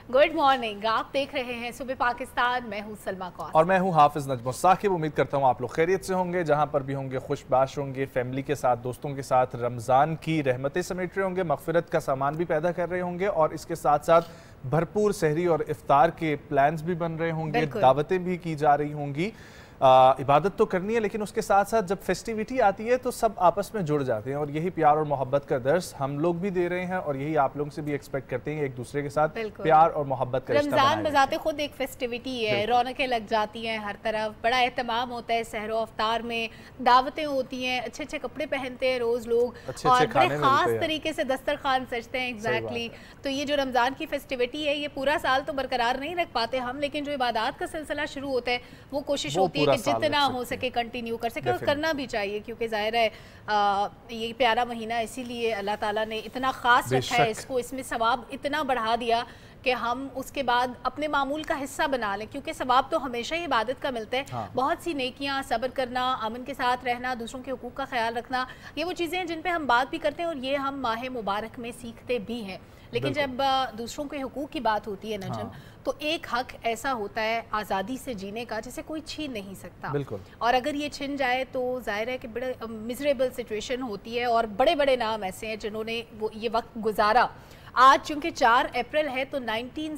Good morning. आप देख रहे हैं सुबह पाकिस्तान। मैं हूं सलमा कौर और मैं हूं हाफिज नजम साकिब। उम्मीद करता हूं आप लोग खैरियत से होंगे, जहां पर भी होंगे खुशबाश होंगे, फैमिली के साथ, दोस्तों के साथ रमज़ान की रहमतें समेट रहे होंगे, मगफिरत का सामान भी पैदा कर रहे होंगे और इसके साथ साथ भरपूर सहरी और इफ्तार के प्लान्स भी बन रहे होंगे, दावतें भी की जा रही होंगी। इबादत तो करनी है, लेकिन उसके साथ साथ जब फेस्टिविटी आती है तो सब आपस में जुड़ जाते हैं और यही प्यार और मोहब्बत का दर्स हम लोग भी दे रहे हैं और यही आप लोगों से भी एक्सपेक्ट करते हैं, एक दूसरे के साथ प्यार और मोहब्बत का रिश्ता रमजान बजाते खुद एक फेस्टिविटी है, रौनकें लग जाती हैं हर तरफ, बड़ा एहतमाम होता है, सहरो अफ्तार में दावतें होती हैं, अच्छे अच्छे कपड़े पहनते हैं रोज लोग और बड़े खास तरीके से दस्तरखान सजते हैं। एग्जैक्टली। तो ये जो रमजान की फेस्टिविटी है ये पूरा साल तो बरकरार नहीं रख पाते हम, लेकिन जो इबादत का सिलसिला शुरू होता है वो कोशिश होती है कि जितना हो सके कंटिन्यू कर सके और करना भी चाहिए, क्योंकि जाहिर है ये प्यारा महीना इसीलिए अल्लाह ताला ने इतना खास रखा है इसको, इसमें सवाब इतना बढ़ा दिया कि हम उसके बाद अपने मामूल का हिस्सा बना लें, क्योंकि सवाब तो हमेशा ही इबादत का मिलता है। बहुत सी नेकियां, सब्र करना, अमन के साथ रहना, दूसरों के हुकूक का ख्याल रखना, ये वो चीज़ें हैं जिन पे हम बात भी करते हैं और ये हम माह मुबारक में सीखते भी हैं। लेकिन जब दूसरों के हुकूक की बात होती है नजम, तो एक हक ऐसा होता है आज़ादी से जीने का जिसे कोई छीन नहीं सकता। और अगर ये छिन जाए तो जाहिर है कि बड़े मिजरेबल सिचुएशन होती है और बड़े बड़े नाम ऐसे हैं जिन्होंने वो ये वक्त गुजारा। आज चूंकि 4 अप्रैल है तो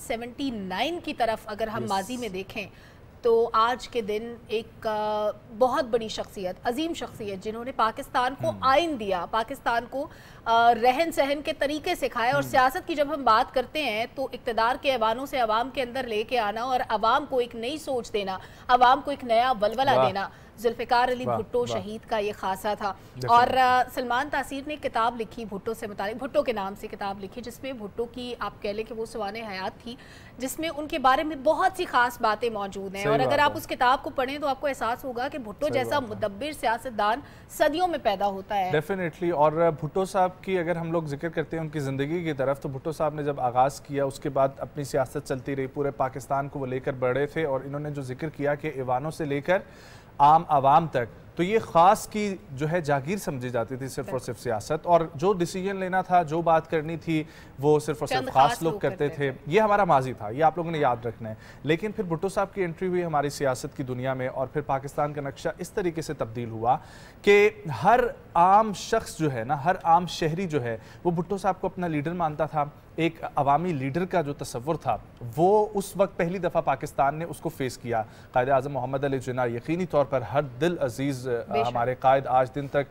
1979 की तरफ अगर हम माजी में देखें तो आज के दिन एक बहुत बड़ी शख्सियत, अजीम शख्सियत, जिन्होंने पाकिस्तान को आइन दिया, पाकिस्तान को रहन सहन के तरीके सिखाए। और सियासत की जब हम बात करते हैं तो इक़्तिदार के ऐवानों से अवाम के अंदर लेके आना और अवाम को एक नई सोच देना, अवाम को एक नया वलवला देना, जुल्फ़िकार अली भुट्टो शहीद का ये खासा था। और सलमान तासीर ने किताब लिखी भुट्टो से मुतालिक, भुट्टो के नाम से किताब लिखी, जिसमें भुट्टो की आप कह लें कि वो सवाने हयात थी, जिसमें उनके बारे में बहुत सी खास बातें मौजूद हैं। और अगर आप उस किताब को पढ़ें तो आपको एहसास होगा कि भुट्टो जैसा मुदब्बिर सियासतदान सदियों में पैदा होता है। डेफिनेटली। और भुट्टो साहब की अगर हम लोग जिक्र करते हैं उनकी ज़िंदगी की तरफ, तो भुट्टो साहब ने जब आगाज़ किया उसके बाद अपनी सियासत चलती रही, पूरे पाकिस्तान को वो लेकर बढ़े थे और इन्होंने जो जिक्र किया कि ईवानों से लेकर आम आवाम तक, तो ये ख़ास की जो है जागीर समझी जाती थी सिर्फ और सिर्फ सियासत, और जो डिसीजन लेना था, जो बात करनी थी, वो सिर्फ और सिर्फ ख़ास लोग करते थे। ये हमारा माजी था, ये आप लोगों ने याद रखना है। लेकिन फिर भुट्टो साहब की एंट्री हुई हमारी सियासत की दुनिया में और फिर पाकिस्तान का नक्शा इस तरीके से तब्दील हुआ कि हर आम शख्स जो है ना, हर आम शहरी जो है वो भुट्टो साहब को अपना लीडर मानता था। एक अवामी लीडर का जो तस्वुर था वो उस वक्त पहली दफ़ा पाकिस्तान ने उसको फेस किया। कायद आज़म मोहम्मद अली जिन्ना यकीनी तौर पर हर दिल अजीज़ हमारे कायद, आज दिन तक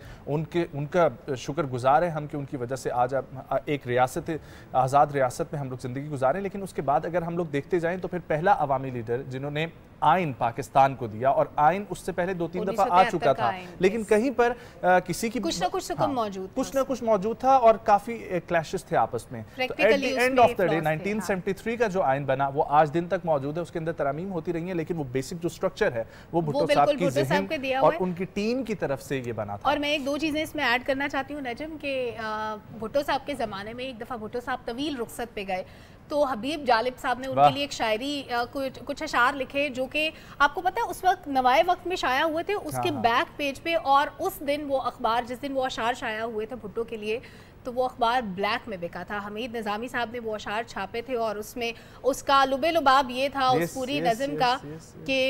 उनका शुक्रगुजार है हम कि उनकी वजह से आज एक रियासत, आज़ाद रियासत में हम लोग ज़िंदगी गुजारें। लेकिन उसके बाद अगर हम लोग देखते जाएँ तो फिर पहला अवामी लीडर जिन्होंने आइन पाकिस्तान को दिया, और आइन उससे पहले 2-3 दफा आ चुका था, लेकिन कहीं पर किसी की कुछ ना कुछ मौजूद था और काफी क्लैशेस थे आपस में। तो at the end of the day 1973 का जो आइन बना वो आज दिन तक मौजूद है, उसके अंदर तरामीम होती रही है, लेकिन वो बेसिक जो स्ट्रक्चर है वो भुट्टो साहब की ज़हन और उनकी टीम की तरफ से ये बना था। और मैं एक दो चीजें इसमें ऐड करना चाहती हूँ नजम के, भुट्टो साहब के जमाने में एक दफा भुट्टो साहब तवील रुखसत पे गए तो हबीब जालिब साहब ने उनके लिए एक शायरी, कुछ अशार लिखे जो कि आपको पता है उस वक्त नवाए वक्त में शाया हुए थे उसके बैक पेज पे। और उस दिन वो अखबार, जिस दिन वो अशार शाया हुए थे भुट्टो के लिए, तो वो अखबार ब्लैक में बिका था। हमीद निज़ामी साहब ने वो अशार छापे थे और उसमें उसका लुबे लुबाब ये था उस पूरी नज़म का कि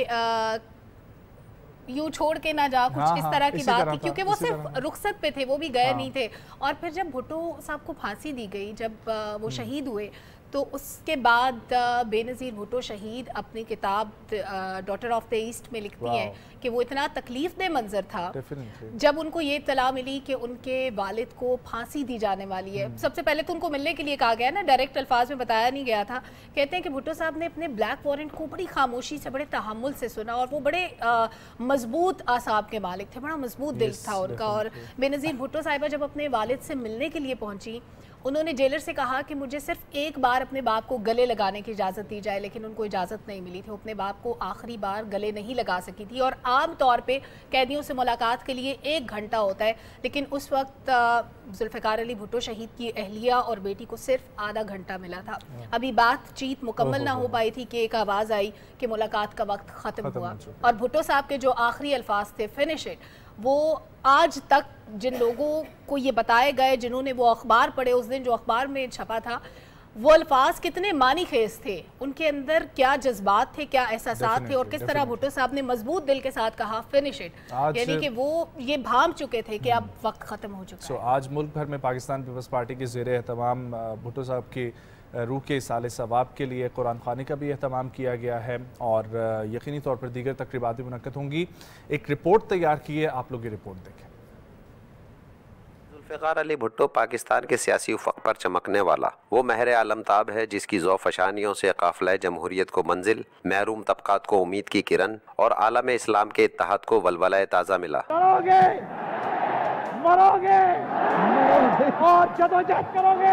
यूं छोड़ के ना जा, कुछ इस तरह की बात थी, क्योंकि वो सिर्फ रुखसत पे थे, वो भी गए नहीं थे। और फिर जब भुट्टो साहब को फांसी दी गई, जब वो शहीद हुए, तो उसके बाद बेनज़ीर भुट्टो शहीद अपनी किताब डॉटर ऑफ द ईस्ट में लिखती हैं कि वो इतना तकलीफ दे मंजर था जब उनको ये इत्तला मिली कि उनके वालिद को फांसी दी जाने वाली है। सबसे पहले तो उनको मिलने के लिए कहा गया ना, डायरेक्ट अल्फाज में बताया नहीं गया था। कहते हैं कि भुट्टो साहब ने अपने ब्लैक वारंट को बड़ी खामोशी से, बड़े तहम्मुल से सुना और वो बड़े मजबूत आसाब के मालिक थे, बड़ा मजबूत दिल था उनका। और बेनज़ीर भुट्टो साहिबा जब अपने वालिद से मिलने के लिए पहुंची, उन्होंने जेलर से कहा कि मुझे सिर्फ एक बार अपने बाप को गले लगाने की इजाज़त दी जाए, लेकिन उनको इजाज़त नहीं मिली थी। वो अपने बाप को आखिरी बार गले नहीं लगा सकी थी। और आम तौर पे कैदियों से मुलाकात के लिए 1 घंटा होता है, लेकिन उस वक्त जुल्फ़िकार अली भुट्टो शहीद की अहलिया और बेटी को सिर्फ आधा घंटा मिला था। अभी बातचीत मुकम्मल ना हो पाई थी कि एक आवाज़ आई कि मुलाकात का वक्त ख़त्म हुआ। और भुट्टो साहब के जो आखिरी अल्फाज थे, फिनिश इट, वो आज तक जिन लोगों को ये बताए गए, जिन्होंने वो अखबार पढ़े उस दिन, जो अखबार में छपा था, वो अल्फाज कितने मानी खेज थे, उनके अंदर क्या जज्बात थे, क्या एहसास थे, और किस तरह भुट्टो साहब ने मजबूत दिल के साथ कहा फिनिश इट, यानी कि वो ये भाम चुके थे कि अब वक्त खत्म हो चुका है। आज मुल्क भर में पाकिस्तान पीपल्स पार्टी के ज़ेरे एहतमाम भुट्टो साहब की रूह के साले सवाब के लिए कुरान खानी का भी एहतमाम किया गया है और यकीनी तौर पर दीगर तकरीबात भी मुनक्कद होंगी। एक रिपोर्ट तैयार की है, आप लोग ये रिपोर्ट देखें। जुल्फ़िकार अली भुट्टो पाकिस्तान के सियासी उफ़क़ पर चमकने वाला वो महर आलमताब है जिसकी ज़ौफ़शानियों से काफ़िला जमहूरियत को मंजिल, महरूम तबक़ात को उम्मीद की किरण और आलम इस्लाम के इत्तेहाद को वलवला ताज़ा मिला। करोगे, मरोगे और जदोजहद करोगे,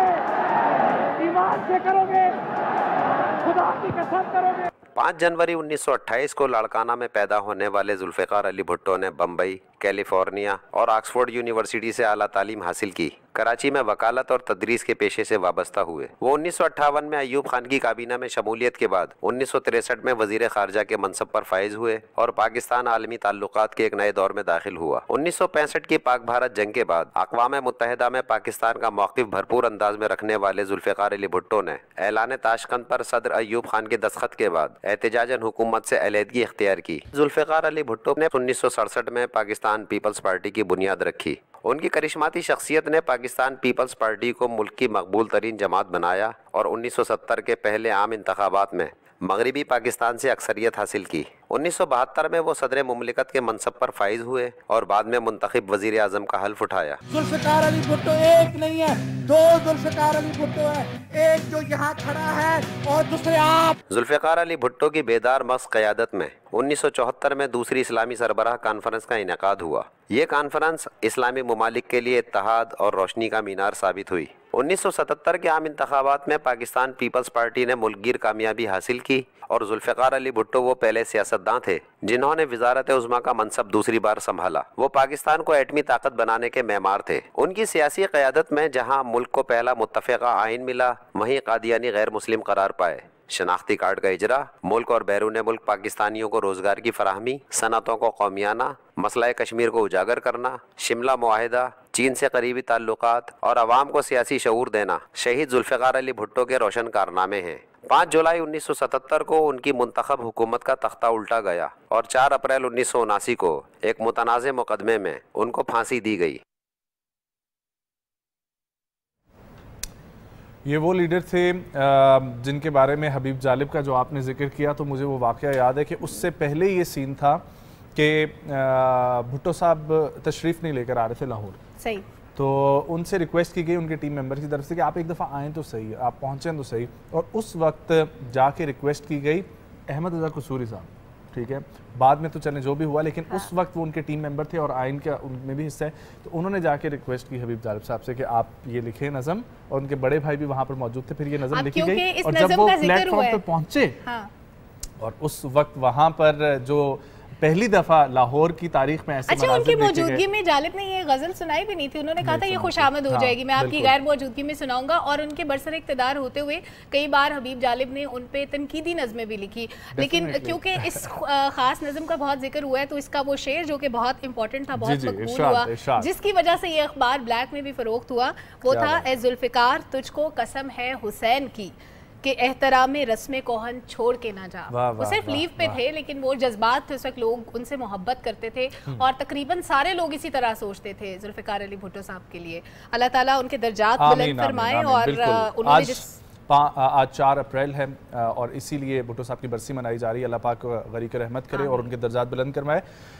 ईमान से करोगे, खुदा की कसम करोगे। 5 जनवरी 1928 को लाड़काना में पैदा होने वाले जुल्फ़िकार अली भुट्टो ने बम्बई, कैलिफोर्निया और ऑक्सफोर्ड यूनिवर्सिटी से आला तालीम हासिल की। कराची में वकालत और तदरीस के पेशे से वाबस्ता हुए। वो 1958 में अयूब खान की काबीना में शमूलियत के बाद 1963 में वजीर खारजा के मनसब पर फाइज हुए और पाकिस्तान आलमी ताल्लुकात के एक नए दौर में दाखिल हुआ। 1965 की पाक भारत जंग के बाद अक़वाम मुत्तहिदा में पाकिस्तान का मौक़िफ़ भरपूर अंदाज में रखने वाले जुल्फ़िकार अली भुट्टो ने ऐलान ताशकंद पर सदर अयूब खान के दस्तखत के बाद एहतजाजन हुकूमत से अलहदगी इख्तियार की। जुल्फ़िकार अली भुट्टो ने 1967 में पाकिस्तान पीपल्स पार्टी की बुनियाद रखी। उनकी करिश्माती शख्सियत ने पाकिस्तान पीपल्स पार्टी को मुल्क की मकबूल तरीन जमात बनाया और 1970 के पहले आम इंतखाबात में मगरबी पाकिस्तान से अक्सरियत हासिल की। 1972 में वो सदर मुमलिकत के मनसब पर फाइज हुए और बाद में मुंतखब वजीर आजम का हल्फ उठाया। जुल्फ़िकार अली भुट्टो एक नहीं है, 2 जुल्फ़िकार अली भुट्टो है, एक जो यहाँ खड़ा है और दूसरे आप। जुल्फ़िकार अली भुट्टो की बेदार मस्त क़यादत में 1974 में दूसरी इस्लामी सरबराह कॉन्फ्रेंस का इनेकाद हुआ। ये कॉन्फ्रेंस इस्लामी ममालिक के लिए इत्तेहाद और रोशनी का मीनार साबित हुई। 1977 के आम इंतखाबात में पाकिस्तान पीपल्स पार्टी ने मुल्कगीर कामयाबी हासिल की और जुल्फ़िकार अली भुट्टो वो पहले सियासतदान थे जिन्होंने वज़ारत उज़्मा का मनसब दूसरी बार संभाला। वो पाकिस्तान को एटमी ताकत बनाने के मेमार थे। उनकी सियासी क़यादत में जहाँ मुल्क को पहला मुत्तफ़िक़ा आइन मिला, वहीं कादियानी गैर मुस्लिम करार पाए। शनाख्ती कार्ड का इजरा, मुल्क और बैरून मुल्क पाकिस्तानियों को रोजगार की फराहमी, सनतों को कौमियाना, मसला कश्मीर को उजागर करना, शिमला मुआहिदा, चीन से करीबी ताल्लुकात और आवाम को सियासी शऊर देना शहीद जुल्फ़िकार अली भुट्टो के रोशन कारनामे हैं। 5 जुलाई 1977 को उनकी मुंतखब हुकूमत का तख्ता उल्टा गया और 4 अप्रैल 1979 को एक मुतनाज़ मुकदमे में उनको फांसी दी गई। ये वो लीडर थे जिनके बारे में हबीब जालिब का जो आपने जिक्र किया, तो मुझे वो वाक़या याद है कि उससे पहले ये सीन था कि भुट्टो साहब तशरीफ़ नहीं लेकर आ रहे थे लाहौर। सही। तो उनसे रिक्वेस्ट की गई उनके टीम मेंबर की तरफ से कि आप एक दफ़ा आएँ तो सही, आप पहुँचें तो सही। और उस वक्त जाके रिक्वेस्ट की गई अहमद रज़ा कसूरी साहब, ठीक है, बाद में तो चले जो भी हुआ, लेकिन उस वक्त वो उनके टीम मेंबर थे और आइन का उनमें भी हिस्सा है। तो उन्होंने जाके रिक्वेस्ट की हबीब जालिब साहब से कि आप ये लिखें नज़म, और उनके बड़े भाई भी वहाँ पर मौजूद थे। फिर ये नज़म लिखी गई और जब वो प्लेटफॉर्म पर पहुँचे और उस वक्त वहाँ पर जो पहली दफा लाहौर की तारीख में ऐसे अच्छा, उनकी मौजूदगी में जालिब ने ये गजल सुनाई भी नहीं थी। उन्होंने कहा था ये खुशामद हो जाएगी, मैं आपकी गैर मौजूदगी में सुनाऊंगा। और उनके बरसर इक़्तिदार होते हुए कई बार हबीब जालिब ने उन पे तनकीदी नज़में भी लिखी, लेकिन क्योंकि इस खास नज़म का बहुत जिक्र हुआ है तो इसका वो शेर जो कि बहुत इंपॉर्टेंट था, बहुत मकबूल हुआ, जिसकी वजह से ये अखबार ब्लैक में भी फरोख्त हुआ, वो था ए जुल्फ़िकार तुझको कसम है हुसैन की कि एहतराम रस्म कोहन छोड़ के ना जा। वो सिर्फ लीव पे थे, लेकिन वो जज्बात थे, उस वक्त लोग उनसे मोहब्बत करते थे और तकरीबन सारे लोग इसी तरह सोचते थे जुल्फ़िकार अली भुट्टो साहब के लिए। अल्लाह ताला उनके दर्जात बुलंद फरमाए। और उन्होंने आज 4 अप्रैल है और इसीलिए भुट्टो साहब की बरसी मनाई जा रही है। अल्लाह पाक गरीक रहमत करे और उनके दर्जात बुलंद करवाए।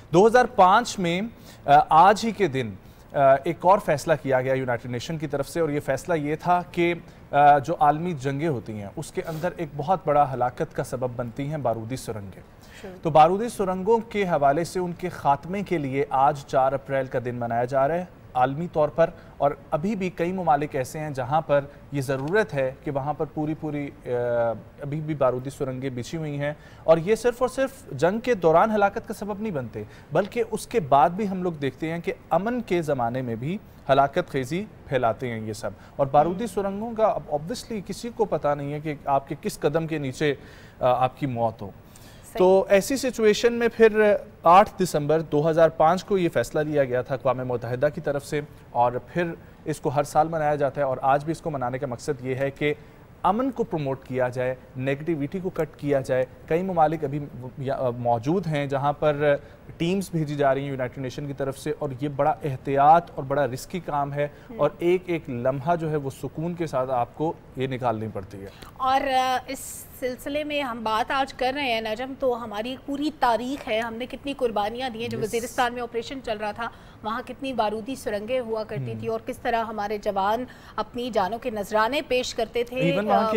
2005 में आज ही के दिन एक और फैसला किया गया यूनाइटेड नेशन की तरफ से, और ये फैसला ये था कि जो आलमी जंगें होती हैं उसके अंदर एक बहुत बड़ा हलाकत का सबब बनती हैं बारूदी सुरंगें। तो बारूदी सुरंगों के हवाले से उनके खात्मे के लिए आज 4 अप्रैल का दिन मनाया जा रहा है आलमी तौर पर। और अभी भी कई ममालिक ऐसे हैं जहाँ पर ये ज़रूरत है कि वहाँ पर पूरी अभी भी बारूदी सुरंगें बिछी हुई हैं, और ये सिर्फ़ और सिर्फ जंग के दौरान हलाकत का सबब नहीं बनते, बल्कि उसके बाद भी हम लोग देखते हैं कि अमन के ज़माने में भी हलाकत खेजी फैलाते हैं ये सब। और बारूदी सुरंगों का अब ऑब्वियसली किसी को पता नहीं है कि आपके किस कदम के नीचे आपकी मौत हो। तो ऐसी सिचुएशन में फिर 8 दिसंबर 2005 को ये फैसला लिया गया था अक़वाम मुत्तहिदा की तरफ से, और फिर इसको हर साल मनाया जाता है। और आज भी इसको मनाने का मकसद ये है कि अमन को प्रमोट किया जाए, नेगेटिविटी को कट किया जाए। कई ममालिक अभी मौजूद हैं जहाँ पर टीम्स भेजी जा रही हैं यूनाइटेड नेशन की तरफ से, और ये बड़ा एहतियात और बड़ा रिस्की काम है, और एक एक लम्हा जो है वो सुकून के साथ आपको ये निकालनी पड़ती है। और इस सिलसिले में हम बात आज कर रहे हैं नजम, तो हमारी एक पूरी तारीख है, हमने कितनी कुर्बानियाँ दी हैं। जो वज़ीरिस्तान में ऑपरेशन चल रहा था वहाँ कितनी बारूदी सुरंगें हुआ करती थी, और किस तरह हमारे जवान अपनी जानों के नजराने पेश करते थे। इवन वहाँ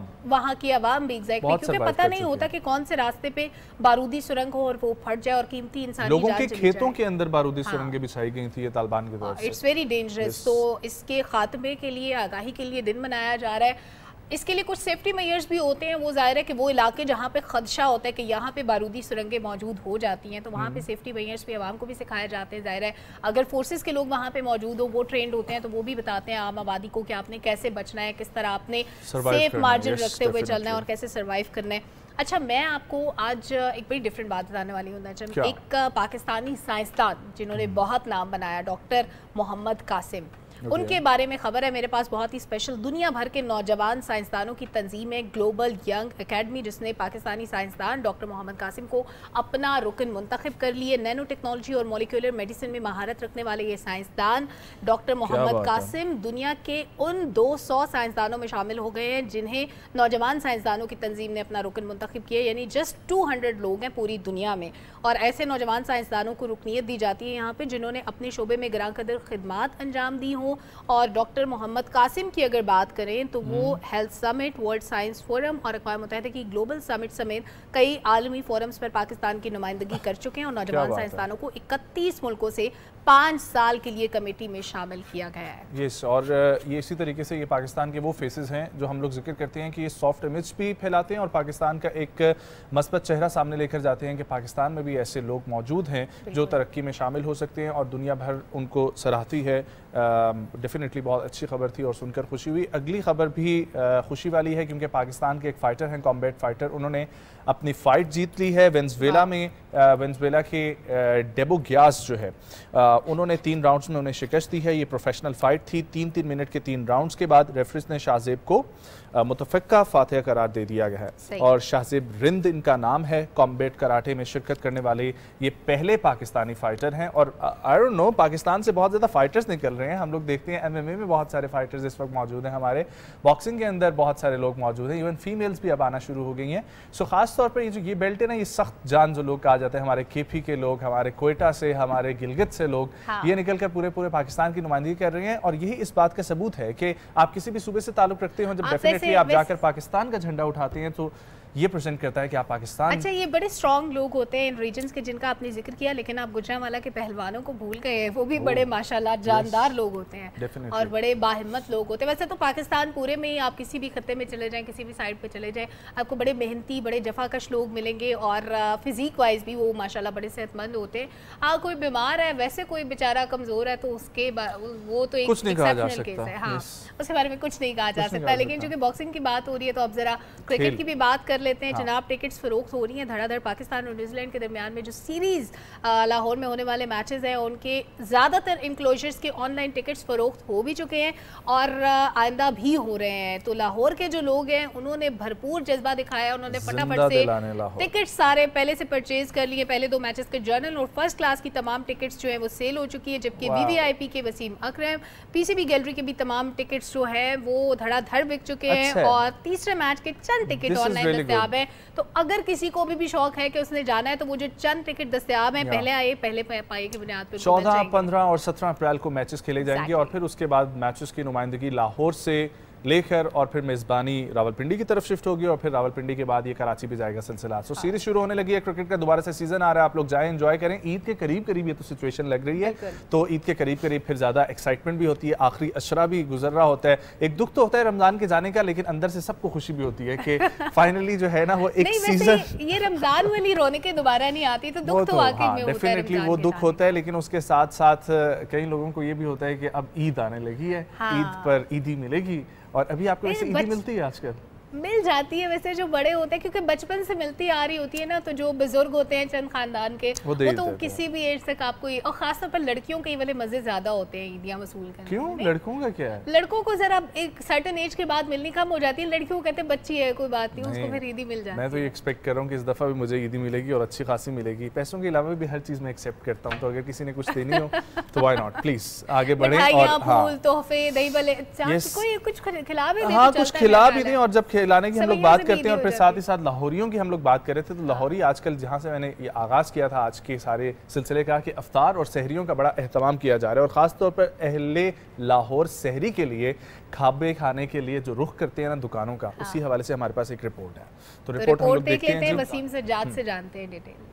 की आवाम भी एग्जैक्टली, क्योंकि पता नहीं होता कि कौन से रास्ते पे बारूदी सुरंग हो और वो फट जाए और कीमती इंसानी लोगों के खेतों के अंदर बारूदी सुरंगें बिछाई गई थी तालिबान की तरफ से। It's very dangerous. तो इसके खात्मे के लिए, आगाही के लिए दिन मनाया जा रहा है। इसके लिए कुछ सेफ्टी मेजर्स भी होते हैं। वो जाहिर है कि वो इलाके जहाँ पे खदशा होता है कि यहाँ पे बारूदी सुरंगें मौजूद हो जाती हैं, तो वहाँ पे सेफ्टी मेजर्स भी आवाम को भी सिखाए जाते हैं। जाहिर है अगर फोर्सेस के लोग वहाँ पे मौजूद हो, वो ट्रेंड होते हैं, तो वो भी बताते हैं आम आबादी को कि आपने कैसे बचना है, किस तरह आपने सेफ मार्जिन रखते हुए चलना है और कैसे सर्वाइव करना है। अच्छा, मैं आपको आज एक बड़ी डिफरेंट बात बताने वाली हूँ नजम। एक पाकिस्तानी साइंसदान जिन्होंने बहुत नाम बनाया, डॉक्टर मोहम्मद कासिम, उनके बारे में खबर है मेरे पास बहुत ही स्पेशल। दुनिया भर के नौजवान साइंसदानों की तंजीम है ग्लोबल यंग एकेडमी, जिसने पाकिस्तानी साइंसदान डॉक्टर मोहम्मद कासिम को अपना रुकन मुंतखब कर लिए। नैनो टेक्नोलॉजी और मॉलिक्यूलर मेडिसिन में महारत रखने वाले ये साइंसदान डॉक्टर मोहम्मद कासिम दुनिया के उन 200 साइंसदानों में शामिल हो गए हैं जिन्हें नौजवान साइंसदानों की तंजीम ने अपना रुकन मुंतखब किया। यानी जस्ट 200 लोग हैं पूरी दुनिया में, और ऐसे नौजवान साइंसदानों को रुकनीत दी जाती है यहाँ पे जिन्होंने अपने शोबे में गिरां कदर खिदमात अंजाम दी हों। और डॉक्टर मोहम्मद कासिम की अगर बात करें तो वो health summit, World Science Forum और अक़वाम मुत्तहिदा की ग्लोबल समिट समेत कई आलमी फोरम्स पर पाकिस्तान की नुमाइंदगी कर चुके हैं, और नौजवान साइंसदानों को 31 मुल्कों से 5 साल के लिए कमेटी में शामिल किया गया है। यस, और ये इसी तरीके से ये पाकिस्तान के वो फेसेस हैं जो हम लोग जिक्र करते हैं कि ये सॉफ्ट इमेज भी फैलाते हैं और पाकिस्तान का एक मस्बत चेहरा सामने लेकर जाते हैं कि पाकिस्तान में भी ऐसे लोग मौजूद हैं जो तरक्की में शामिल हो सकते हैं, और दुनिया भर उनको सराहती है। डेफिनेटली बहुत अच्छी खबर थी और सुनकर खुशी हुई। अगली खबर भी खुशी वाली है क्योंकि पाकिस्तान के एक फ़ाइटर हैं, कॉम्बैट फाइटर, उन्होंने अपनी फ़ाइट जीत ली है वेनेजुएला में। वेनेजुएला के डेबो गियास जो है उन्होंने 3 राउंड्स में उन्हें शिकस्त दी है। ये प्रोफेशनल फ़ाइट थी। 3-3 मिनट के 3 राउंड्स के बाद रेफरीज ने शाहजेब को मुतफ़क्का फातिह करार दे दिया गया है, और शाहजेब रिंद इनका नाम है। कॉम्बैट कराटे में शिरकत करने वाले ये पहले पाकिस्तानी फ़ाइटर हैं, और आई डोंट नो, पाकिस्तान से बहुत ज़्यादा फ़ाइटर्स निकल रहे हैं। हम लोग देखते हैं MMA में बहुत सारे फ़ाइटर्स इस वक्त मौजूद हैं, हमारे बॉक्सिंग के अंदर बहुत सारे लोग मौजूद हैं, इवन फीमेल्स भी अब आना शुरू हो गई हैं। सो ख़ास तौर पर ये जो ये बेल्ट है ना, ये सख्त जान जो लोग कहा जाता है, हमारे KP के लोग, हमारे कोयटा से, हमारे गिलगित से लोग, ये निकल कर पूरे पाकिस्तान की नुमाइंदगी कर रहे हैं, और यही इस बात का सबूत है कि आप किसी भी सूबे से ताल्लुक़ रखते हो, जब डेफिनेटली आप जाकर पाकिस्तान का झंडा उठाते हैं तो ये प्रेजेंट करता है कि आप पाकिस्तान। अच्छा, ये बड़े स्ट्रॉन्ग लोग होते हैं इन रीजन्स के जिनका आपने जिक्र किया, लेकिन आप गुजरांवाला के पहलवानों को भूल गए हैं। वो भी बड़े माशाल्लाह जानदार लोग होते हैं और बड़े बाहिम्मत लोग होते हैं। वैसे तो पाकिस्तान पूरे में ही आप किसी भी खत्ते में चले जाएं, किसी भी साइड पे चले जाएं, आपको बड़े मेहनती, बड़े जफाकश लोग मिलेंगे, और फिजिक वाइज भी वो माशाल्लाह बड़े सेहतमंद होते हैं। हाँ, कोई बीमार है, वैसे कोई बेचारा कमज़ोर है, तो उसके वो तो एक एक्सेप्शनल केस है। हाँ, उसके बारे में कुछ नहीं कहा जा सकता। लेकिन चूंकि बॉक्सिंग की बात हो रही है तो अब जरा क्रिकेट की भी बात कर लेते हैं। जनाब, टिकट्स फरोख्त हो रही हैं धड़ाधड़। पाकिस्तान और न्यूजीलैंड के दरमियान में जो सीरीज़ लाहौर में होने वाले मैचेस हैं, उनके ज़्यादातर इनक्लोजर्स के ऑनलाइन टिकट्स फरोख्त हो भी चुके हैं और आइंदा भी हो रहे हैं। तो लाहौर के जो लोग हैं उन्होंने भरपूर जज्बा दिखाया, उन्होंने फटाफट से टिकट सारे पहले से परचेज कर लिए। पहले 2 मैचेस के जर्नल और फर्स्ट क्लास की तमाम टिकट्स जो है वो सेल हो चुकी है, जबकि VVIP के वसीम अकरम, PCB गैलरी के भी तमाम टिकट्स जो है वो धड़ाधड़ बिक चुके हैं, और तीसरे मैच के चंद टिकट ऑनलाइन दस्तयाब हैं। तो अगर किसी को भी शौक है कि उसने जाना है तो वो जो चंद टिकट दस्तयाब हैं, पहले आए पहले पाए की बुनियाद पर 14, 15 और 17 अप्रैल को मैचेस खेले जाएंगे, और फिर उसके बाद मैचेस की नुमाइंदगी लाहौर से लेकर और फिर मेज़बानी रावलपिंडी की तरफ शिफ्ट होगी, और फिर रावलपिंडी के बाद ये कराची भी जाएगा सिलसिला। सो सीरीज शुरू होने लगी है, क्रिकेट का दोबारा से सीजन आ रहा है, आप लोग जाएं, एंजॉय करें। ईद के करीब करीब ये तो सिचुएशन लग रही है, तो ईद के करीब करीब फिर ज़्यादा एक्साइटमेंट भी होती है, आखिरी अशरा भी गुजर रहा होता है। एक दुख तो होता है रमज़ान के जाने का, लेकिन अंदर से सबको खुशी भी होती है कि फाइनली जो है ना वो एक सीजन, ये रमज़ान वाली रौनकें दोबारा नहीं आती, तो दुख तो वाकई में होता है। डेफिनेटली वो दुख होता है, लेकिन उसके साथ साथ कई लोगों को ये भी होता है कि अब ईद आने लगी है, ईद पर ईदी मिलेगी। और अभी आपको वैसे ईदी मिलती है आजकल? मिल जाती है वैसे जो बड़े होते हैं, क्योंकि बचपन से मिलती आ रही होती है ना, तो जो बुजुर्ग होते हैं चंद खानदान के वो तो किसी भी एज तक आपको, और खासतौर पर लड़कियों के वाले मजे ज्यादा होते हैं ईदियां वसूल करने। क्यों? लड़कों का क्या है? लड़कों को जरा एक सर्टेन एज के बाद मिलनी कम हो जाती है, लड़कियों को कहते हैं बच्ची है कोई बात नहीं, उसको फिर ईदी मिल जाती है। मैं तो ये एक्सपेक्ट कर रहा हूँ कि इस दफा भी मुझे ईदी मिलेगी और अच्छी खासी मिलेगी। पैसों के अलावा भी हर चीज में एक्सेप्ट करता हूँ, तो अगर किसी ने कुछ देनी हो तो व्हाई नॉट, प्लीज आगे बढ़े। और फूल तोहफे दही भले कोई कुछ खिला भी दे, हाँ कुछ खिला भी दें। और जब खिलाने की हम लोग बात करते हैं और फिर साथ ही साथ लाहौरियों की हम लोग बात कर रहे थे, तो लाहौरी आजकल जहाँ से मैंने ये आगाज़ किया था आज के सारे सिलसिले का कि अफ्तार और सहरियों का बड़ा एहतमाम किया जा रहा है, और ख़ास तौर पर अहले लाहौर सहरी के लिए खाबे खाने के लिए जो रुख करते हैं ना दुकानों का, उसी हवाले से हमारे पास एक रिपोर्ट है। तो रिपोर्ट हम लोग देखते हैं, वसीम सज्जाद से जानते हैं डिटेल।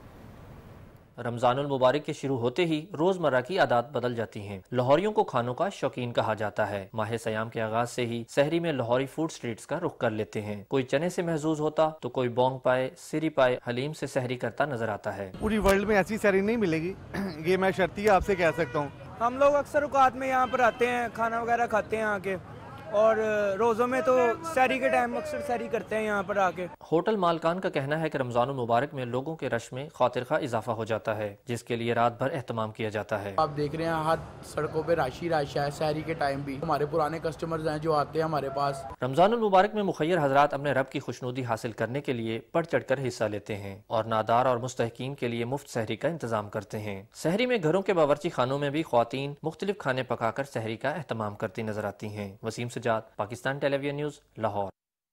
रमजानुल मुबारक के शुरू होते ही रोजमर्रा की आदत बदल जाती हैं। लाहौरियों को खानों का शौकीन कहा जाता है। माह सयाम के आगाज से ही सहरी में लाहौरी फूड स्ट्रीट्स का रुख कर लेते हैं। कोई चने से महजूज होता तो कोई बोंग पाए, सिरी पाए, हलीम से सहरी करता नजर आता है। पूरी वर्ल्ड में ऐसी सहरी नहीं मिलेगी, ये मैं शर्ती आपसे कह सकता हूँ। हम लोग अक्सर औकात में यहाँ पर आते हैं, खाना वगैरह खाते हैं आके, और रोज़ों में तो सहरी के टाइम अक्सर सहरी करते हैं यहाँ पर आके। होटल मालकान का कहना है कि रमजानुल मुबारक में लोगों के रश में खातिर खा इजाफा हो जाता है, जिसके लिए रात भर एहतमाम किया जाता है। आप देख रहे हैं हर सड़कों पे राशि है सहरी के टाइम भी। हमारे पुराने कस्टमर्स हैं जो आते हैं हमारे पास। रमजानुल मुबारक में मुखय्यर हजरात अपने रब की खुशनुदी हासिल करने के लिए बढ़ चढ़ कर हिस्सा लेते हैं और नादार और मुस्तहकीन के लिए मुफ्त सहरी का इंतजाम करते हैं। सहरी में घरों के बावर्ची खानों में भी ख्वातीन मुख्तलिफ खाने पकाकर सहरी का एहतमाम करती नजर आती हैं। Waseem Sajjad, Pakistan television news, Lahore.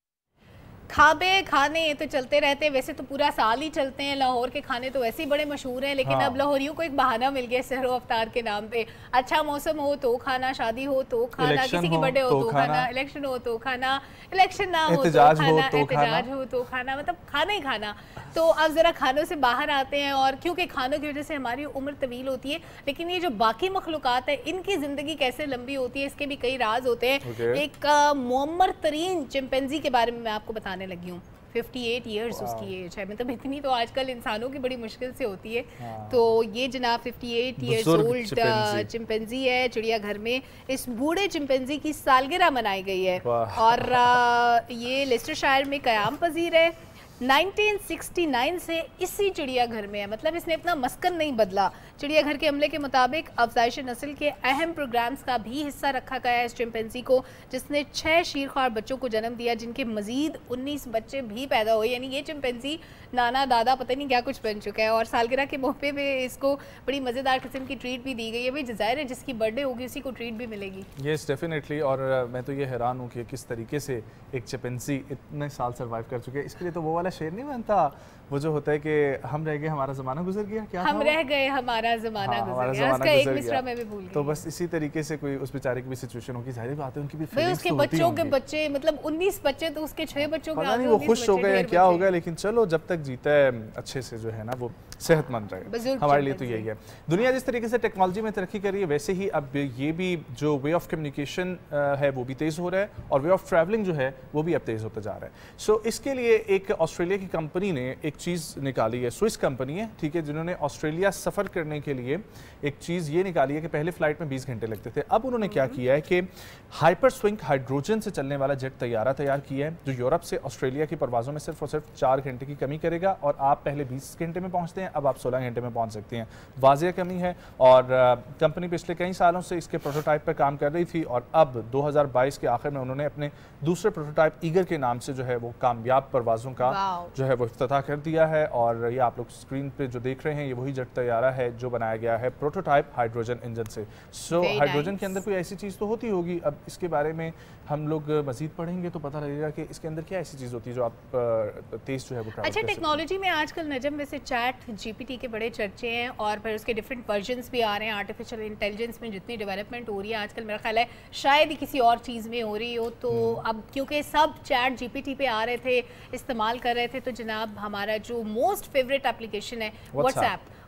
खाबे खाने तो चलते रहते हैं, वैसे तो पूरा साल ही चलते हैं। लाहौर के खाने तो वैसे ही बड़े मशहूर हैं, लेकिन अब लाहौरियों को एक बहाना मिल गया सहरो अफ्तार के नाम पे। अच्छा मौसम हो तो खाना, शादी हो तो खाना, किसी की बर्थडे हो तो खाना, इलेक्शन हो तो खाना, इलेक्शन ना हो तो खाना, एहतजाज हो तो खाना, मतलब खाना ही खाना। तो अब जरा खानों से बाहर आते हैं, और क्योंकि खानों की वजह से हमारी उम्र तवील होती है, लेकिन ये जो बाकी मखलूकात है इनकी जिंदगी कैसे लंबी होती है इसके भी कई राज होते हैं। एक मुअम्मर तरीन चिंपैंजी के बारे में मैं आपको बताने लगी हूँ। 58 ईयर्स उसकी एज है, मतलब इतनी तो आजकल इंसानों की बड़ी मुश्किल से होती है। तो ये जनाब 58 ईयर्स ओल्ड चिंपैंजी है। चिड़ियाघर में इस बूढ़े चिंपैंजी की सालगिरह मनाई गई है, और ये लेस्टरशायर में क़याम पजीर है। 1969 से इसी चिड़ियाघर में है, मतलब इसने अपना मस्कन नहीं बदला। चिड़ियाघर के अमले के मुताबिक अफजाइश नस्ल के अहम प्रोग्राम्स का भी हिस्सा रखा गया है इस चिंपैंजी को, जिसने 6 शीरख्वार बच्चों को जन्म दिया, जिनके मजीद 19 बच्चे भी पैदा हुए। यानी ये चिंपैंजी नाना दादा पता नहीं क्या कुछ बन चुका है। और सालगिरह के मौके पे इसको बड़ी मज़ेदार किस्म की ट्रीट भी दी गई है। भाई जाहिर है जिसकी बर्थडे होगी उसी को ट्रीट भी मिलेगी। Yes definitely. और मैं तो ये हैरान हूँ कि किस तरीके से एक चिंपैंजी इतने साल सर्वाइव कर चुके हैं। इसके लिए तो वो वाला शेर नहीं बनता, वो जो होता है कि हम रह गए हमारा जमाना गुजर गया, क्या हम रह गए हमारा जमाना गुजर गया, इसका एक मिसरा मैं भी भूल गई। तो बस इसी तरीके से कोई उस बेचारे की भी सिचुएशन होगी, जाहिर बात है उनकी भी फीलिंग्स उसके बच्चों के बच्चे, मतलब 19 बच्चे, तो उसके 6 बच्चों के आगे वो खुश हो गए क्या हो गया, लेकिन चलो जब तक जीता है अच्छे से जो है ना वो सेहतमंद रहे, हमारे लिए तो यही है। दुनिया जिस तरीके से टेक्नोलॉजी में तरक्की कर रही है, वैसे ही अब ये भी जो वे ऑफ कम्युनिकेशन है वो भी तेज़ हो रहा है, और वे ऑफ ट्रैवलिंग जो है वो भी अब तेज़ होता जा रहा है। सो इसके लिए एक ऑस्ट्रेलिया की कंपनी ने एक चीज़ निकाली है, स्विस कंपनी है, ठीक है, जिन्होंने ऑस्ट्रेलिया सफ़र करने के लिए एक चीज़ ये निकाली है कि पहले फ़्लाइट में 20 घंटे लगते थे। अब उन्होंने क्या किया है कि हाइपरस्विंग हाइड्रोजन से चलने वाला जेट तैयारा तैयार किया है, जो यूरोप से ऑस्ट्रेलिया की परवाज़ों में सिर्फ और सिर्फ 4 घंटे की कमी करेगा। और आप पहले 20 घंटे में पहुँचते हैं, अब आप 16 घंटे में पहुँच सकते हैं। वाज़ेह कमी है, और कंपनी पिछले कई सालों से इसके प्रोटोटाइप पर काम कर रही थी, और अब 2022 के आखिर में उन्होंने अपने दूसरे प्रोटोटाइप ईगर के नाम से जो है वो कामयाब परवाज़ों का जो है वो इफ्तिताह कर दिया है। और ये आप लोग स्क्रीन पे जो देख रहे हैं ये वही जेट तैयारा है जो बनाया गया है प्रोटोटाइप हाइड्रोजन इंजन से। सो हाइड्रोजन के अंदर कोई ऐसी चीज़ तो होती होगी, अब इसके बारे में हम लोग मजीद पढ़ेंगे तो पता लगेगा कि इसके अंदर क्या ऐसी चीज़ होती है जो आप तेज़ जो है वो। अच्छा, टेक्नोलॉजी में आजकल नजम वैसे चैट जीपीटी के बड़े चर्चे हैं, और फिर उसके डिफरेंट वर्जन्स भी आ रहे हैं। आर्टिफिशियल इंटेलिजेंस में जितनी डेवलपमेंट हो रही है आजकल, मेरा ख्याल है शायद ही किसी और चीज़ में हो रही हो। तो अब क्योंकि सब चैट जीपीटी पे आ रहे थे, इस्तेमाल कर रहे थे, तो जनाब हमारा जो मोस्ट फेवरेट एप्लीकेशन है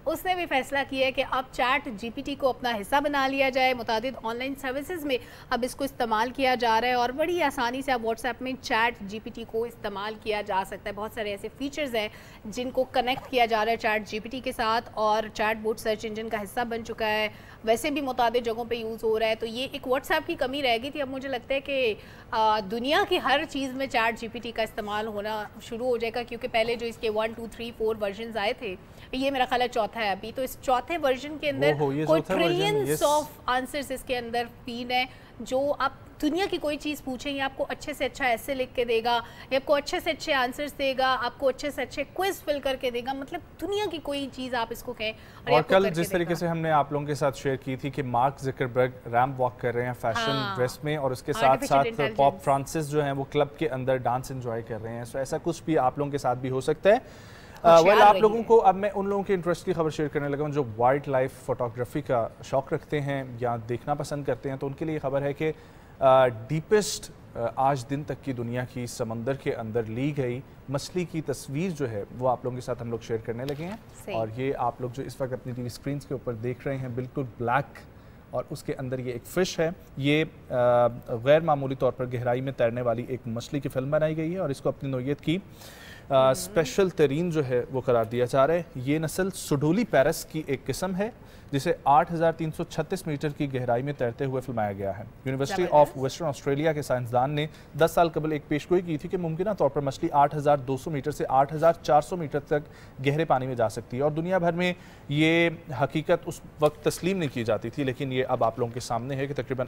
उसने भी फैसला किया है कि अब चैट जीपीटी को अपना हिस्सा बना लिया जाए। मुतादिद ऑनलाइन सर्विसेज में अब इसको इस्तेमाल किया जा रहा है और बड़ी आसानी से अब व्हाट्सएप में चैट जीपीटी को इस्तेमाल किया जा सकता है। बहुत सारे ऐसे फीचर्स हैं जिनको कनेक्ट किया जा रहा है चैट जीपीटी के साथ और चैट बोट सर्च इंजन का हिस्सा बन चुका है। वैसे भी मुतादिद जगहों पे यूज़ हो रहा है, तो ये एक व्हाट्सएप की कमी रह गई थी। अब मुझे लगता है कि दुनिया की हर चीज़ में चैट जीपीटी का इस्तेमाल होना शुरू हो जाएगा, क्योंकि पहले जो इसके 1, 2, 3, 4 वर्जन आए थे, ये मेरा ख्याल है चौथा है अभी। तो इस चौथे वर्जन के अंदर कोई ट्रिलियंस ऑफ आंसर्स इसके अंदर फीड है, जो आप दुनिया की कोई चीज़ पूछें ये आपको अच्छे से अच्छा ऐसे लिख के देगा, ये आपको अच्छे से अच्छे आंसर्स देगा, आपको अच्छे से अच्छे क्विज फिल करके देगा। मतलब दुनिया की कोई चीज़ आप इसको कहें। और कल जिस तरीके से हमने आप लोगों के साथ शेयर की थी कि मार्क ज़करबर्ग रैंप वॉक कर रहे हैं फैशन ड्रेस में, और उसके साथ साथ पॉप फ्रांसिस जो हैं वो क्लब के अंदर डांस एंजॉय कर रहे हैं। सो ऐसा कुछ भी आप लोगों के साथ भी हो सकता है। आप लोगों को अब मैं उन लोगों के इंटरेस्ट की खबर शेयर करने लगा हूं जो वाइल्ड लाइफ फोटोग्राफी का शौक रखते हैं या देखना पसंद करते हैं। तो उनके लिए खबर है कि डीपेस्ट आज दिन तक की दुनिया की समंदर के अंदर ली गई मछली की तस्वीर जो है वो आप लोगों के साथ हम लोग शेयर करने लगे हैं। और ये आप लोग जो इस वक्त अपनी टीवी स्क्रीन के ऊपर देख रहे हैं बिल्कुल ब्लैक, और उसके अंदर ये एक फ़िश है। ये गैर मामूली तौर पर गहराई में तैरने वाली एक मछली की फिल्म बनाई गई है और इसको अपनी नौइयत की स्पेशल तरीन जो है वो करार दिया जा रहा है। ये नस्ल सुडोली पैरस की एक किस्म है जिसे 8,336 मीटर की गहराई में तैरते हुए फिल्माया गया है। यूनिवर्सिटी ऑफ वेस्टर्न ऑस्ट्रेलिया के साइंसदान ने 10 साल कबल एक पेशगोई की थी कि मुमकिन तौर पर मछली 8,200 मीटर से 8,400 मीटर तक गहरे पानी में जा सकती है। और दुनिया भर में ये हकीकत उस वक्त तस्लीम नहीं की जाती थी, लेकिन ये अब आप लोगों के सामने है कि तकरीबन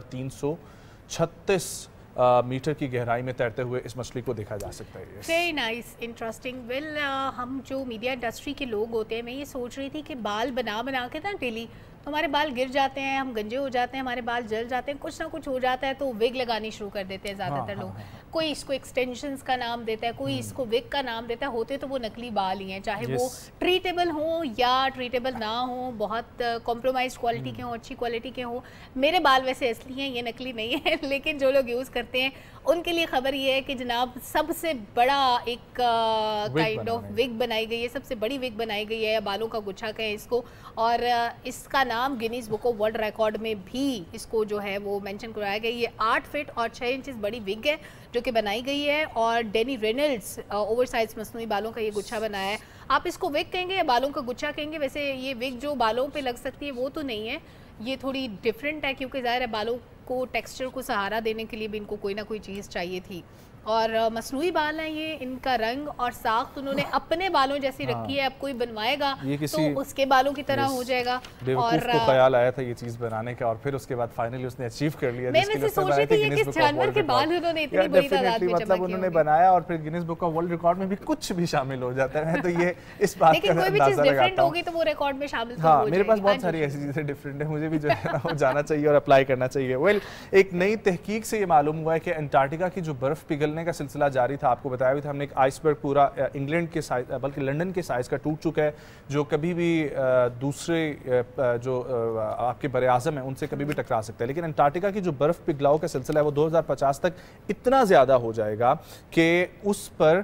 8,336 मीटर की गहराई में तैरते हुए इस मछली को देखा जा सकता है। Very nice, interesting. वेल, हम जो मीडिया इंडस्ट्री के लोग होते हैं, मैं ये सोच रही थी कि बाल बना के ना डेली तो हमारे बाल गिर जाते हैं, हम गंजे हो जाते हैं, हमारे बाल जल जाते हैं, कुछ ना कुछ हो जाता है, तो विग लगानी शुरू कर देते हैं ज़्यादातर लोग। कोई इसको एक्सटेंशंस का नाम देता है, कोई इसको विग का नाम देता है। होते तो वो नकली बाल ही हैं, चाहे वो ट्रीटेबल हो या ट्रीटेबल ना हो, बहुत कॉम्प्रोमाइज क्वालिटी के हों, अच्छी क्वालिटी के हों। मेरे बाल वैसे असली हैं, ये नकली नहीं है, लेकिन जो लोग यूज़ करते हैं उनके लिए खबर ये है कि जनाब सबसे बड़ा एक काइंड ऑफ विग बनाई गई है, सबसे बड़ी विग बनाई गई है, बालों का गुच्छा कहें इसको, और इसका नाम Guinness Book of World Record में भी इसको जो है वो मेंशन कराया गया। ये 8 फीट और 6 इंच बड़ी विग है जो कि बनाई गई है, और डेनी रेनल्ड्स ओवरसाइज मसनूई बालों का ये गुच्छा बनाया है। आप इसको विग कहेंगे या बालों का गुच्छा कहेंगे? वैसे ये विग जो बालों पे लग सकती है वो तो नहीं है, ये थोड़ी डिफरेंट है, क्योंकि ज़ाहिर है बालों को टेक्सचर को सहारा देने के लिए भी इनको कोई ना कोई चीज़ चाहिए थी। और मसनूई बाल हैं ये, इनका रंग और साख्त उन्होंने अपने बालों जैसी रखी है। अब कोई बनवाएगा तो उसके बालों की तरह हो जाएगा। और को ख्याल आया था ये चीज बनाने का, और फिर उसके बाद फाइनली उसने अचीव कर लिया। मैं वैसे सोच रही थी ये किस जानवर के बाल उन्होंने इतनी बड़ी तादाद में मतलब उन्होंने बनाया, और फिर Guinness Book of World Record में भी कुछ भी शामिल हो जाता है। तो ये इस बात का कोई भी चीज डिफरेंट होगी तो वो रिकॉर्ड में शामिल हो जाएगी। मेरे पास बहुत सारी ऐसी चीजें डिफरेंट है, मुझे भी जो है वो जाना चाहिए और अप्लाई करना चाहिए। वेल, एक नई तहकीक से ये मालूम हुआ है कि अंटार्कटिका की जो बर्फ पिघलने का सिलसिला जारी था, आपको बताया भी था हमने, एक आइसबर्ग पूरा इंग्लैंड के साइज बल्कि लंदन के साइज का टूट चुका है, जो कभी भी दूसरे जो आपके बरे आज़म है उनसे कभी भी टकरा सकता है। लेकिन अंटार्कटिका की जो बर्फ पिघलाव का सिलसिला है वो 2050 तक इतना ज़्यादा हो जाएगा कि उस पर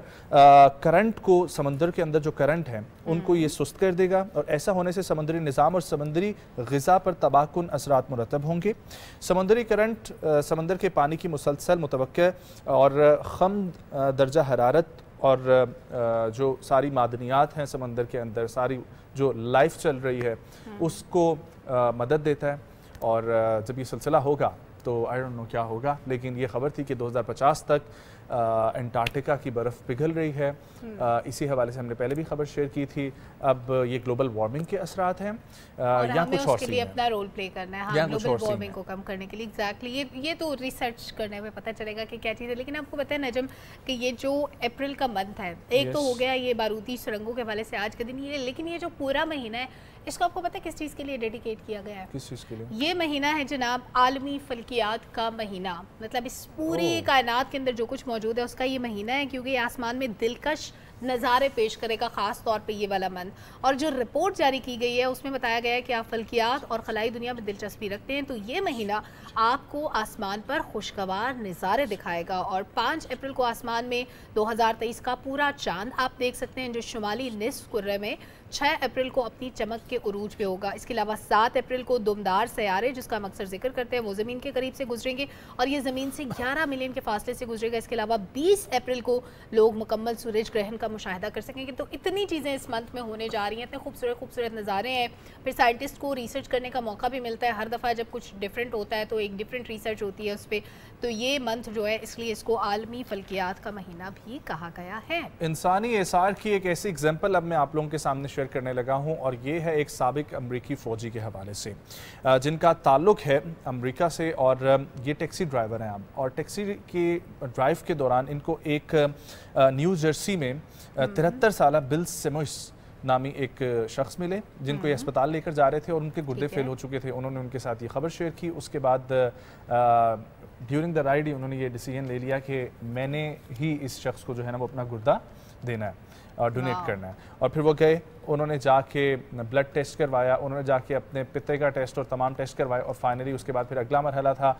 करंट को, समंदर के अंदर जो करंट है उनको ये सुस्त कर देगा, और ऐसा होने से समुद्री निज़ाम और समुद्री ग़िज़ा पर तबाहकुन असरात मुरतब होंगे। समुद्री करंट समंदर के पानी की मुसलसल मुतवक्किल और खम दर्जा हरारत और जो सारी मादनियात हैं समंदर के अंदर, सारी जो लाइफ चल रही है उसको मदद देता है। और जब ये सिलसिला होगा तो आई डोंट नो क्या होगा, लेकिन ये खबर थी कि 2050 तक अंटार्कटिका की बर्फ़ पिघल रही है। इसी हवाले से हमने पहले भी खबर शेयर की थी। अब ये ग्लोबल वार्मिंग के असरात हैं या कुछ और, उसके लिए अपना रोल प्ले करना है, हाँ, ग्लोबल वार्मिंग को कम करने के लिए। एग्जैक्टली, ये तो रिसर्च करने में पता चलेगा कि क्या चीज़ है। लेकिन आपको पता है नजम कि ये जो अप्रैल का मंथ है, एक तो हो गया ये बारूदी सुरंगों के हवाले से आज के दिन ये, लेकिन ये जो पूरा महीना है इसको आपको पता है किस चीज़ के लिए डेडिकेट किया गया है? किस चीज़ के लिए? ये महीना है जनाब आलमी फल्कियात का महीना। मतलब इस पूरी कायनात के अंदर जो कुछ मौजूद है उसका ये महीना है, क्योंकि आसमान में दिलकश नज़ारे पेश करेगा, ख़ास तौर पे ये वाला मंथ। और जो रिपोर्ट जारी की गई है उसमें बताया गया है कि आप फल्कियात और खलाई दुनिया में दिलचस्पी रखते हैं तो ये महीना आपको आसमान पर खुशगवार नज़ारे दिखाएगा। और 5 अप्रैल को आसमान में 2023 का पूरा चांद आप देख सकते हैं, जो शुमाली निस्फ कुर्रे में 6 अप्रैल को अपनी चमक के उरूज पे होगा। इसके अलावा 7 अप्रैल को दुमदार सयारे, जिसका हम अक्सर जिक्र करते हैं, वो ज़मीन के करीब से गुजरेंगे और ये ज़मीन से 11 मिलियन के फासले से गुजरेगा। इसके अलावा 20 अप्रैल को लोग मुकम्मल सूरज ग्रहण का मुशाहिदा कर सकेंगे। तो इतनी चीज़ें इस मंथ में होने जा रही हैं, इतने खूबसूरत खूबसूरत नज़ारे हैं। फिर साइंटिस्ट को रिसर्च करने का मौका भी मिलता है। हर दफ़ा जब कुछ डिफरेंट होता है तो एक डिफरेंट रिसर्च होती है उस पर। तो ये मंथ जो है, इसलिए इसको आलमी फल्कियात का महीना भी कहा गया है। इंसानी एसार की एक ऐसी एग्जाम्पल अब मैं आप लोगों के सामने शेयर करने लगा हूँ और ये है एक साबिक अमरीकी फ़ौजी के हवाले से, जिनका ताल्लुक है अमरीका से। और ये टैक्सी ड्राइवर हैं अब, और टैक्सी की ड्राइव के दौरान इनको एक न्यू जर्सी में 73 साल बिल सिमोस नामी एक शख्स मिले, जिनको ये अस्पताल लेकर जा रहे थे और उनके गुर्दे फेल हो चुके थे। उन्होंने उनके साथ ये खबर शेयर की। उसके बाद ड्यूरिंग द राइड उन्होंने ये डिसीजन ले लिया कि मैंने ही इस शख्स को जो है ना वो अपना गुर्दा देना है और डोनेट करना है। और फिर वो गए, उन्होंने जाके ब्लड टेस्ट करवाया, उन्होंने जाके अपने पित्ते का टेस्ट और तमाम टेस्ट करवाए और फाइनली उसके बाद फिर अगला मरहला था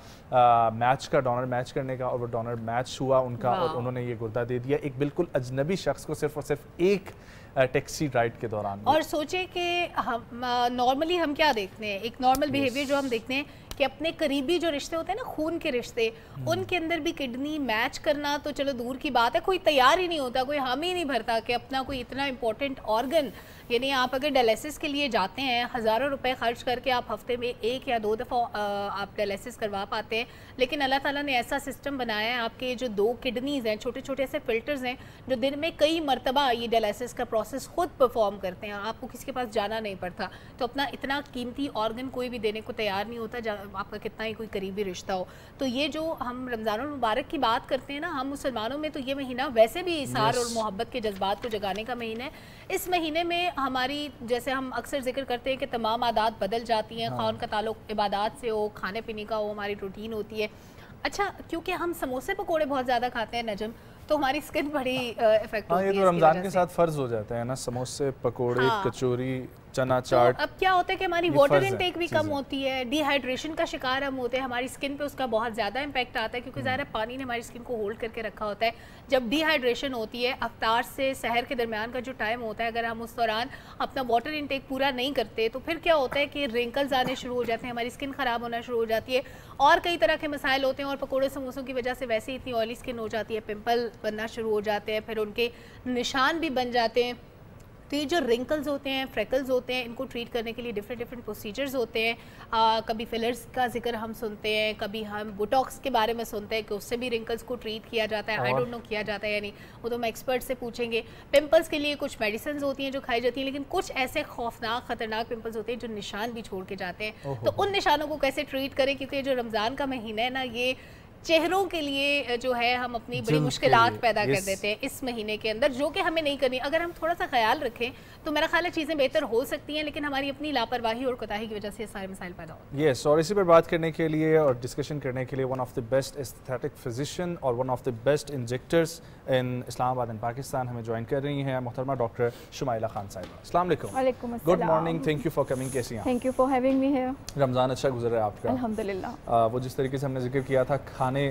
मैच का, डोनर मैच करने का, और वो डोनर मैच हुआ उनका और उन्होंने ये गुर्दा दे दिया एक बिल्कुल अजनबी शख्स को, सिर्फ और सिर्फ एक टैक्सी राइड के दौरान। और सोचे कि हम नॉर्मली हम क्या देखते हैं, एक नॉर्मल बिहेवियर जो हम देखते हैं कि अपने करीबी जो रिश्ते होते हैं ना, खून के रिश्ते, उनके अंदर भी किडनी मैच करना तो चलो दूर की बात है, कोई तैयार ही नहीं होता, कोई हामी नहीं भरता कि अपना कोई इतना इंपॉर्टेंट ऑर्गन, यानी आप अगर डायलिसिस के लिए जाते हैं हज़ारों रुपए खर्च करके आप हफ्ते में 1 या 2 दफ़ा आप डायलिसिस करवा पाते हैं, लेकिन अल्लाह ताला ने ऐसा सिस्टम बनाया है, आपके जो 2 किडनीज़ हैं, छोटे छोटे ऐसे फिल्टर्स हैं जो दिन में कई मरतबा ये डायलिसिस का प्रोसेस खुद परफॉर्म करते हैं, आपको किसी के पास जाना नहीं पड़ता। तो अपना इतना कीमती ऑर्गन कोई भी देने को तैयार नहीं होता, आपका कितना ही कोई करीबी रिश्ता हो। तो ये जो हम रमज़ान मुबारक की बात करते हैं ना, हम मुसलमानों में तो ये महीना वैसे भी इसार और मोहब्बत के जज्बात को जगाने का महीना है। इस महीने में हमारी, जैसे हम अक्सर जिक्र करते हैं कि तमाम आदात बदल जाती हैं, खान का ताल्लुक इबादत से हो, खाने पीने का हो, हमारी रूटीन होती है। अच्छा, क्योंकि हम समोसे पकोड़े बहुत ज़्यादा खाते हैं नजम, तो हमारी स्किन बड़ी इफेक्ट होती है। ये तो रमज़ान के साथ फ़र्ज हो जाता है ना, समोसे पकोड़े, कचौरी, चना चाट। तो अब क्या होता है कि हमारी वाटर इनटेक भी कम होती है, डिहाइड्रेशन का शिकार हम होते हैं, हमारी स्किन पे उसका बहुत ज़्यादा इम्पैक्ट आता है, क्योंकि ज़ाहिर पानी ने हमारी स्किन को होल्ड करके रखा होता है। जब डिहाइड्रेशन होती है, अफ्तार से सहर के दरमियान का जो टाइम होता है, अगर हम उस दौरान अपना वाटर इनटेक पूरा नहीं करते तो फिर क्या होता है कि रिंकल्स आने शुरू हो जाते हैं, हमारी स्किन ख़राब होना शुरू हो जाती है और कई तरह के मसाइल होते हैं। और पकौड़े समोसों की वजह से वैसे ही इतनी ऑयली स्किन हो जाती है, पिंपल बनना शुरू हो जाते हैं, फिर उनके निशान भी बन जाते हैं। तो ये जो रिंकल्स होते हैं, फ्रेकल्स होते हैं, इनको ट्रीट करने के लिए डिफरेंट प्रोसीजर्स होते हैं। कभी फिलर्स का जिक्र हम सुनते हैं, कभी हम बोटॉक्स के बारे में सुनते हैं कि उससे भी रिंकल्स को ट्रीट किया जाता है। आई डोंट नो किया जाता है या नहीं, वो तो हम एक्सपर्ट से पूछेंगे। पिंपल्स के लिए कुछ मेडिसिन होती हैं जो खाई जाती हैं, लेकिन कुछ ऐसे खौफनाक खतरनाक पिंपल्स होते हैं जो निशान भी छोड़ के जाते हैं। तो उन निशानों को कैसे ट्रीट करें, क्योंकि जो रमज़ान का महीना है ना, ये चेहरों के लिए जो है हम अपनी बड़ी मुश्किलात पैदा कर देते हैं इस महीने के अंदर, जो कि हमें नहीं करनी। अगर हम थोड़ा सा ख्याल रखें तो मेरा ख्याल है चीज़ें बेहतर हो सकती हैं, लेकिन हमारी अपनी लापरवाही और कोताही की वजह से सारे मसाइल पैदा होते हैं। यस, और इसी पर बात करने के लिए और डिस्कशन करने के लिए one of the best aesthetic physician और one of the best injectors in Islamabad and Pakistan हमें ज्वाइन कर रही हैं मोहतरमा डॉक्टर शुमाइला खान साहिबा। अस्सलाम वालेकुम। Good morning, thank you for coming. कैसी हैं? Thank you for having me here. Ramzan अच्छा गुजर रहा है आपका? अल्हम्दुलिल्लाह। वो जिस तरीके से हमने जिक्र किया था खाने,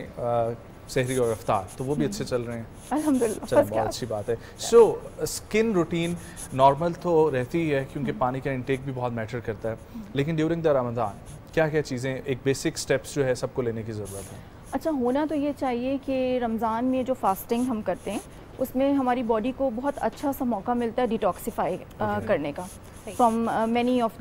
सहरी और इफ्तार, तो वो भी अच्छे चल रहे हैं अल्हम्दुलिल्लाह। चलो, बहुत अच्छी बात है। सो स्किन रूटीन नॉर्मल तो रहती ही है क्योंकि पानी का इंटेक भी बहुत मैटर करता है, लेकिन ड्यूरिंग द रमज़ान क्या क्या चीज़ें, एक बेसिक स्टेप्स जो है सबको लेने की ज़रूरत है? अच्छा, होना तो ये चाहिए कि रमज़ान में जो फास्टिंग हम करते हैं उसमें हमारी बॉडी को बहुत अच्छा सा मौका मिलता है डिटॉक्सिफाई करने का from many of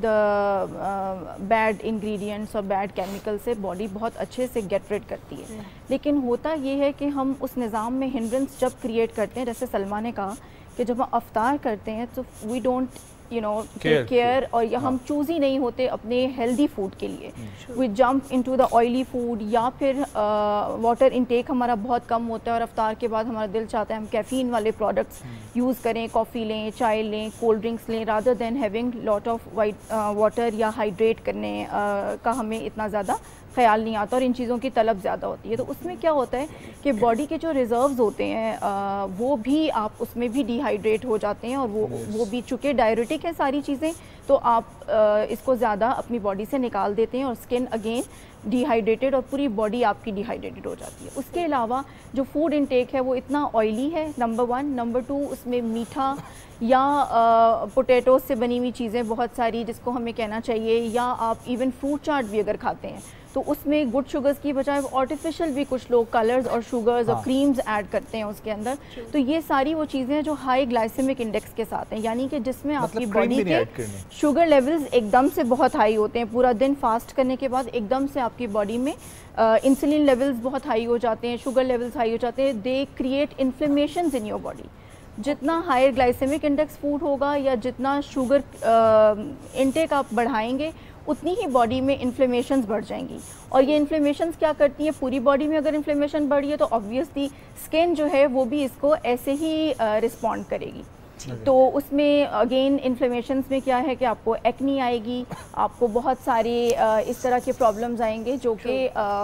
the bad ingredients और बैड केमिकल से बॉडी बहुत अच्छे से गेट रिड करती है। लेकिन होता ये है कि हम उस निज़ाम में हिंड्रेंस जब क्रिएट करते हैं, जैसे सलमा ने कहा कि जब हम अफ्तार करते हैं तो वी डोंट केयर और या हम चूज़ी नहीं होते अपने हेल्दी फूड के लिए। We jump into the oily food, या फिर वाटर इनटेक हमारा बहुत कम होता है और अफ्तार के बाद हमारा दिल चाहता है हम कैफ़ीन वाले प्रोडक्ट्स यूज़ करें, कॉफ़ी लें, चाय लें, कोल्ड ड्रिंक्स लें, rather than having lot of water या हाइड्रेट करने का हमें इतना ज़्यादा ख्याल नहीं आता और इन चीज़ों की तलब ज़्यादा होती है। तो उसमें क्या होता है कि बॉडी के जो रिज़र्व्स होते हैं वो भी आप उसमें भी डिहाइड्रेट हो जाते हैं और वो भी चूँकि डायरेटिक है सारी चीज़ें, तो आप इसको ज़्यादा अपनी बॉडी से निकाल देते हैं और स्किन अगेन डिहाइड्रेटेड और पूरी बॉडी आपकी डिहाइड्रेटेड हो जाती है। उसके अलावा जो फूड इनटेक है वो इतना ऑयली है, नंबर 1, नंबर 2 उसमें मीठा या पोटैटोज से बनी हुई चीज़ें बहुत सारी जिसको हमें कहना चाहिए, या आप इवन फ्रूट चाट भी अगर खाते हैं तो उसमें गुड शुगर्स की बजाय आर्टिफिशियल भी कुछ लोग कलर्स और शुगर्स और क्रीम्स ऐड करते हैं उसके अंदर। तो ये सारी वो चीज़ें हैं जो हाई ग्लाइसेमिक इंडेक्स के साथ हैं, यानी कि जिसमें आपकी बॉडी के शुगर लेवल्स एकदम से बहुत हाई होते हैं। पूरा दिन फास्ट करने के बाद एकदम से आपकी बॉडी में इंसुलिन लेवल्स बहुत हाई हो जाते हैं, शुगर लेवल्स हाई हो जाते हैं। They create inflammations in your body. जितना हायर ग्लाइसेमिक इंडेक्स फूड होगा या जितना शुगर इनटेक आप बढ़ाएंगे उतनी ही बॉडी में इन्फ्लेमेशंस बढ़ जाएंगी। और ये इन्फ्लेमेशंस क्या करती हैं, पूरी बॉडी में अगर इन्फ्लेमेशन बढ़ी है तो ऑब्वियसली स्किन जो है वो भी इसको ऐसे ही रिस्पॉन्ड करेगी। तो उसमें अगेन इन्फ्लेमेशंस में क्या है कि आपको एक्नी आएगी, आपको बहुत सारे इस तरह के प्रॉब्लम्स आएंगे जो कि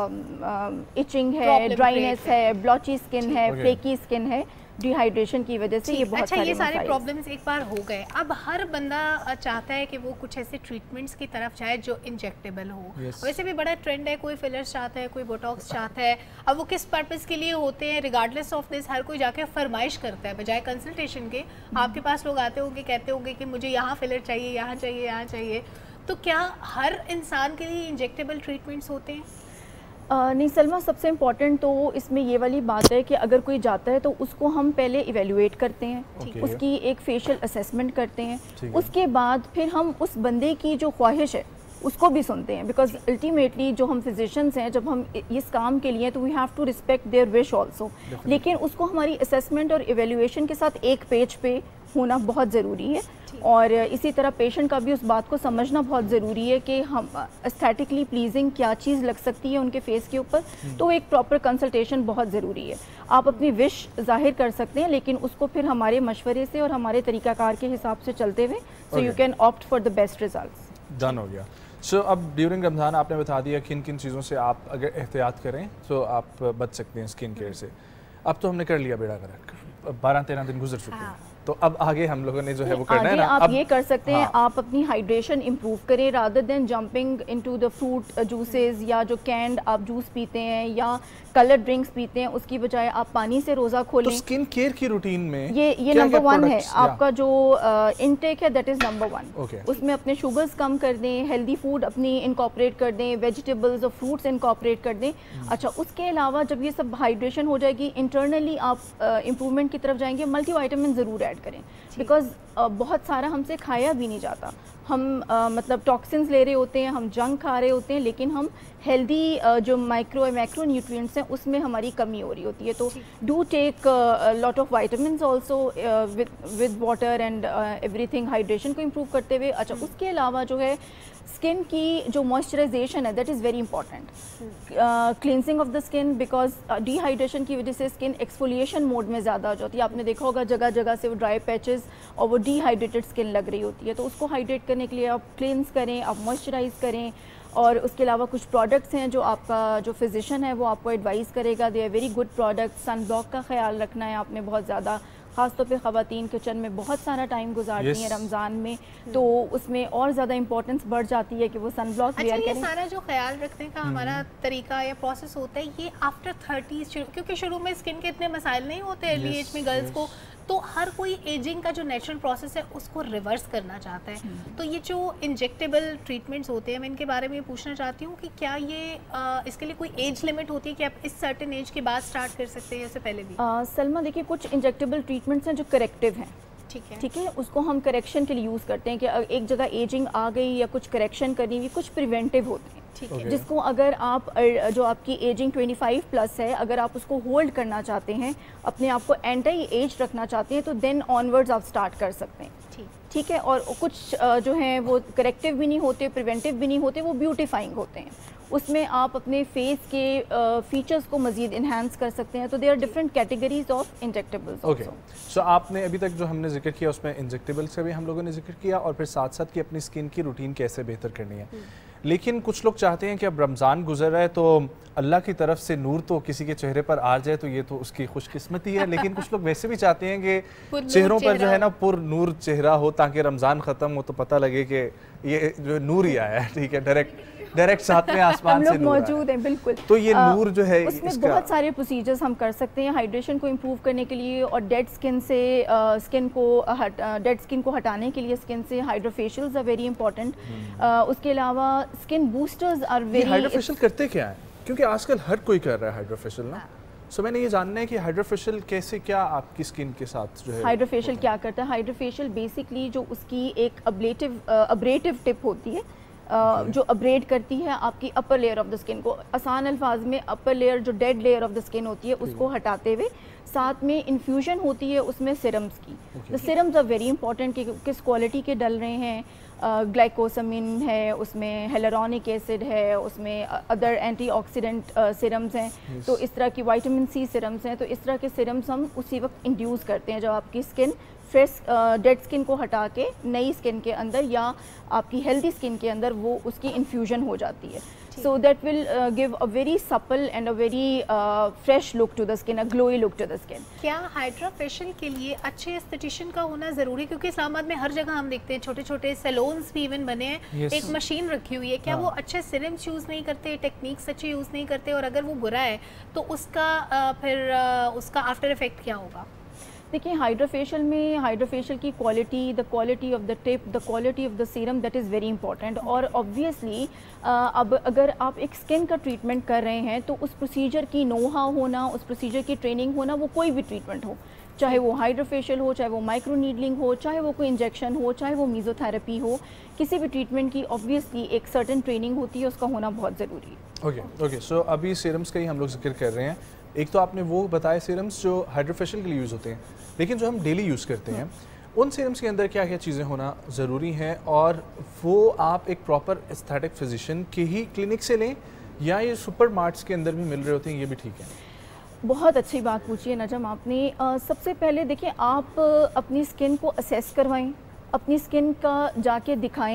इचिंग है, ड्राइनेस है, ब्लॉची स्किन है, फ्लेकी स्किन है, डिहाइड्रेशन की वजह से ये बहुत अच्छा ये सारे प्रॉब्लम्स एक बार हो गए। अब हर बंदा चाहता है कि वो कुछ ऐसे ट्रीटमेंट्स की तरफ जाए जो इंजेक्टेबल हो। वैसे भी बड़ा ट्रेंड है, कोई फिलर्स चाहता है, कोई बोटॉक्स चाहता है। अब वो किस पर्पस के लिए होते हैं रिगार्डलेस ऑफ दिस, हर कोई जाके फरमाइश करता है बजाय कंसल्टेशन के। आपके पास लोग आते होंगे, कहते होंगे कि मुझे यहाँ फिलर चाहिए, यहाँ चाहिए, यहाँ चाहिए। तो क्या हर इंसान के लिए इंजेक्टेबल ट्रीटमेंट्स होते हैं? नहीं सलमा, सबसे इम्पॉर्टेंट तो इसमें ये वाली बात है कि अगर कोई जाता है तो उसको हम पहले इवेल्युएट करते हैं, उसकी एक फेशियल असेसमेंट करते हैं, उसके बाद फिर हम उस बंदे की जो ख्वाहिश है उसको भी सुनते हैं। बिकॉज अल्टीमेटली जो हम फिजिशियंस हैं, जब हम इस काम के लिए तो we have to respect their wish also, लेकिन उसको हमारी असेसमेंट और इवेल्युएशन के साथ एक पेज पे होना बहुत ज़रूरी है। और इसी तरह पेशेंट का भी उस बात को समझना बहुत ज़रूरी है कि हम एस्थेटिकली प्लीजिंग क्या चीज़ लग सकती है उनके फेस के ऊपर। तो एक प्रॉपर कंसल्टेशन बहुत ज़रूरी है। आप अपनी विश जाहिर कर सकते हैं, लेकिन उसको फिर हमारे मशवरे से और हमारे तरीक़ाकार के हिसाब से चलते हुए so you can opt for the best results. Done हो गया। सो अब ड्यूरिंग रमज़ान आपने बता दिया किन किन चीज़ों से आप अगर एहतियात करें तो आप बच सकते हैं स्किन केयर से। अब तो हमने कर लिया बेड़ा गर्क, 12-13 दिन गुजर चुके हैं, तो अब आगे हम लोगों ने जो है वो करना है ना। आप ये कर सकते हैं, आप अपनी हाइड्रेशन इंप्रूव करें rather than jumping into the fruit juices या जो कैंड आप जूस पीते हैं या कलर ड्रिंक्स पीते हैं, उसकी बजाय आप पानी से रोज़ा खोलें। तो स्किन केयर की रूटीन में ये नंबर 1 है आपका जो इनटेक है, दैट इज़ नंबर 1। उसमें अपने शुगर्स कम कर दें, हेल्दी फूड अपनी इनकॉर्पोरेट कर दें, वेजिटेबल्स और फ्रूट्स इनकॉर्पोरेट कर दें। अच्छा, उसके अलावा जब ये सब हाइड्रेशन हो जाएगी, इंटरनली आप इम्प्रूवमेंट की तरफ जाएंगे, मल्टीविटामिन ज़रूर ऐड करें। बिकॉज बहुत सारा हमसे खाया भी नहीं जाता। हम मतलब टॉक्सिन्स ले रहे होते हैं, हम जंक खा रहे होते हैं, लेकिन हम हेल्दी जो मैक्रो न्यूट्रिएंट्स हैं उसमें हमारी कमी हो रही होती है। तो do take lot of vitamins also with water and everything, hydration को इम्प्रूव करते हुए। अच्छा, उसके अलावा जो है स्किन की जो मॉइस्चराइजेशन है that is very important, cleansing of the skin, because dehydration की वजह से स्किन एक्सफोलिएशन मोड में ज़्यादा हो जाती है। आपने देखा होगा जगह जगह से वो ड्राई पैचेस और वो डिहाइड्रेटेड स्किन लग रही होती है। तो उसको हाइड्रेट करने के लिए आप क्लिनज करें, आप मॉइस्चराइज करें। और उसके अलावा कुछ प्रोडक्ट्स हैं जो आपका जो फिजिशियन है वो आपको एडवाइस करेगा, they are very good product. Sun block का ख्याल रखना है आपने बहुत ज़्यादा, ख़ासतौर पे ख़वातीन किचन में बहुत सारा टाइम गुजारती हैं रमज़ान में, तो उसमें और ज़्यादा इंपॉर्टेंस बढ़ जाती है कि वो सन ब्लॉक वेयर करें। ये सारा जो ख्याल रखने का हमारा तरीका या प्रोसेस होता है, ये आफ्टर 30 क्योंकि शुरू में स्किन के इतने मसाइल नहीं होते अर्ली एज में गर्ल्स को, तो हर कोई एजिंग का जो नेचुरल प्रोसेस है उसको रिवर्स करना चाहता है। तो ये जो इंजेक्टेबल ट्रीटमेंट्स होते हैं, मैं इनके बारे में पूछना चाहती हूँ कि क्या ये इसके लिए कोई एज लिमिट होती है कि आप इस सर्टेन एज के बाद स्टार्ट कर सकते हैं या इससे पहले भी? सलमा, देखिए कुछ इंजेक्टेबल ट्रीटमेंट्स हैं जो करेक्टिव हैं, ठीक है, उसको हम करेक्शन के लिए यूज़ करते हैं कि एक जगह एजिंग आ गई या कुछ करेक्शन करनी हुई, कुछ प्रिवेंटिव होते हैं, जिसको अगर आप जो आपकी एजिंग 25+ है, अगर आप उसको होल्ड करना चाहते हैं, अपने आप को एंटी एज रखना चाहते हैं, तो देन ऑनवर्ड्स आप स्टार्ट कर सकते हैं। ठीक है, और कुछ जो हैं वो करेक्टिव भी नहीं होते, प्रिवेंटिव भी नहीं होते, वो ब्यूटिफाइंग होते हैं। उसमें आप अपने फेस के फीचर्स को मजीद इन्हांस कर सकते हैं। तो there are different categories of injectables. Okay, so आपने अभी तक जो हमने जिक्र किया उसमें इंजेक्टेबल्स का भी हम लोगों ने जिक्र किया, और फिर साथ साथ कि अपनी स्किन की रूटीन कैसे बेहतर करनी है। लेकिन कुछ लोग चाहते हैं कि अब रमज़ान गुजर रहा है तो अल्लाह की तरफ से नूर तो किसी के चेहरे पर आ जाए, तो ये तो उसकी खुशकिस्मती है। लेकिन कुछ लोग वैसे भी चाहते हैं कि चेहरों पर जो है ना पुर नूर चेहरा हो, ताकि रमज़ान ख़त्म हो तो पता लगे कि ये जो नूर ही आया है। ठीक है, डायरेक्ट साथ में आसमान से नूर मौजूद हैं। बिल्कुल, तो ये नूर जो है उसमें बहुत सारे प्रोसीजर्स हम कर सकते हैं हाइड्रेशन को इम्प्रूव करने के लिए, और डेड स्किन को हटाने के लिए स्किन से हाइड्रोफेशियल्स आर वेरी इंपॉर्टेंट। उसके अलावा skin boosters are very. Hydrofacial करते क्या है? क्योंकि आजकल हर कोई कर रहा है हाइड्रोफेशियल ना। सो मैंने ये जानना है कि हाइड्रोफेशियल कैसे, क्या आपकी स्किन के साथ जो है हाइड्रोफेशियल क्या करता है? हाइड्रोफेशियल बेसिकली जो उसकी एक अब्रेटिव टिप होती है, जो अब्रेड करती है आपकी upper layer of the skin को। आसान अल्फाज में अपर लेयर जो dead layer of the skin होती है उसको हटाते हुए साथ में इन्फ्यूजन होती है उसमें सिरम्स की। The serums are very important कि किस क्वालिटी के डल रहे हैं। ग्लाइकोसामिन है, उसमें हेलुरोनिक एसिड है, उसमें अदर एंटीऑक्सीडेंट सिरम्स हैं, तो इस तरह की विटामिन सी सिरम्स हैं। तो इस तरह के सिरम्स हम उसी वक्त इंड्यूस करते हैं जब आपकी स्किन फ्रेश डेड स्किन को हटा के नई स्किन के अंदर या आपकी हेल्दी स्किन के अंदर वो उसकी इन्फ्यूजन हो जाती है। So that will give a very supple and a very fresh look to the skin, a glowy look to the skin. क्या हाइड्रोफेशियल के लिए अच्छे एस्थेटिशियन का होना ज़रूरी? क्योंकि इस्लामाबाद में हर जगह हम देखते हैं छोटे छोटे सैलून्स भी इवन बने हैं, एक मशीन रखी हुई है। क्या वो अच्छे सिरम्स यूज़ नहीं करते, टेक्निक्स अच्छे यूज़ नहीं करते, और अगर वो बुरा है तो उसका फिर उसका आफ्टर इफेक्ट क्या होगा? देखिए, हाइड्रोफेशियल की quality, the quality of the tip, the quality of the serum, that is very important. और ऑब्वियसली अब अगर आप एक स्किन का ट्रीटमेंट कर रहे हैं तो उस प्रोसीजर की नो-हाउ होना, उस प्रोसीजर की ट्रेनिंग होना, वो कोई भी ट्रीटमेंट हो, चाहे वो हाइड्रोफेशियल हो, चाहे वो माइक्रो नीडलिंग हो, चाहे वो कोई इंजेक्शन हो, चाहे वो मीज़ोथेरेपी हो, किसी भी ट्रीटमेंट की ऑब्वियसली एक सर्टेन ट्रेनिंग होती है, उसका होना बहुत ज़रूरी है। ओके, सो अभी सीरम्स का ही हम लोग जिक्र कर रहे हैं। एक तो आपने वो बताया सीरम्स जो हाइड्रोफेशियल के लिए यूज़ होते हैं, लेकिन जो हम डेली यूज़ करते हैं उन सीरम्स के अंदर क्या क्या चीज़ें होना ज़रूरी हैं, और वो आप एक प्रॉपर एस्थेटिक फिजिशियन के ही क्लिनिक से लें या ये सुपर मार्ट्स के अंदर भी मिल रहे होते हैं, ये भी ठीक है? बहुत अच्छी बात पूछी है नजम आपने। सबसे पहले देखिए, आप अपनी स्किन को असेस करवाएं, अपनी स्किन का जाके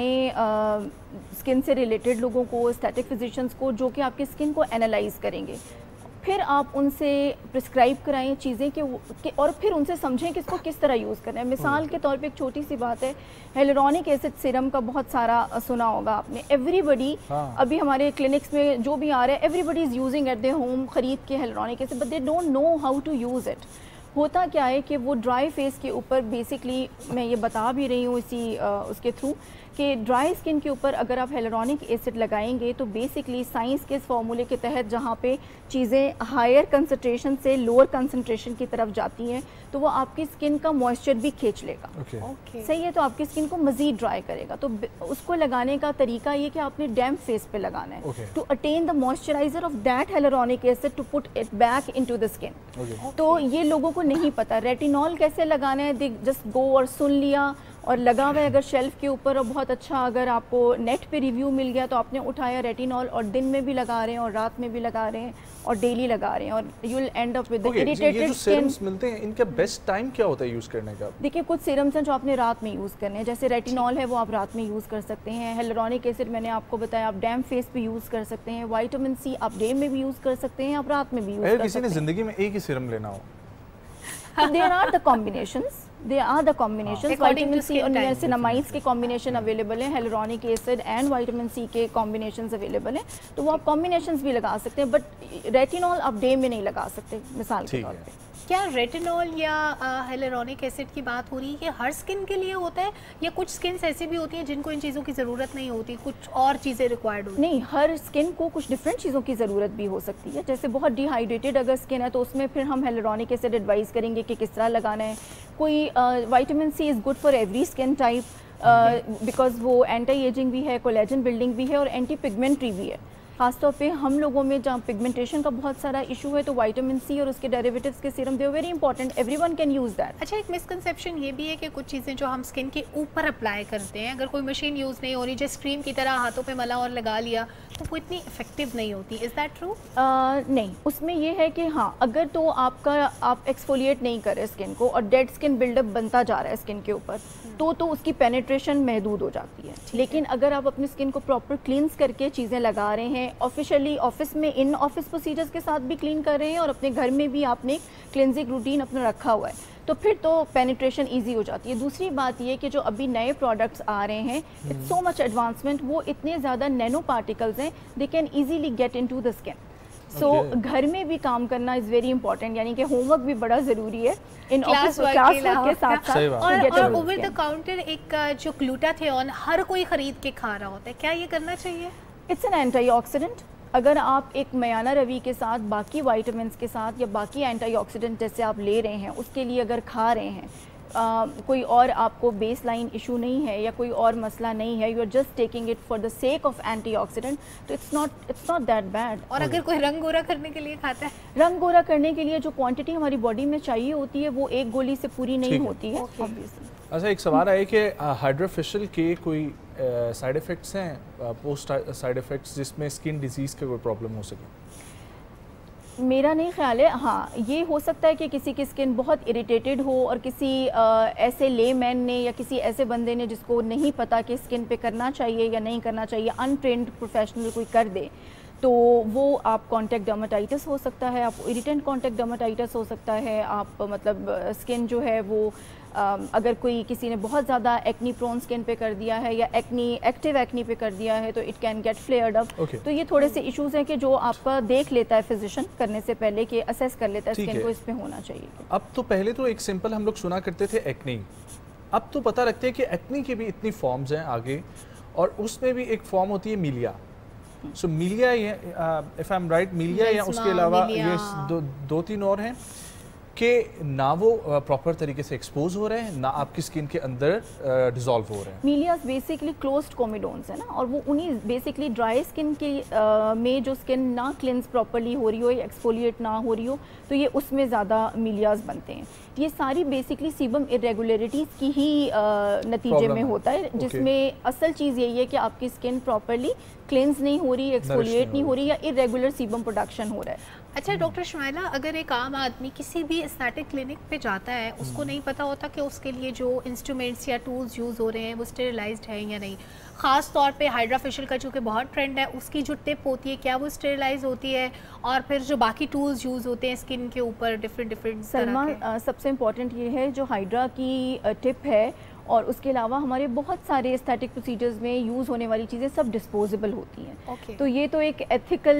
दिखाएं स्किन से रिलेटेड लोगों को, एस्थेटिक फिजिशियंस को, जो कि आपकी स्किन को एनालाइज करेंगे। फिर आप उनसे प्रिस्क्राइब कराएं चीज़ें कि और फिर उनसे समझें कि इसको किस तरह यूज़ करना है। मिसाल के तौर पे एक छोटी सी बात है, हेलुरोनिक एसिड सीरम का बहुत सारा सुना होगा आपने। एवरीबडी अभी हमारे क्लिनिक्स में जो भी आ रहा है, everybody is using at their home खरीद के hyaluronic acid, but they don't know how to use it. होता क्या है कि वो ड्राई फेस के ऊपर, बेसिकली मैं ये बता भी रही हूँ इसी उसके थ्रू, कि ड्राई स्किन के ऊपर अगर आप हेलुरोनिक एसिड लगाएंगे तो बेसिकली साइंस के इस फॉर्मूले के तहत जहाँ पे चीज़ें हायर कंसंट्रेशन से लोअर कंसंट्रेशन की तरफ जाती हैं तो वो आपकी स्किन का मॉइस्चर भी खींच लेगा। सही है, तो आपकी स्किन को मज़ीद ड्राई करेगा। तो उसको लगाने का तरीका ये कि आपने डैम्प फेस पे लगाना है to attain the moisturiser of that hyaluronic acid to put it back into the skin. तो ये लोगों को नहीं पता रेटिनॉल कैसे लगाना है। दे जस्ट गो और सुन लिया और लगा हुआ है अगर शेल्फ के ऊपर, और बहुत अच्छा अगर आपको नेट पे रिव्यू मिल गया तो आपने उठाया रेटिनॉल और दिन में भी लगा रहे हैं और रात में भी लगा रहे हैं और डेली लगा रहे हैं, और you will end up with irritated skin. मिलते हैं, इनका बेस्ट टाइम क्या होता है यूज़ करने का? देखिए, कुछ सीरम्स हैं जो आपने रात में यूज़ करने हैं, जैसे रेटिनॉल है वो आप रात में यूज़ कर सकते हैं। हेलुरोनिक एसिड मैंने आपको बताया आप डैम्प फेस पे यूज़ कर सकते हैं। विटामिन सी आप डे में भी यूज़ कर सकते हैं, आप रात में भी यूज़ कर सकते हैं। किसी ने ज़िंदगी में एक ही सीरम लेना हो, there are the combinations, vitamin C और नियासिनामाइड्स के कॉम्बिनेशन अवेलेबल हैं, hyaluronic acid and vitamin C के कॉम्बिनेशंस अवेलेबल हैं, तो वो आप कॉम्बिनेशंस भी लगा सकते हैं, बट रेटिनॉल आप डे में नहीं लगा सकते मिसाल के तौर पे। क्या रेटिनॉल या हेलुरोनिक एसिड की बात हो रही है कि हर स्किन के लिए होता है, या कुछ स्किन ऐसी भी होती हैं जिनको इन चीज़ों की ज़रूरत नहीं होती, कुछ और चीज़ें रिक्वायर्ड होती हैं? नहीं, हर स्किन को कुछ डिफरेंट चीज़ों की ज़रूरत भी हो सकती है। जैसे बहुत डिहाइड्रेटेड अगर स्किन है तो उसमें फिर हम हेलुरोनिक एसिड एडवाइस करेंगे कि किस तरह लगाना है। कोई vitamin C is good for every skin type because वो एंटी एजिंग भी है, कोलेजन बिल्डिंग भी है और एंटी पिगमेंट्री भी है। खासतौर पे हम लोगों में जहाँ पिगमेंटेशन का बहुत सारा इशू है, तो विटामिन सी और उसके डेरिवेटिव्स के serum they very important, everyone can use that. अच्छा, एक मिसकंसेप्शन ये भी है कि कुछ चीज़ें जो हम स्किन के ऊपर अप्लाई करते हैं, अगर कोई मशीन यूज़ नहीं हो रही, जैसे क्रीम की तरह हाथों पे मला और लगा लिया, तो वो इतनी इफेक्टिव नहीं होती। Is that true? नहीं, उसमें ये है कि हाँ, अगर तो आप एक्सफोलिएट नहीं कर रहे स्किन को और डेड स्किन बिल्डअप बनता जा रहा है स्किन के ऊपर, तो उसकी पेनिट्रेशन महदूद हो जाती है। लेकिन अगर आप अपनी स्किन को प्रॉपर क्लींस करके चीज़ें लगा रहे हैं, ऑफिशियली ऑफिस में इन ऑफिस प्रोसीजर्स के साथ भी क्लीन कर रहे हैं और अपने घर में भी आपने क्लिनजिंग रूटीन अपना रखा हुआ है, तो फिर तो पेनिट्रेशन इजी हो जाती है। दूसरी बात ये कि जो अभी नए प्रोडक्ट्स आ रहे हैं, इट्स सो मच एडवांसमेंट, वो इतने ज़्यादा नैनो पार्टिकल्स हैं, they can easily get into the skin. So घर में भी काम करना इज़ वेरी इंपॉर्टेंट, यानी कि होमवर्क भी बड़ा ज़रूरी है इन ऑफिस क्लास वर्क के साथ साथ। और ओवर द काउंटर एक जो ग्लूटाथियोन हर कोई खरीद के खा रहा होता है, क्या ये करना चाहिए? It's an antioxidant. अगर आप एक मयाना रवि के साथ बाकी वाइटामिन्स के साथ या बाकी एंटीऑक्सीडेंट जैसे आप ले रहे हैं, उसके लिए अगर खा रहे हैं, कोई और आपको बेस लाइन इशू नहीं है या कोई और मसला नहीं है, you are just taking it for the sake of antioxidant, तो इट्स नॉट दैट बैड। और अगर कोई रंग गोरा करने के लिए खाता है, रंग गोरा करने के लिए जो क्वांटिटी हमारी बॉडी में चाहिए होती है वो एक गोली से पूरी नहीं होती है ऑब्वियसली। अच्छा, एक सवाल है कि हाइड्रोफेशियल के कोई साइड इफ़ेक्ट्स हैं, पोस्ट साइड इफ़ेक्ट्स, जिसमें स्किन डिजीज़ का कोई प्रॉब्लम हो सके? मेरा नहीं ख्याल है। हाँ, ये हो सकता है कि किसी की स्किन बहुत इरिटेटेड हो और किसी ऐसे लेमैन ने या किसी ऐसे बंदे ने जिसको नहीं पता कि स्किन पे करना चाहिए या नहीं करना चाहिए, अनट्रेंड प्रोफेशनल कोई कर दे, तो वो आप कॉन्टैक्ट डर्माटाइटिस हो सकता है, आप इरिटेंट कॉन्टैक्ट डर्माटाइटिस हो सकता है, आप मतलब स्किन जो है वो अगर कोई किसी ने बहुत ज़्यादा एक्नी प्रोन स्किन पे कर दिया है या एक्टिव एक्नी पे कर दिया है, तो it can get flared up. तो ये थोड़े से इश्यूज हैं कि जो आपका देख लेता है फिजिशियन करने से पहले, कि असेस कर लेता है स्किन को इस पे होना चाहिए। अब तो पहले तो एक सिंपल हम लोग सुना करते थे एक्नी, अब तो पता लगता है कि एक्नी की भी इतनी फॉर्म्स हैं आगे, और उसमें भी एक फॉर्म होती है milia. So milia, if I am right, milia या उसके अलावा ये दो तीन और हैं कि ना वो प्रॉपर तरीके से एक्सपोज हो रहे हैं, ना आपकी स्किन के अंदर डिसॉल्व हो रहे हैं। मीलियास बेसिकली क्लोज्ड कोमिडोन्स है ना, और वो उन्हीं बेसिकली ड्राई स्किन के में जो स्किन ना क्लिंस प्रॉपरली हो रही हो या एक्सफोलिएट ना हो रही हो, तो ये उसमें ज़्यादा मीलियास बनते हैं। ये सारी बेसिकली सीबम इरेगुलरिटीज़ की ही नतीजे में होता है, जिसमें असल चीज़ यही है कि आपकी स्किन प्रॉपरली क्लिंस नहीं हो रही, एक्सफोलिएट नहीं हो रही, या इरेगुलर सीबम प्रोडक्शन हो रहा है। अच्छा डॉक्टर शुमाइला, अगर एक आम आदमी किसी भी एस्थेटिक क्लिनिक पे जाता है, उसको नहीं पता होता कि उसके लिए जो इंस्ट्रूमेंट्स या टूल्स यूज़ हो रहे हैं वो स्टेरिलाइज्ड है या नहीं, ख़ास तौर पे हाइड्राफेशियल का चूँकि बहुत ट्रेंड है, उसकी जो टिप होती है क्या वो स्टेरिलाइज होती है, और फिर जो बाकी टूल्स यूज़ होते हैं स्किन के ऊपर डिफरेंट सलमा, सबसे इम्पॉर्टेंट ये है जो हाइड्रा की टिप है, और उसके अलावा हमारे बहुत सारे एस्थेटिक प्रोसीजर्स में यूज़ होने वाली चीज़ें सब डिस्पोजेबल होती हैं। तो ये तो एक एथिकल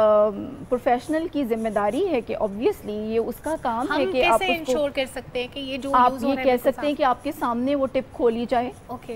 प्रोफेशनल की जिम्मेदारी है कि ऑब्वियसली ये उसका काम है कि आप उसको इंश्योर कर सकते हैं कि ये जो आप ये कह सकते हैं कि आपके सामने वो टिप खोली जाए,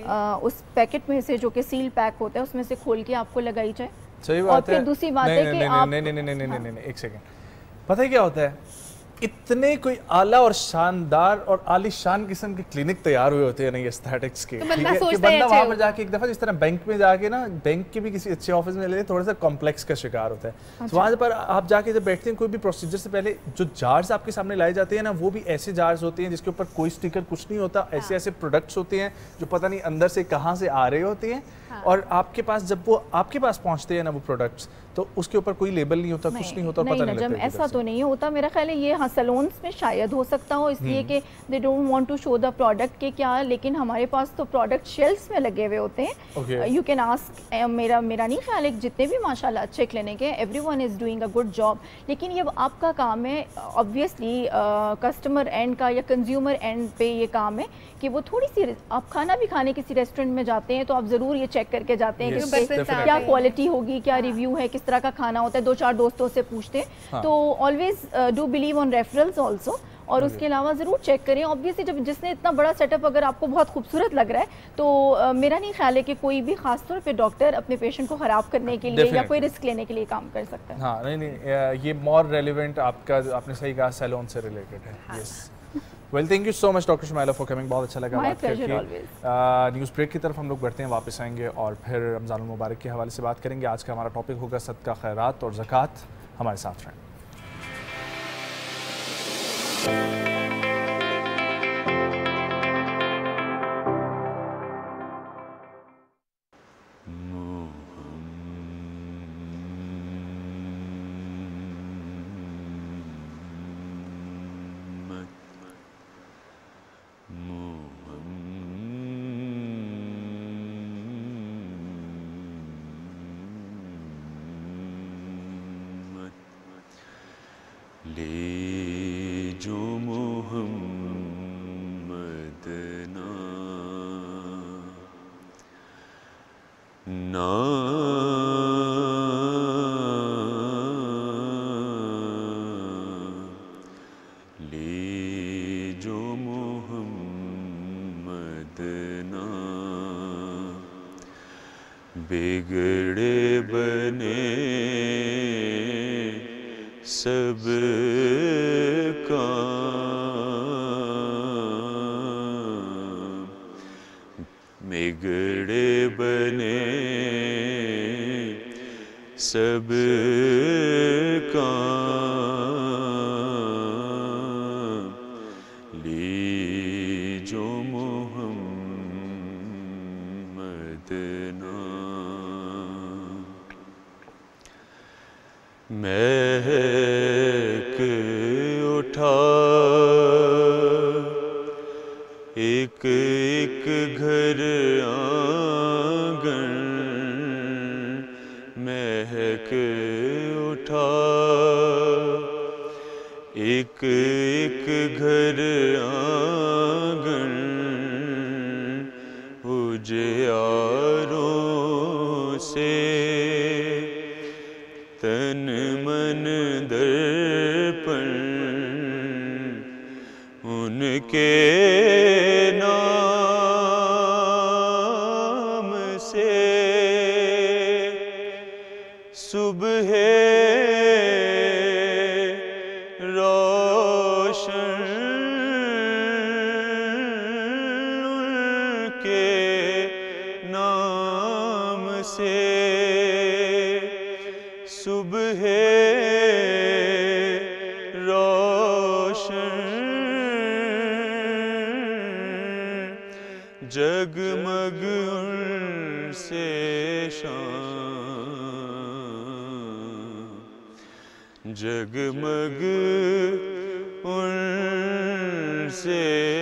उस पैकेट में से जो कि सील पैक होता है उसमें से खोल के आपको लगाई जाए। सही बात है। और फिर दूसरी बात है कि आप नहीं, एक सेकेंड, पता है क्या होता है, इतने कोई आला और शानदार और आलीशान किस्म के क्लिनिक तैयार हुए होते हैं ना एस्थेटिक्स के, तो ठीक है, कि बंदा वहां पर जाके एक दफा जिस तरह बैंक में जाके ना, बैंक के भी किसी अच्छे ऑफिस में ले, थोड़ा सा कॉम्प्लेक्स का शिकार होता है। तो वहां पर आप जाके जब बैठते हैं, कोई भी प्रोसीजर से पहले जो जार्स आपके सामने लाए जाते हैं ना, वो भी ऐसे जार्स होते हैं जिसके ऊपर कोई स्टिकर कुछ नहीं होता, ऐसे प्रोडक्ट्स होते हैं जो पता नहीं अंदर से कहाँ से आ रहे होते हैं, और आपके पास जब वो आपके पास पहुंचते हैं ना वो प्रोडक्ट्स, तो उसके ऊपर कोई लेबल नहीं होता, कुछ नहीं होता, पता नहीं लगता। ऐसा तो नहीं होता मेरा ख्याल है। ये हाँ सैलून्स में शायद हो सकता हो, इसलिए कि they don't want to show the product के क्या, लेकिन हमारे पास तो प्रोडक्ट शेल्फ्स में लगे हुए होते हैं। यू कैन आस्क, मेरा नहीं ख्याल है जितने भी माशाल्लाह अच्छे क्लिनिक हैं, everyone is doing a good job, लेकिन ये आपका काम है ऑब्वियसली कस्टमर एंड का या कंज्यूमर एंड पे ये काम है कि वो थोड़ी सी, आप खाना भी खाने किसी रेस्टोरेंट में जाते हैं तो आप ज़रूर ये चेक करके जाते हैं कि क्या क्वालिटी होगी, क्या रिव्यू है, किस तरह का खाना होता है, 2-4 दोस्तों से पूछते हैं। तो always do believe on referrals also, और उसके अलावा ज़रूर चेक करें। ऑब्वियसली जब जिसने इतना बड़ा सेटअप अगर आपको बहुत खूबसूरत लग रहा है, तो मेरा नहीं ख्याल है कि कोई भी खासतौर पे डॉक्टर अपने पेशेंट को ख़राब करने के लिए या कोई रिस्क लेने के लिए काम कर सकता है। हाँ, नहीं, ये मोर रेलिवेंट आपका, आपने सही कहा, सैलून से रिलेटेड है। Yes. Well, thank you so much doctor Shumaila for coming, बहुत अच्छा लगा बात करके। न्यूज़ ब्रेक की तरफ हम लोग बढ़ते हैं, वापस आएंगे और फिर रमज़ान मुबारक के हवाले से बात करेंगे। आज का हमारा टॉपिक होगा सदका खैरात और ज़कात। हमारे साथ रहें। बिगड़े बने सब काम, बिगड़े बने सब काम, लीजो मोहम्मद नाम। महक उठा एक एक घर आंगन, महक उठा एक एक घर आंगन, उजियारों से तन मन दर्पण, उनके नाम से सुबह रोशन, उनके नाम से सुबह रोशन, जगमग उनसे शाम, जगमग उनसे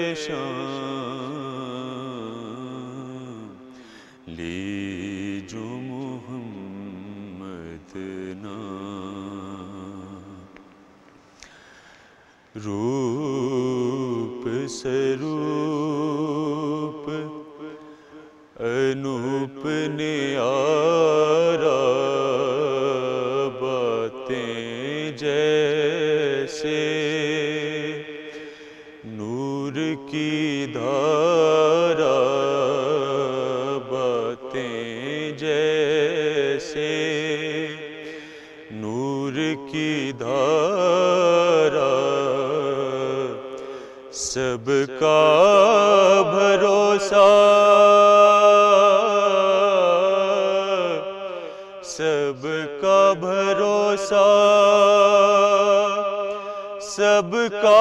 शाम, लीजो मोहम्मद नाम। रूप स्वरूप अनूप न्यारा, बातें जैसे नूर की धारा, बातें जैसे नूर की धारा, सबका भरोसा, सबका भरोसा, सबका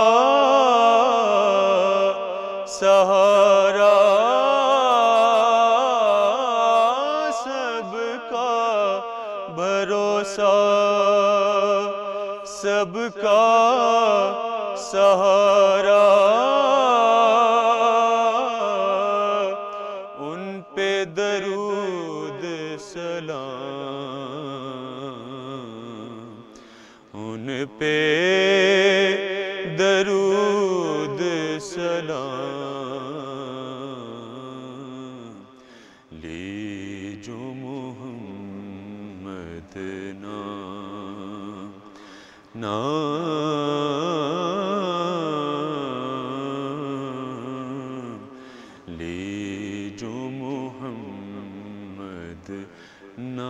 सहारा, सबका भरोसा, सबका सहारा, उन पे दरूद सलाम, उन पे दरूद सलाम, लीजो मोहम्मद नाम, नाम, लीजो मोहम्मद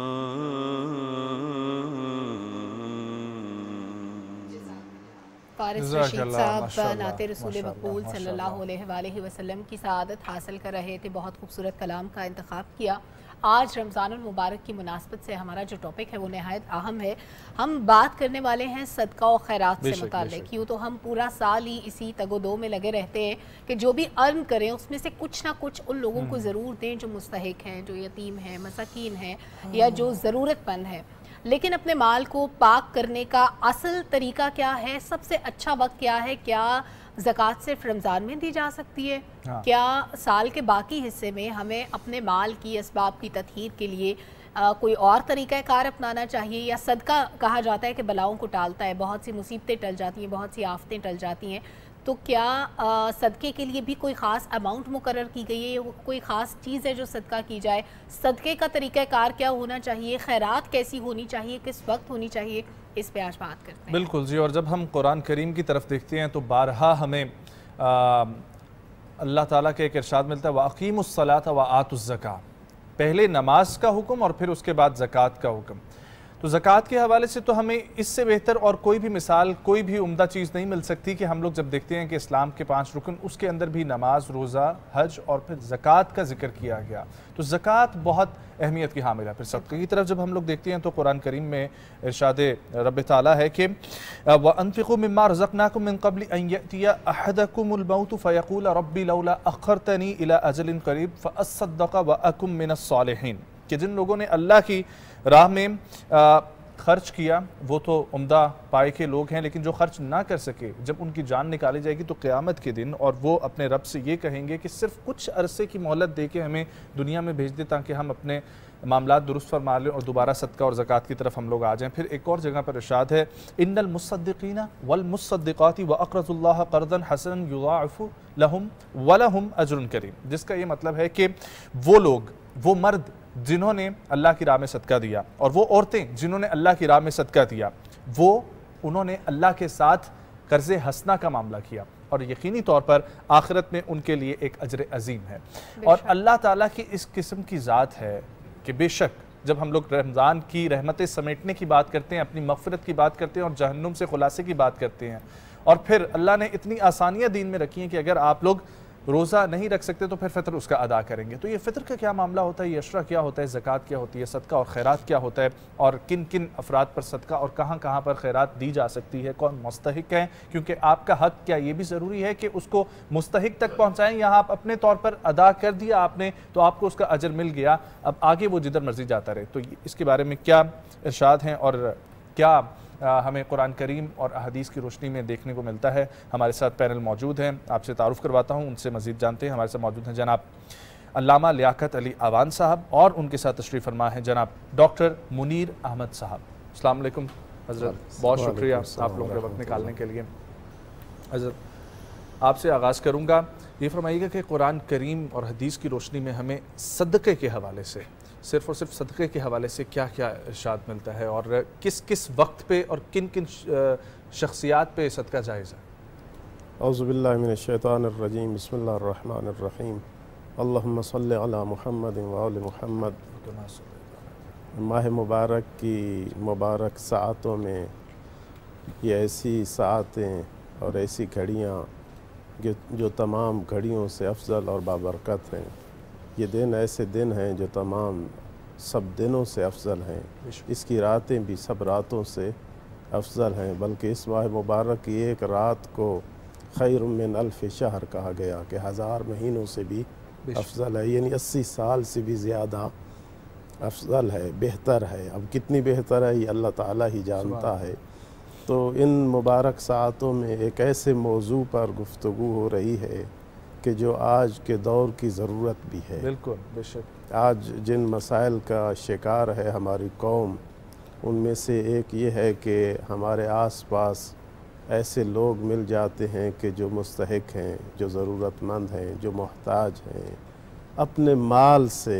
नाम। हारिस रशीद साहब नाते रसूल मकबूल सल्लल्लाहु अलैहि वसल्लम की सआदत हासिल कर रहे थे। बहुत खूबसूरत कलाम का इंतखाब किया। आज रमज़ानुल मुबारक की मुनासबत से हमारा जो टॉपिक है वो नहायत अहम है। हम बात करने वाले हैं सदका और खैरात से मुताल्लिक। यूँ तो हम पूरा साल ही इसी तगोदो में लगे रहते हैं कि जो भी अर्न करें उसमें से कुछ ना कुछ उन लोगों को ज़रूर दें जो मुस्तहिक हैं, जो यतीम हैं, मसाकीन हैं या जो ज़रूरतमंद है। लेकिन अपने माल को पाक करने का असल तरीका क्या है, सबसे अच्छा वक्त क्या है? क्या ज़कात सिर्फ रमज़ान में दी जा सकती है? हाँ। क्या साल के बाकी हिस्से में हमें अपने माल की असबाब की तत्हीर के लिए कोई और तरीक़ा कार अपनाना चाहिए? या सदका कहा जाता है कि बलाओं को टालता है, बहुत सी मुसीबतें टल जाती हैं, बहुत सी आफतें टल जाती हैं, तो क्या सदक़े के लिए भी कोई ख़ास अमाउंट मुकर्रर की गई है? कोई ख़ास चीज़ है जो सदका की जाए? सदक़े का तरीक़ाकार क्या होना चाहिए? खैरात कैसी होनी चाहिए? किस वक्त होनी चाहिए? इस पे आज बात करते हैं। बिल्कुल जी। और जब हम कुरान करीम की तरफ देखते हैं तो बारहा हमें अल्लाह ताला के एक इरशाद मिलता है, व अक़ीमुस्सलात व आतुज़्ज़का। पहले नमाज का हुक्म और फिर उसके बाद ज़कात का हुक्म। तो ज़कात के हवाले से तो हमें इससे बेहतर और कोई भी मिसाल, कोई भी उम्दा चीज़ नहीं मिल सकती कि हम लोग जब देखते हैं कि इस्लाम के 5 रुकन, उसके अंदर भी नमाज, रोज़ा, हज और फिर ज़कात का जिक्र किया गया। तो ज़कात बहुत अहमियत की हामिल है। फिर सदक़े की तरफ जब हम लोग देखते हैं तो कुरान करीम में इरशाद रब ताला है कि व अनफ़िक़ू मिम्मा रज़क़नाकुम मिन क़ब्ल अन यअतिया अहदकुमुल मौत फ़यक़ूल रब्बी लौला अख़रतनी इला अजलिन क़रीब फ़अस्सद्दक़ व अकुम मिनस सालिहीन। कि जिन लोगों ने अल्लाह की राह में खर्च किया वो तो उम्दा पाए के लोग हैं, लेकिन जो खर्च ना कर सके, जब उनकी जान निकाली जाएगी तो क़यामत के दिन और वो अपने रब से ये कहेंगे कि सिर्फ कुछ अरसे की मोहलत दे के हमें दुनिया में भेज दे ताकि हम अपने मामलात दुरुस्त फरमा लें और दोबारा सदका और ज़कात की तरफ हम लोग आ जाएं। फिर एक और जगह पर इरशाद है, इन्नल मुसद्दिक़ीना वल मुसद्दिक़ाति व अक़रज़ुल्लाह क़र्ज़न हसनन युज़ाइफ़ु लहुम व लहुम अज्रुन करीम। जिसका ये मतलब है कि वो लोग, वो मर्द जिन्होंने अल्लाह की राह में सदका दिया और वो औरतें जिन्होंने अल्लाह की राह में सदका दिया, वो उन्होंने अल्लाह के साथ कर्ज़े हसना का मामला किया और यकीनी तौर पर आखिरत में उनके लिए एक अजर अजीम है। और अल्लाह ताला की इस किस्म की ज़ात है कि बेशक जब हम लोग रमज़ान की रहमतें समेटने की बात करते हैं, अपनी मग़फ़िरत की बात करते हैं और जहन्नुम से खुलासे की बात करते हैं, और फिर अल्लाह ने इतनी आसानियाँ दीन में रखी हैं कि अगर आप लोग रोज़ा नहीं रख सकते तो फिर फ़ितर उसका अदा करेंगे। तो ये फ़ितर का क्या मामला होता है, ये अशरा क्या होता है, ज़कात क्या होती है, सदका और खैरात क्या होता है, और किन किन अफराद पर सदका और कहाँ कहाँ पर खैरात दी जा सकती है, कौन मुस्तहिक है, क्योंकि आपका हक़ क्या ये भी ज़रूरी है कि उसको मुस्तहिक तक पहुँचाएँ। यहाँ आप अपने तौर पर अदा कर दिया आपने तो आपको उसका अजर मिल गया, अब आगे वो जिधर मर्जी जाता रहे। तो इसके बारे में क्या इरशाद हैं और क्या हमें कुरान करीम और अहदीस की रोशनी में देखने को मिलता है? हमारे साथ पैनल मौजूद हैं, आपसे तारुफ़ करवाता हूँ, उनसे मज़ीद जानते हैं। हमारे साथ मौजूद हैं जनाब अल्लामा लियाकत अली आवान साहब और उनके साथ तशरीफ़ फरमा है जनाब डॉक्टर मुनीर अहमद साहब। अस्सलाम वालेकुम हज़रत, बहुत शुक्रिया आप लोगों का वक्त निकालने के लिए। हज़रत आपसे आगाज़ करूँगा, ये फरमाइएगा कि कुरान करीम और हदीस की रोशनी में हमें सदक़े के हवाले से, सिर्फ़ और सिर्फ सदक़े के हवाले से क्या क्या इरशाद मिलता है और किस किस वक्त पे और किन किन शख्सियात पे सदका जायज़ है? औज़ु बिल्लाहि मिनश शैतानिर रजीम, बिस्मिल्लाहिर रहमानिर रहीम, अल्लाहुम्मा सल्लि अला मुहम्मद व आलि मुहम्मद। माह मुबारक की मुबारक सातों में ये ऐसी सातें और ऐसी घड़ियाँ जो तमाम घड़ियों से अफजल और बाबरकत हैं। ये दिन ऐसे दिन हैं जो तमाम सब दिनों से अफजल हैं, इसकी रातें भी सब रातों से अफजल हैं, बल्कि इस माह मुबारक की एक रात को खैरुम मिन अल्फ़ शहर कहा गया कि 1000 महीनों से भी अफजल है, यानी 80 साल से भी ज़्यादा अफजल है, बेहतर है। अब कितनी बेहतर है ये अल्लाह ताला ही जानता है। तो इन मुबारक सातों में एक ऐसे मौजू पर गुफ्तगू हो रही है कि जो आज के दौर की ज़रूरत भी है। बिल्कुल, बेशक। आज जिन मसाइल का शिकार है हमारी कौम, उनमें से एक ये है कि हमारे आसपास ऐसे लोग मिल जाते हैं कि जो मुस्तहिक हैं, जो ज़रूरतमंद हैं, जो मोहताज हैं, अपने माल से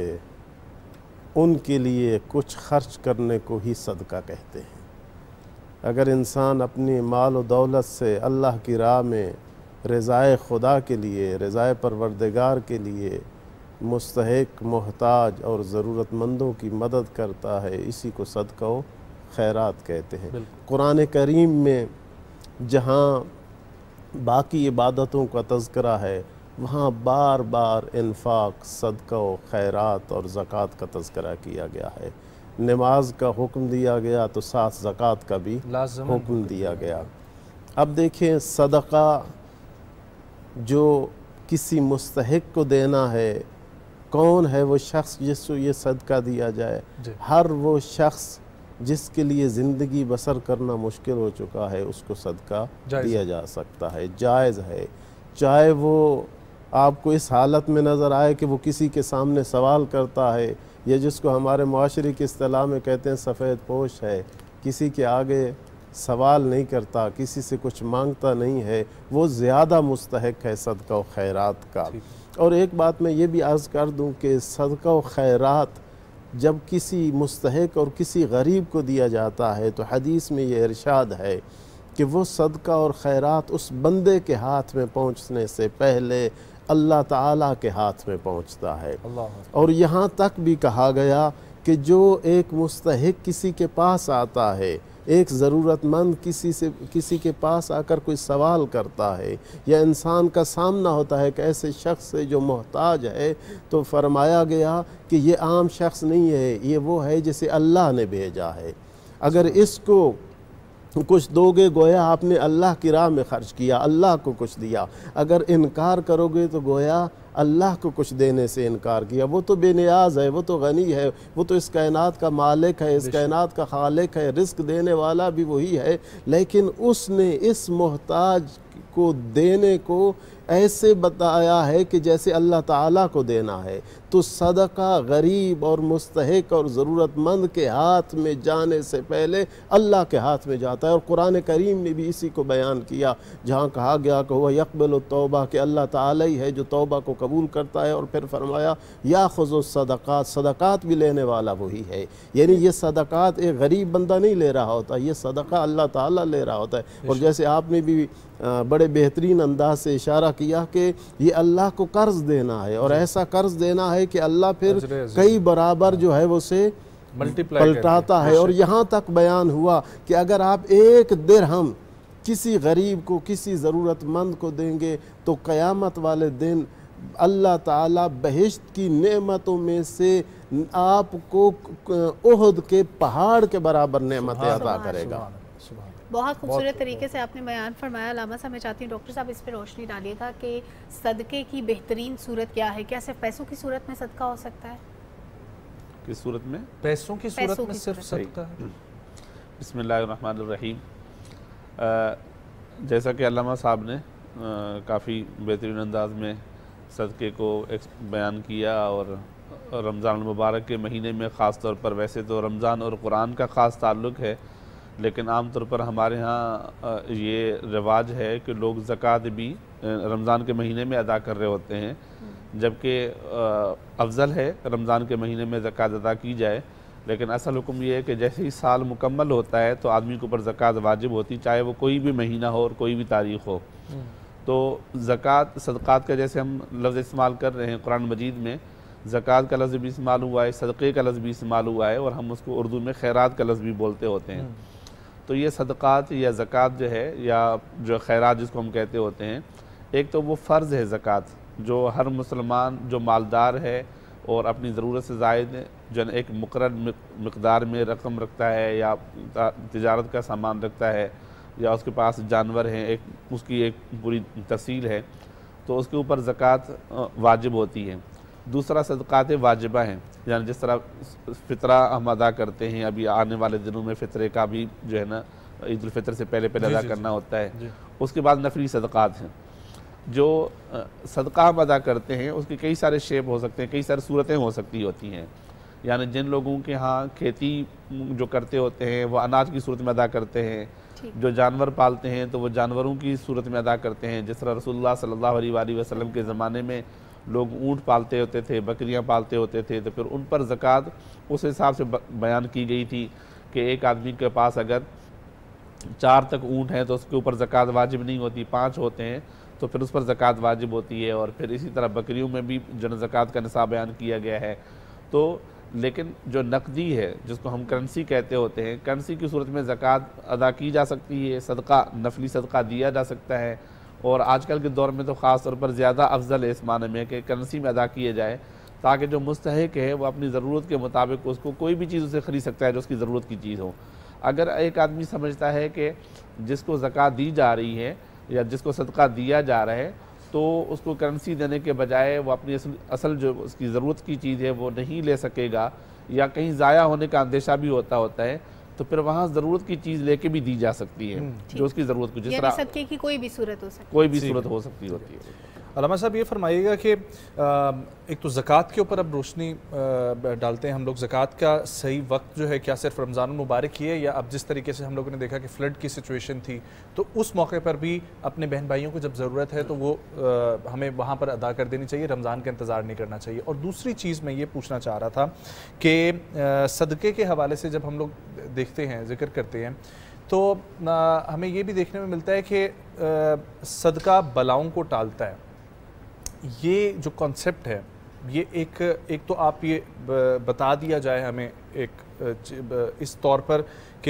उनके लिए कुछ खर्च करने को ही सदका कहते हैं। अगर इंसान अपनी माल और दौलत से अल्लाह की राह में रज़ाए खुदा के लिए, रज़ाए परवरदिगार के लिए मुस्तहिक, मोहताज और ज़रूरतमंदों की मदद करता है, इसी को सदका व खैरात कहते हैं। कुरान करीम में जहाँ बाकी इबादतों का तज़किरा है, वहाँ बार बार इन्फाक, सदका व खैरात और ज़कात का तज़किरा किया गया है। नमाज का हुक्म दिया गया तो साथ ज़कात का भी हुक्म दिया गया। अब देखें, सदका जो किसी मुस्तहिक को देना है, कौन है वो शख्स जिसको ये सदका दिया जाए? हर वो शख्स जिसके लिए ज़िंदगी बसर करना मुश्किल हो चुका है, उसको सदका दिया जा सकता है, जायज़ है। चाहे वो आपको इस हालत में नज़र आए कि वो किसी के सामने सवाल करता है, या जिसको हमारे मुआशरे की इस्तिलाह में कहते हैं सफ़ेद पोश है, किसी के आगे सवाल नहीं करता, किसी से कुछ मांगता नहीं है, वो ज़्यादा मुस्तहिक है सदका व खैरात का। और एक बात मैं ये भी अर्ज़ कर दूँ कि सदका व खैरात जब किसी मुस्तहिक और किसी गरीब को दिया जाता है तो हदीस में ये इरशाद है कि वो सदका और खैरात उस बंदे के हाथ में पहुँचने से पहले अल्लाह ताला के हाथ में पहुँचता है। और यहाँ तक भी कहा गया कि जो एक मुस्तहिक किसी के पास आता है, एक ज़रूरतमंद किसी के पास आकर कोई सवाल करता है, या इंसान का सामना होता है कि ऐसे शख्स से जो मोहताज है, तो फरमाया गया कि ये आम शख्स नहीं है, ये वो है जिसे अल्लाह ने भेजा है। अगर इसको कुछ दोगे गोया आपने अल्लाह की राह में खर्च किया, अल्लाह को कुछ दिया। अगर इनकार करोगे तो गोया अल्लाह को कुछ देने से इनकार किया। वो तो बेनियाज है, वो तो गनी है, वो तो इस कायनात का मालिक है, इस कायनात का खालिक है, रिस्क देने वाला भी वही है, लेकिन उसने इस मोहताज को देने को ऐसे बताया है कि जैसे अल्लाह ताला को देना है। तो सदका गरीब और मुस्तहिक और ज़रूरतमंद के हाथ में जाने से पहले अल्लाह के हाथ में जाता है। और कुरान करीम ने भी इसी को बयान किया, जहाँ कहा गया कि वह यक़बलु तौबा, कि अल्लाह ताला ही है जो तौबा को कबूल करता है। और फिर फरमाया या खुज़ु सदक़ात, सदक़ात भी लेने वाला वही है। यानी ये सदक़ात एक गरीब बंदा नहीं ले रहा होता, ये सदका अल्लाह ताला ले रहा होता है। और जैसे आपने भी बड़े बेहतरीन अंदाज से इशारा किया कि ये अल्लाह को कर्ज देना है, और ऐसा कर्ज देना है कि अल्लाह फिर कई बराबर जो है वो से पलटाता है। और यहाँ तक बयान हुआ कि अगर आप एक दिरहम किसी गरीब को, किसी ज़रूरतमंद को देंगे तो क़यामत वाले दिन अल्लाह ताला बहिश्त की नेमतों में से आपको उहद के पहाड़ के बराबर नेमतें अता करेगा। बहुत खूबसूरत तरीके से आपने बयान फरमाया। अल्लामा साहब, मैं चाहती हूँ डॉक्टर साहब इस पर रोशनी डालिएगा कि सदक़े की बेहतरीन सूरत क्या है? क्या सिर्फ पैसों की सूरत में सदका हो सकता है? किस सूरत में? पैसों की सूरत में सिर्फ सदका है। बिस्मिल्लाहिर्रहमानिर्रहीम। जैसा कि अल्लामा साहब ने काफ़ी बेहतरीन अंदाज में सदक़े को बयान किया, और रमज़ान मुबारक के महीने में ख़ास तौर पर, वैसे तो रमज़ान और कुरान का ख़ास ताल्लुक़ है, लेकिन आम तौर पर हमारे यहाँ ये रिवाज है कि लोग ज़कात भी रमज़ान के महीने में अदा कर रहे होते हैं, जबकि अफजल है रमज़ान के महीने में ज़कात अदा की जाए। लेकिन असल हुक्म ये है कि जैसे ही साल मुकम्मल होता है तो आदमी के ऊपर ज़कात वाजिब होती, चाहे वो कोई भी महीना हो और कोई भी तारीख़ हो। तो ज़कात, सदक़ात का जैसे हम लफ्ज़ इस्तेमाल कर रहे हैं कुरान मजीद में, ज़कात का लफ्ज़ भी इस्तेमाल हुआ है, सदक़े का लफ्ज़ भी इस्तेमाल हुआ है, और हम उसको उर्दू में खैरात का लफ्ज़ भी बोलते होते हैं। तो ये सदक़ात या ज़कात जो है, या जो खैरात जिसको हम कहते होते हैं, एक तो वो फ़र्ज़ है ज़कात, जो हर मुसलमान जो मालदार है और अपनी ज़रूरत से ज़ायद जो एक मुक़र्रर मिक़दार में रकम रखता है, या तिजारत का सामान रखता है, या उसके पास जानवर हैं, एक उसकी एक पूरी तफसील है, तो उसके ऊपर ज़कात वाजिब होती है। दूसरा सदक़ात वाजिबा हैं, यानी जिस तरह फ़ितरा हम अदा करते हैं, अभी आने वाले दिनों में फ़ितरे का भी जो है ना ईद उल फ़ितर से पहले अदा करना होता है। उसके बाद नफली सदक़ात हैं, जो सदका हम अदा करते हैं उसके कई सारे शेप हो सकते हैं, कई सारी सूरतें हो सकती होती हैं। यानी जिन लोगों के यहाँ खेती जो करते होते हैं वो अनाज की सूरत में अदा करते हैं, जो जानवर पालते हैं तो वो जानवरों की सूरत में अदा करते हैं। जिस तरह रसूलुल्लाह सल्लल्लाहु अलैहि वसल्लम के ज़माने में लोग ऊँट पालते होते थे, बकरियां पालते होते थे, तो फिर उन पर ज़कात उस हिसाब से बयान की गई थी कि एक आदमी के पास अगर 4 तक ऊँट हैं तो उसके ऊपर ज़कात वाजिब नहीं होती, 5 होते हैं तो फिर उस पर ज़कात वाजिब होती है। और फिर इसी तरह बकरियों में भी जो ज़कात का निसाब बयान किया गया है। तो लेकिन जो नकदी है जिसको हम करेंसी कहते होते हैं, करेंसी की सूरत में ज़कात अदा की जा सकती है, सदका नफली सदका दिया जा सकता है। और आजकल के दौर में तो ख़ास तौर पर ज़्यादा अफजल है इस माने में कि करेंसी में अदा किए जाए, ताकि जो मुस्तहिक है वो अपनी ज़रूरत के मुताबिक उसको कोई भी चीज़ उसे ख़रीद सकता है जो उसकी ज़रूरत की चीज़ हो। अगर एक आदमी समझता है कि जिसको ज़कात दी जा रही है या जिसको सदका दिया जा रहा है, तो उसको करेंसी देने के बजाय वो अपनी असल जो उसकी ज़रूरत की चीज़ है वो नहीं ले सकेगा, या कहीं ज़ाया होने का अंदेशा भी होता है, तो फिर वहाँ ज़रूरत की चीज़ लेके भी दी जा सकती है जो उसकी ज़रूरत को, जिस तरह सदके की कोई भी सूरत हो सकती है, कोई भी सूरत हो सकती होती है। अल्लामा साहब ये फरमाइएगा कि एक तो ज़कात के ऊपर अब रोशनी डालते हैं हम लोग। ज़कात का सही वक्त जो है क्या सिर्फ रमज़ान मुबारक ही है, या अब जिस तरीके से हम लोगों ने देखा कि फ्लड की सिचुएशन थी तो उस मौके पर भी अपने बहन भाइयों को जब ज़रूरत है तो वो हमें वहाँ पर अदा कर देनी चाहिए, रमज़ान का इंतज़ार नहीं करना चाहिए। और दूसरी चीज़ मैं ये पूछना चाह रहा था कि सदक़े के हवाले से जब हम लोग देखते हैं, जिक्र करते हैं, तो हमें ये भी देखने में मिलता है कि सदका बलाओं को टालता है। ये जो कॉन्सेप्ट है ये एक तो आप ये बता दिया जाए हमें एक इस तौर पर कि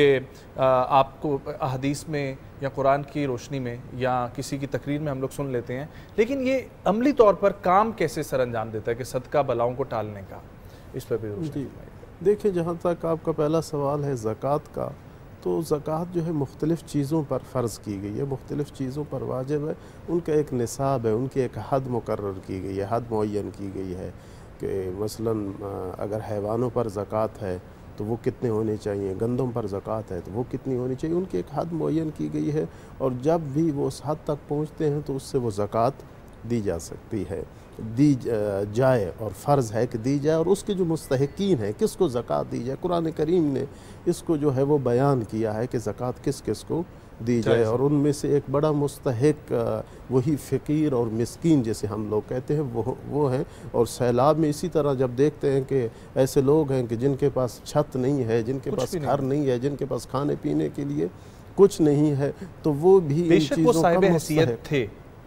आपको अहदीस में या कुरान की रोशनी में या किसी की तकरीर में हम लोग सुन लेते हैं, लेकिन ये अमली तौर पर काम कैसे सर अंजाम देता है कि सदका बलाओं को टालने का, इस पर भी रोशनी। देखिए, जहाँ तक आपका पहला सवाल है ज़कात का, तो ज़कात जो है मुख्तलिफ़ चीज़ों पर फ़र्ज़ की गई है, मुख्तलिफ़ चीज़ों पर वाजिब है, उनका एक निसाब है, उनकी एक हद मुकर्रर की गई है, हद मुअय्यन की गई है कि मसलन अगर हैवानों पर ज़कात है तो वो कितने होने चाहिए, गंदम पर ज़कात है तो वो कितनी होनी चाहिए, उनकी एक हद मुअय्यन की गई है। और जब भी वो उस हद तक पहुँचते हैं तो उससे वो ज़कात दी जा सकती है, दी जाए, और फ़र्ज़ है कि दी जाए। और उसके जो मुस्तहिकीन हैं किसको ज़कात दी जाए, कुरान करीम ने इसको जो है वो बयान किया है कि ज़कात किस किस को दी जाए। और उनमें से एक बड़ा मुस्तहिक वही फ़कीर और मिस्कीन जैसे हम लोग कहते हैं वो हैं। और सैलाब में इसी तरह जब देखते हैं कि ऐसे लोग हैं कि जिनके पास छत नहीं है, जिनके पास घर नहीं है, जिनके पास खाने पीने के लिए कुछ नहीं है, तो वो भी इन चीज़ों का मुस्तहिक थे।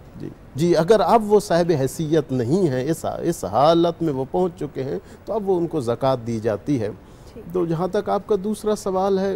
जी, अगर अब वो साहिब हैसियत नहीं है, इस हालत में वो पहुंच चुके हैं, तो अब वो उनको ज़कात दी जाती है। तो जहाँ तक आपका दूसरा सवाल है,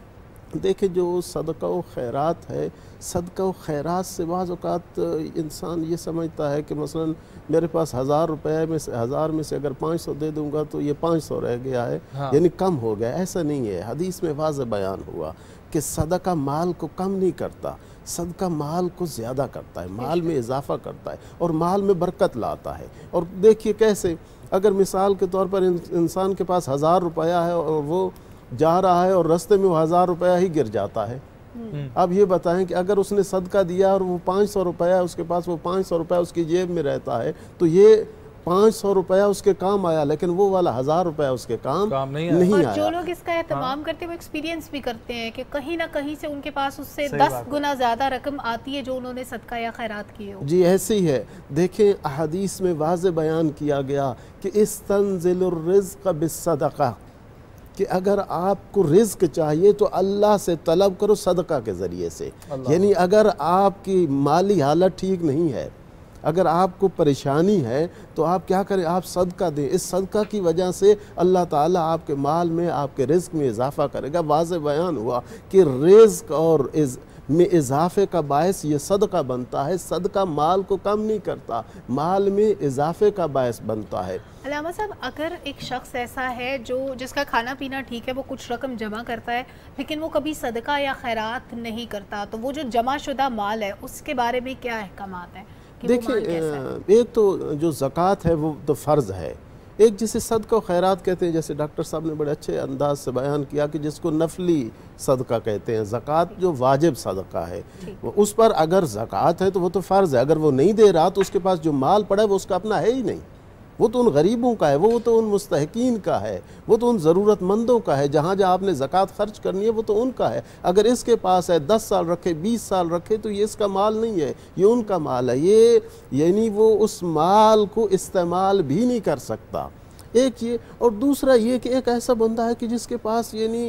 देखिए जो सदका व खैरात है, सदका व खैरात से बाज़ औक़ात इंसान ये समझता है कि मसलन मेरे पास 1000 रुपये में से 1000 में से अगर 500 दे दूंगा तो ये 500 रह गया है, यानी कम हो गया। ऐसा नहीं है, हदीस में वाज़े बयान हुआ कि सदका माल को कम नहीं करता, सदका माल को ज़्यादा करता है, माल में इजाफ़ा करता है और माल में बरकत लाता है। और देखिए कैसे, अगर मिसाल के तौर पर इंसान के पास 1000 रुपया है और वो जा रहा है और रास्ते में वो 1000 रुपया ही गिर जाता है, अब ये बताएं कि अगर उसने सदका दिया और वो 500 रुपया उसके पास, वो 500 रुपया उसकी जेब में रहता है, तो ये 500 रुपया उसके काम आया, लेकिन वो वाला 1000 रुपया उसके काम नहीं आया। जो लोग इसका एहतमाम करते हैं वो एक्सपीरियंस भी करते हैं कि कहीं ना कहीं से उनके पास उससे 10 गुना ज़्यादा रकम आती है जो उन्होंने सदका या खैरात की हो। जी ऐसे ही है। देखें, अहदीस में वाज़े बयान किया गया कि इस्तंज़िलुर रिज़्क़ बिस्सदक़ा, कि अगर आपको रिज़्क चाहिए तो अल्लाह से तलब करो सदका के ज़रिए से। यानी अगर आपकी माली हालत ठीक नहीं है, अगर आपको परेशानी है, तो आप क्या करें, आप सदका दें। इस सदका की वजह से अल्लाह ताला आपके माल में, आपके रिज़्क में इजाफ़ा करेगा। वाज़े बयान हुआ कि रिज़्क और में इजाफे का बायस ये सदका बनता है। सदका माल को कम नहीं करता, माल में इजाफे का बायस बनता है। अल्लामा साहब, अगर एक शख्स ऐसा है जो जिसका खाना पीना ठीक है, वो कुछ रकम जमा करता है लेकिन वो कभी सदका या खैरात नहीं करता, तो वो जो जमा शुदा माल है उसके बारे में क्या अहकामात हैं? देखिए, एक तो जो ज़कात है वो तो फ़र्ज़ है, एक जिसे सदका खैरात कहते हैं, जैसे डॉक्टर साहब ने बड़े अच्छे अंदाज से बयान किया कि जिसको नफली सदका कहते हैं। ज़कात जो वाजिब सदका है, उस पर अगर ज़कात है तो वो तो फ़र्ज़ है, अगर वो नहीं दे रहा तो उसके पास जो माल पड़ा है वो उसका अपना है ही नहीं, वो तो उन गरीबों का है, वो तो उन मुस्तहिकीन का है, वो तो उन ज़रूरतमंदों का है। जहाँ जहाँ आपने ज़कात ख़र्च करनी है वो तो उनका है। अगर इसके पास है 10 साल रखे, 20 साल रखे, तो ये इसका माल नहीं है, ये उनका माल है। ये यानी वो उस माल को इस्तेमाल भी नहीं कर सकता, एक ये। और दूसरा ये कि एक ऐसा बंदा है कि जिसके पास यानी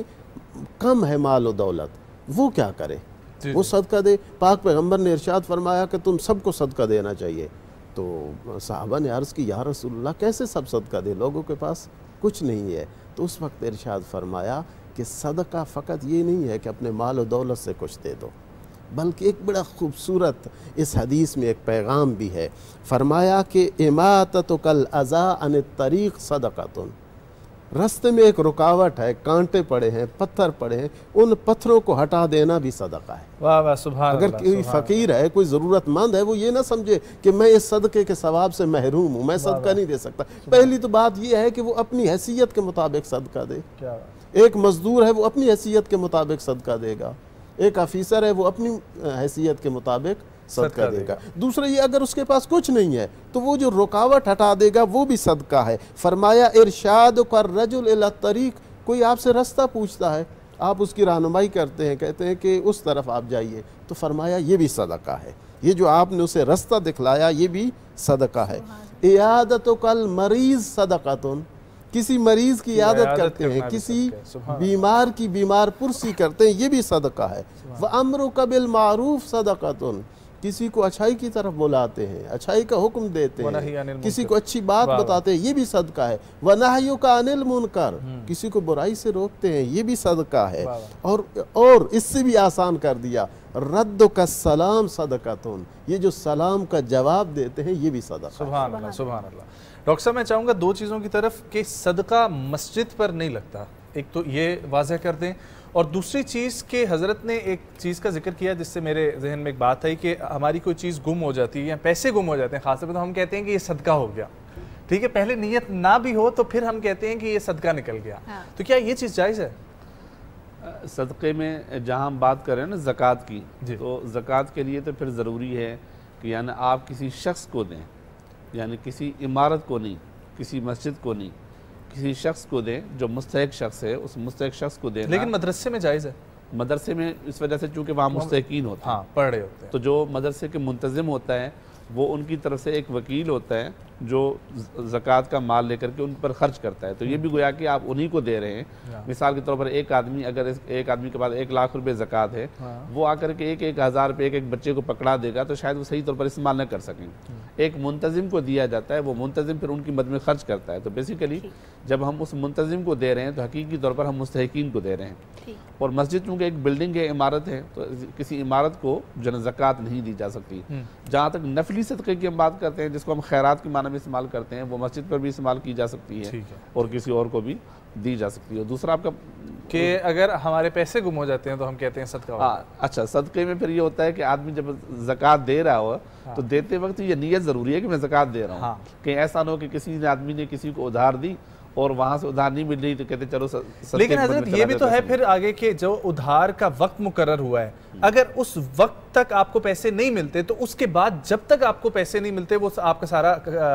कम है माल और दौलत, वो क्या करे, वो सदका दे। पाक पैगम्बर ने इरशाद फरमाया कि तुम सबको सदका देना चाहिए। तो साहबा ने अर्ज़ की, या रसूलल्लाह कैसे सब सदका दे, लोगों के पास कुछ नहीं है। तो उस वक्त इरशाद फरमाया कि सदका फ़कत ये नहीं है कि अपने माल और दौलत से कुछ दे दो, बल्कि एक बड़ा खूबसूरत इस हदीस में एक पैगाम भी है। फरमाया कि इमाततुकल अज़ा अन तरीक़ सदक़तुन, रास्ते में एक रुकावट है, कांटे पड़े हैं, पत्थर पड़े हैं, उन पत्थरों को हटा देना भी सदका है। वाह वाह, सुभान अगर अल्लाह, कोई फ़कीर है, कोई ज़रूरतमंद है, वो ये ना समझे कि मैं इस सदक़े के सवाब से महरूम हूँ, मैं सदका नहीं दे सकता। पहली तो बात ये है कि वो अपनी हैसियत के मुताबिक सदका दे। एक मजदूर है, वो अपनी हैसियत के मुताबिक सदका देगा। एक ऑफिसर है, वो अपनी हैसियत के मुताबिक सदका देगा। दूसरा ये, अगर उसके पास कुछ नहीं है तो वो जो रुकावट हटा देगा वो भी सदका है। फरमाया इरशाद कर रजुल इला तरीक, कोई आपसे रास्ता पूछता है, आप उसकी रहनुमाई करते हैं, कहते हैं कि उस तरफ आप जाइए, तो फरमाया ये भी सदका है। ये जो आपने उसे रास्ता दिखलाया ये भी सदका है। इयादत कल मरीज सदकातुन, किसी मरीज की इयादत करते हैं, किसी बीमार की बीमार पुरसी करते हैं, ये भी सदका है। व अम्र कबिल मारूफ सदकातुन, किसी को अच्छाई की तरफ बुलाते हैं, अच्छाई का हुक्म देते हैं, किसी को अच्छी बात बताते हैं, ये भी सदका है। व नहयु का अनिल मुनकर, किसी को बुराई से रोकते हैं, ये भी सदका है। और इससे भी आसान कर दिया, रद्द का सलाम सदकातुन, ये जो सलाम का जवाब देते हैं ये भी सदका। सुभान अल्लाह, सुभान अल्लाह। डॉक्टर साहब, मैं चाहूँगा दो चीज़ों की तरफ कि सदका मस्जिद पर नहीं लगता, एक तो ये वाज़ह कर दें, और दूसरी चीज़ कि हज़रत ने एक चीज़ का जिक्र किया जिससे मेरे जहन में एक बात आई कि हमारी कोई चीज़ गुम हो जाती है या पैसे गुम हो जाते हैं ख़ास तौर पर, तो हम कहते हैं कि ये सदका हो गया। ठीक है, पहले नीयत ना भी हो तो फिर हम कहते हैं कि ये सदका निकल गया। तो क्या ये चीज़ जायज़ है? सदक़े में जहाँ हम बात करें ना ज़कात की, तो ज़कात के लिए तो फिर ज़रूरी है कि यानी आप किसी शख्स को दें, यानी किसी इमारत को नहीं, किसी मस्जिद को नहीं, किसी शख्स को दें जो मुस्तहिक शख्स है, उस मुस्तहिक शख्स को देना। लेकिन मदरसे में जायज़ है? मदरसे में इस वजह से चूँकि वहाँ मुस्तहिकीन होते हैं, पढ़ रहे होते हैं, तो जो मदरसे के मुंतज़िम होता है वो उनकी तरफ से एक वकील होता है जो ज़कात का माल लेकर के उन पर खर्च करता है। तो ये भी गोया कि आप उन्हीं को दे रहे हैं। मिसाल के तौर पर एक आदमी, अगर एक आदमी के पास 1 लाख रुपए ज़कात है, वो आकर के 1,000 रुपये एक बच्चे को पकड़ा देगा तो शायद वो सही तौर पर इस्तेमाल न कर सकें। एक मुंतज़िम को दिया जाता है, वो मुंतज़िम फिर उनकी मद में खर्च करता है। तो बेसिकली जब हम उस मुंतज़िम को दे रहे हैं तो हकीकी तौर पर हम मुस्तहिकीन को दे रहे हैं। और मस्जिद चूँकि एक बिल्डिंग है, इमारत है, तो किसी इमारत को जो ज़कात नहीं दी जा सकती। जहाँ तक नफली सदक़े की हम बात करते हैं, जिसको हम खैरात की माना में इस्तेमाल करते हैं, वो मस्जिद पर भी इस्तेमाल की जा सकती है और किसी और को भी दी जा सकती है। दूसरा आपका कि अगर हमारे पैसे गुम हो जाते हैं तो हम कहते हैं सदका। अच्छा, सदक़े में फिर ये होता है कि आदमी जब ज़कात दे रहा हो तो देते वक्त ये नीयत ज़रूरी है कि मैं ज़कात दे रहा हूँ। कहीं ऐसा ना हो कि किसी आदमी ने किसी को उधार दी और वहाँ से उधार नहीं मिल रही तो कहते चलो। लेकिन हजरत ये भी तो है फिर आगे के जो उधार का वक्त मुकर्रर हुआ है, अगर उस वक्त तक आपको पैसे नहीं मिलते तो उसके बाद जब तक आपको पैसे नहीं मिलते वो आपका सारा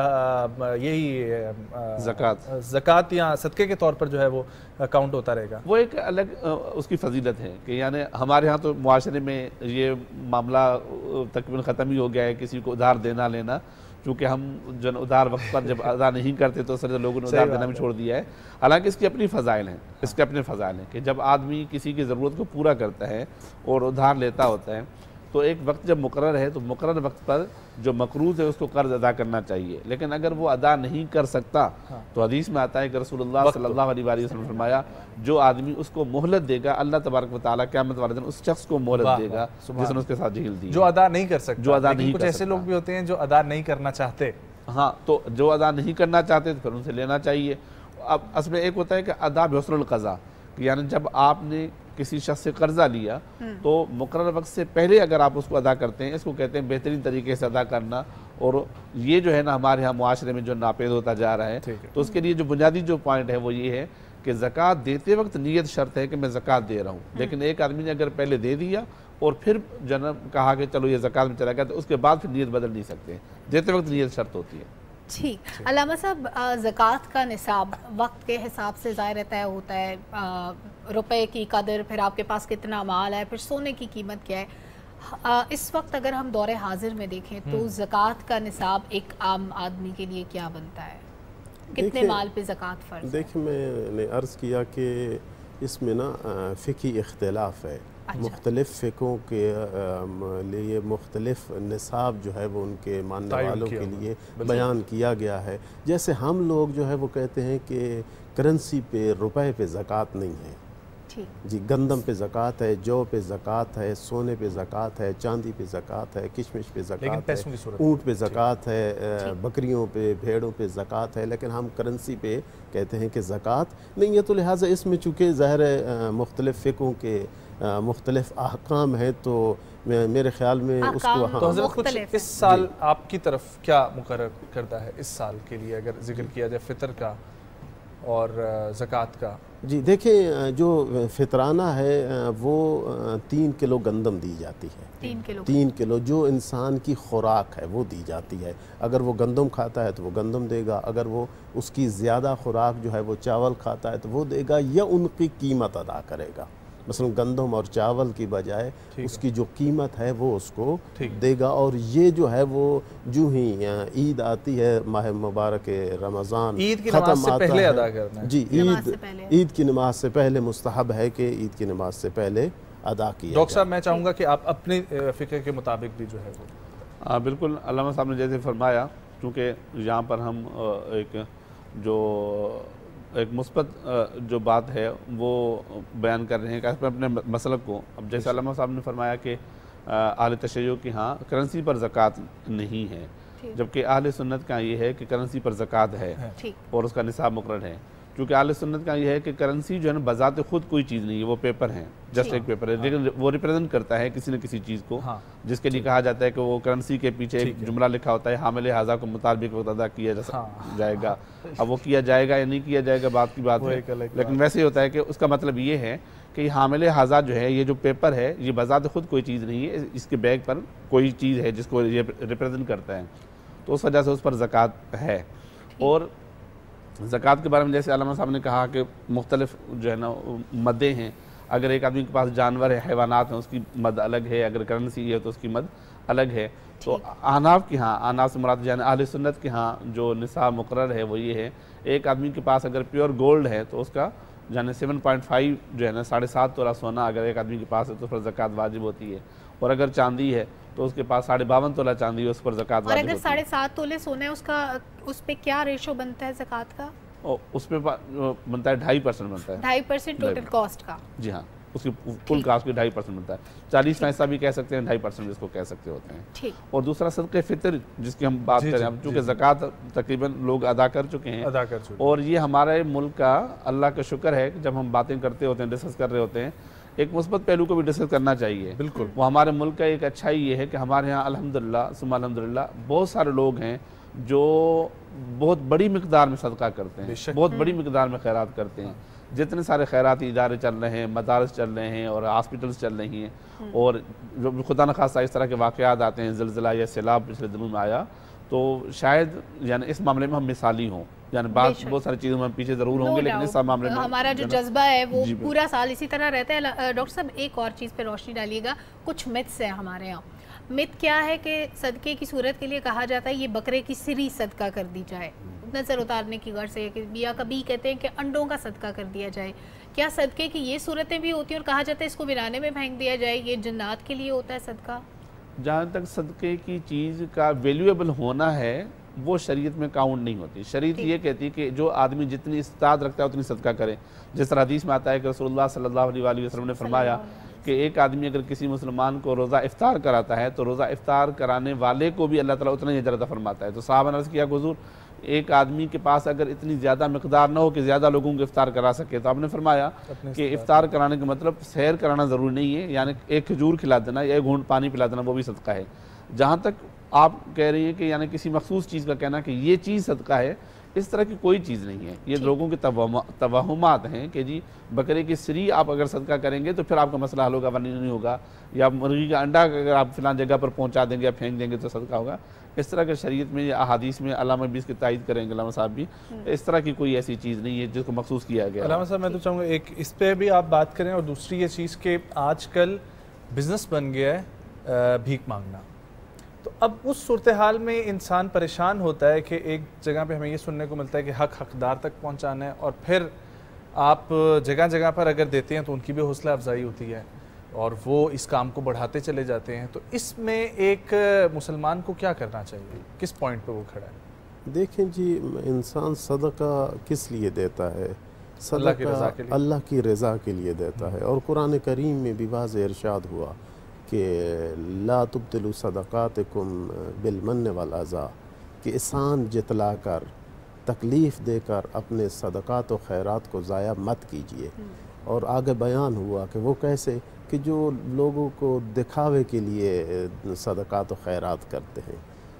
यही ज़कात या सदक़े के तौर पर जो है वो काउंट होता रहेगा। वो एक अलग उसकी फजीलत है कि यानी हमारे यहाँ तो मुआशरे में ये मामला तकरीबन ख़त्म ही हो गया है, किसी को उधार देना लेना, क्योंकि हम जो उधार वक्त पर जब अदा नहीं करते तो सर लोगों ने उधार देना भी छोड़ दिया है। हालांकि इसकी अपनी फ़ज़ाइल हैं, इसके अपने फ़ज़ाइल हैं कि जब आदमी किसी की ज़रूरत को पूरा करता है और उधार लेता होता है तो एक वक्त जब मुकर्रर है तो मुकर्रर वक्त पर जो मकरूज़ है उसको कर्ज अदा करना चाहिए। लेकिन अगर वो अदा नहीं कर सकता तो हदीस में आता है कि रसूलुल्लाह सल्लल्लाहु अलैहि वसल्लम फरमाया, जो आदमी उसको मोहलत देगा अल्लाह तबारक व तआला क़यामत वाले दिन उस शख्स को मोहलत देगा जिसने उसके साथ झील दी, जो अदा नहीं कर सकता। जो अदा नहीं, कुछ ऐसे लोग भी होते हैं जो अदा नहीं करना चाहते। हाँ, तो जो अदा नहीं करना चाहते तो फिर उनसे लेना चाहिए। अब असमें एक होता है कि अदा बिहुस्नुल क़ज़ा, यानी जब आपने किसी शख्स से कर्जा लिया तो मुकर्रर वक्त से पहले अगर आप उसको अदा करते हैं, इसको कहते हैं बेहतरीन तरीके से अदा करना। और ये जो है ना हमारे यहाँ मुआशरे में जो नापेद होता जा रहा है, तो उसके लिए जो बुनियादी जो पॉइंट है वो ये है कि ज़कात देते वक्त नीयत शर्त है कि मैं ज़कात दे रहा हूँ। लेकिन एक आदमी ने अगर पहले दे दिया और फिर जन्म कहा कि चलो ये ज़कात में चला गया तो उसके बाद फिर नीयत बदल नहीं सकते, देते वक्त नीयत शर्त होती है। ठीक, अल्लामा साहब, ज़कात का निसाब वक्त के हिसाब से ज़ाहिर तय होता है, रुपए की कदर, फिर आपके पास कितना माल है, फिर सोने की कीमत क्या है। इस वक्त अगर हम दौरे हाजिर में देखें तो ज़कात का निसाब एक आम आदमी के लिए क्या बनता है, कितने माल पे ज़कात फ़र्ज़ है? देखिए, मैंने अर्ज़ किया कि इसमें ना फ़िक़ही इख्तिलाफ़ है। मुख्तलिफ़ फ़िक़ों के लिए मुख्तलिफ़ निसाब जो है वो उनके मानने वालों के लिए बयान किया गया है। जैसे हम लोग जो है वो कहते हैं कि करेंसी पे, रुपए पे ज़कात नहीं है, जी, गंदम पे ज़कात है, जौ पे ज़कात है, सोने पे ज़कात है, चांदी पे ज़कात है, किशमिश पे ज़कात है, ऊँट पे ज़कात है, बकरियों पे, भेड़ों पे ज़कात है, लेकिन हम करेंसी पे कहते हैं कि ज़कात नहीं है। तो लिहाजा इसमें चूँकि ज़ाहिर मुख्तलिफ़ फ़िक़ों के मुख्तलिफ़ अहकाम है, तो मेरे ख्याल में उसको तो हज़रत कुछ इस साल आपकी तरफ क्या मुकर्रर करता है इस साल के लिए, अगर जिक्र किया जाए फ़ितर का और ज़कात का? जी देखिए, जो फितराना है वो 3 किलो गंदम दी जाती है। 3 किलो जो इंसान की खुराक है वो दी जाती है। अगर वो गंदम खाता है तो वो गंदम देगा, अगर वो उसकी ज़्यादा खुराक जो है वो चावल खाता है तो वो देगा, या उनकी कीमत अदा करेगा। मसलन गंदम और चावल की बजाय उसकी जो कीमत है वो उसको देगा। और ये जो है वो जो ही ईद आती है, माह मुबारक रमज़ान ईद की नमाज से पहले अदा करना है। जी, ईद की नमाज से पहले मुस्तहब है कि ईद की नमाज से पहले अदा किया। डॉक्टर साहब, मैं चाहूँगा कि आप अपने फ़िक्र के मुताबिक भी जो है वो। बिल्कुल, अल्लामा साहब ने जैसे फरमाया, क्योंकि यहाँ पर हम एक मुस्बत जो बात है वो बयान कर रहे हैं अपने मसलक को। अब जैसे अल्लामा साहब ने फरमाया कि अहले तशय्युअ की हाँ करेंसी पर ज़कात नहीं है, जबकि अहले सुन्नत का ये है कि करेंसी पर ज़कात है और उसका निसाब मुकर्रर है। क्योंकि अहले सुन्नत का ये है कि करेंसी जो है ना बज़ात खुद कोई चीज़ नहीं है, वो पेपर है, जस्ट एक पेपर है, लेकिन वो रिप्रेजेंट करता है किसी न किसी चीज़ को, जिसके लिए कहा जाता है कि वो करेंसी के पीछे एक जुमला लिखा होता है, हामिल हाजा को मुताबिक वक्त अदा किया जाएगा। अब वो किया जाएगा या नहीं किया जाएगा बात की बात है, लेकिन वैसे ही होता है कि उसका मतलब ये है कि हामिल हाजा जो है, ये जो पेपर है, ये बज़ात खुद कोई चीज़ नहीं है, इसके बैग पर कोई चीज़ है जिसको ये रिप्रेजेंट करता है, तो उस वजह से उस पर ज़कात है। और ज़कात के बारे में जैसे अल्लामा साहब ने कहा कि मुख्तलिफ जो है ना मदें हैं, अगर एक आदमी के पास जानवर है, हैवानात हैं, उसकी मद अलग है, अगर करेंसी है तो उसकी मद अलग है। तो अहनाफ के यहाँ, अहनाफ से मुराद यानी अहले सुन्नत के यहाँ जो निसाब मुकर्रर है वो ये है, एक आदमी के पास अगर प्योर गोल्ड है तो उसका यानी 7.5 जो है ना 7.5 तोला सोना अगर एक आदमी के पास है तो उस पर ज़कात वाजिब होती है। और अगर चांदी है तो उसके पास 52.5 तोला चांदी है, उस पर ज़कात वाजिब होती है। और अगर 7.5 तोले सोना है उसका, उस पे क्या रेशो बनता है ज़कात का? उस पे बनता है 2.5% बनता है, 2.5% टोटल कॉस्ट का। जी हाँ, उसकी कुल कास्ट की 2.5% बनता है। 40% भी कह सकते हैं, 2.5% जिसको कह सकते होते हैं। ठीक। और दूसरा सदक़े फ़ितर जिसकी हम बात करें, हम चूँकि ज़कात तकरीबन लोग अदा कर चुके हैं, और ये हमारे मुल्क का अल्लाह का शुक्र है कि जब हम बातें करते होते हैं, डिस्कस कर रहे होते हैं, एक मुस्बत पहलू को भी डिस्कस करना चाहिए। बिल्कुल, वो हमारे मुल्क का एक अच्छाई ये है कि हमारे यहाँ अल्हम्दुलिल्लाह सुम्मा अल्हम्दुलिल्लाह बहुत सारे लोग हैं जो बहुत बड़ी मिकदार में सदका करते हैं, बहुत बड़ी मिकदार में खैरात करते हैं। जितने सारे खैराती इदारे चल रहे हैं, मदारस चल रहे हैं और हॉस्पिटल्स चल रही हैं, और जो खुदा न खासा इस तरह के वाक़यात आते हैं, ज़िलज़िला या सैलाब पिछले दिनों में आया, तो शायद यानी इस मामले में हम मिसाली हों, यानी बहुत सारी चीज़ों में पीछे ज़रूर होंगे, लेकिन इस मामले में हमारा जो जज्बा है वो पूरा साल इसी तरह रहता है। डॉक्टर साहब, एक और चीज़ पे रोशनी डालिएगा, कुछ मिथ्स हैं हमारे यहाँ। मिथ क्या है कि सदक़े की सूरत के लिए कहा जाता है ये बकरे की सिरी सदका कर दी जाए नज़र उतारने की गर्ज से, या कभी कहते हैं कि अंडों का सदका कर दिया जाए। क्या सदक़े की ये सूरतें भी होती हैं और कहा जाता है इसको वीराने में फेंक दिया जाए, ये जन्नात के लिए होता है सदका? जहाँ तक सदक़े की चीज़ का वैल्यूएबल होना है वो शरीयत में काउंट नहीं होती। शरीयत ये कहती है कि जो आदमी जितनी इस्तात रखता है उतनी सदका करे। जिस तरह हदीस में आता है कि रसूलुल्लाह सल्लल्लाहु अलैहि वसल्लम ने फरमाया कि एक आदमी अगर किसी मुसलमान को रोज़ा इफ्तार कराता है तो रोज़ा इफ्तार कराने वाले को भी अल्लाह ताला उतना ही अजर अता फरमाता है। तो साहबा ने अर्ज़ किया, हुज़ूर एक आदमी के पास अगर इतनी ज़्यादा मिक़दार ना हो कि ज़्यादा लोगों को इफ्तार करा सके, तो आपने फरमाया कि इफ्तार कराने का मतलब सैर कराना ज़रूरी नहीं है, यानी एक खजूर खिला देना या एक घूंट पानी पिला देना वो भी सदका है। जहाँ तक आप कह रही हैं कि यानी किसी मखसूस चीज़ का कहना कि ये चीज़ सदका है, इस तरह की कोई चीज़ नहीं है। ये लोगों के तवहुमात हैं कि जी बकरे की सरी आप अगर सदका करेंगे तो फिर आपका मसला हल होगा, वरना नहीं होगा, या मुर्गी का अंडा अगर आप फिलान जगह पर पहुंचा देंगे या फेंक देंगे तो सदका होगा। इस तरह के शरीयत में या अहादीस में अल्लामा भी इसकी तायद करेंगे अल्लामा साहब भी, इस तरह की कोई ऐसी चीज़ नहीं है जिसको मखसूस किया गया। अल्लामा साहब, मैं तो चाहूँगा एक इस पर भी आप बात करें, और दूसरी ये चीज़ कि आजकल बिज़नेस बन गया है भीख मांगना। तो अब उस सूरत हाल में इंसान परेशान होता है कि एक जगह पे हमें ये सुनने को मिलता है कि हक हकदार तक पहुंचाना है, और फिर आप जगह जगह पर अगर देते हैं तो उनकी भी हौसला अफजाई होती है और वो इस काम को बढ़ाते चले जाते हैं। तो इसमें एक मुसलमान को क्या करना चाहिए, किस पॉइंट पे वो खड़ा है? देखें जी, इंसान सदका किस लिए देता है? सदका अल्लाह की रज़ा के लिए देता है। और कुरान करीम में भी वाज़ेह इरशाद हुआ कि ला तुब्तिलू सदक़ातिकुम बिलमन्न वल अज़ा, कि एहसान जितला कर, तकलीफ़ देकर अपने सदक़ात व खैरात को ज़ाया मत कीजिए। और आगे बयान हुआ कि वो कैसे, कि जो लोगों को दिखावे के लिए सदक़ात व खैरात करते हैं,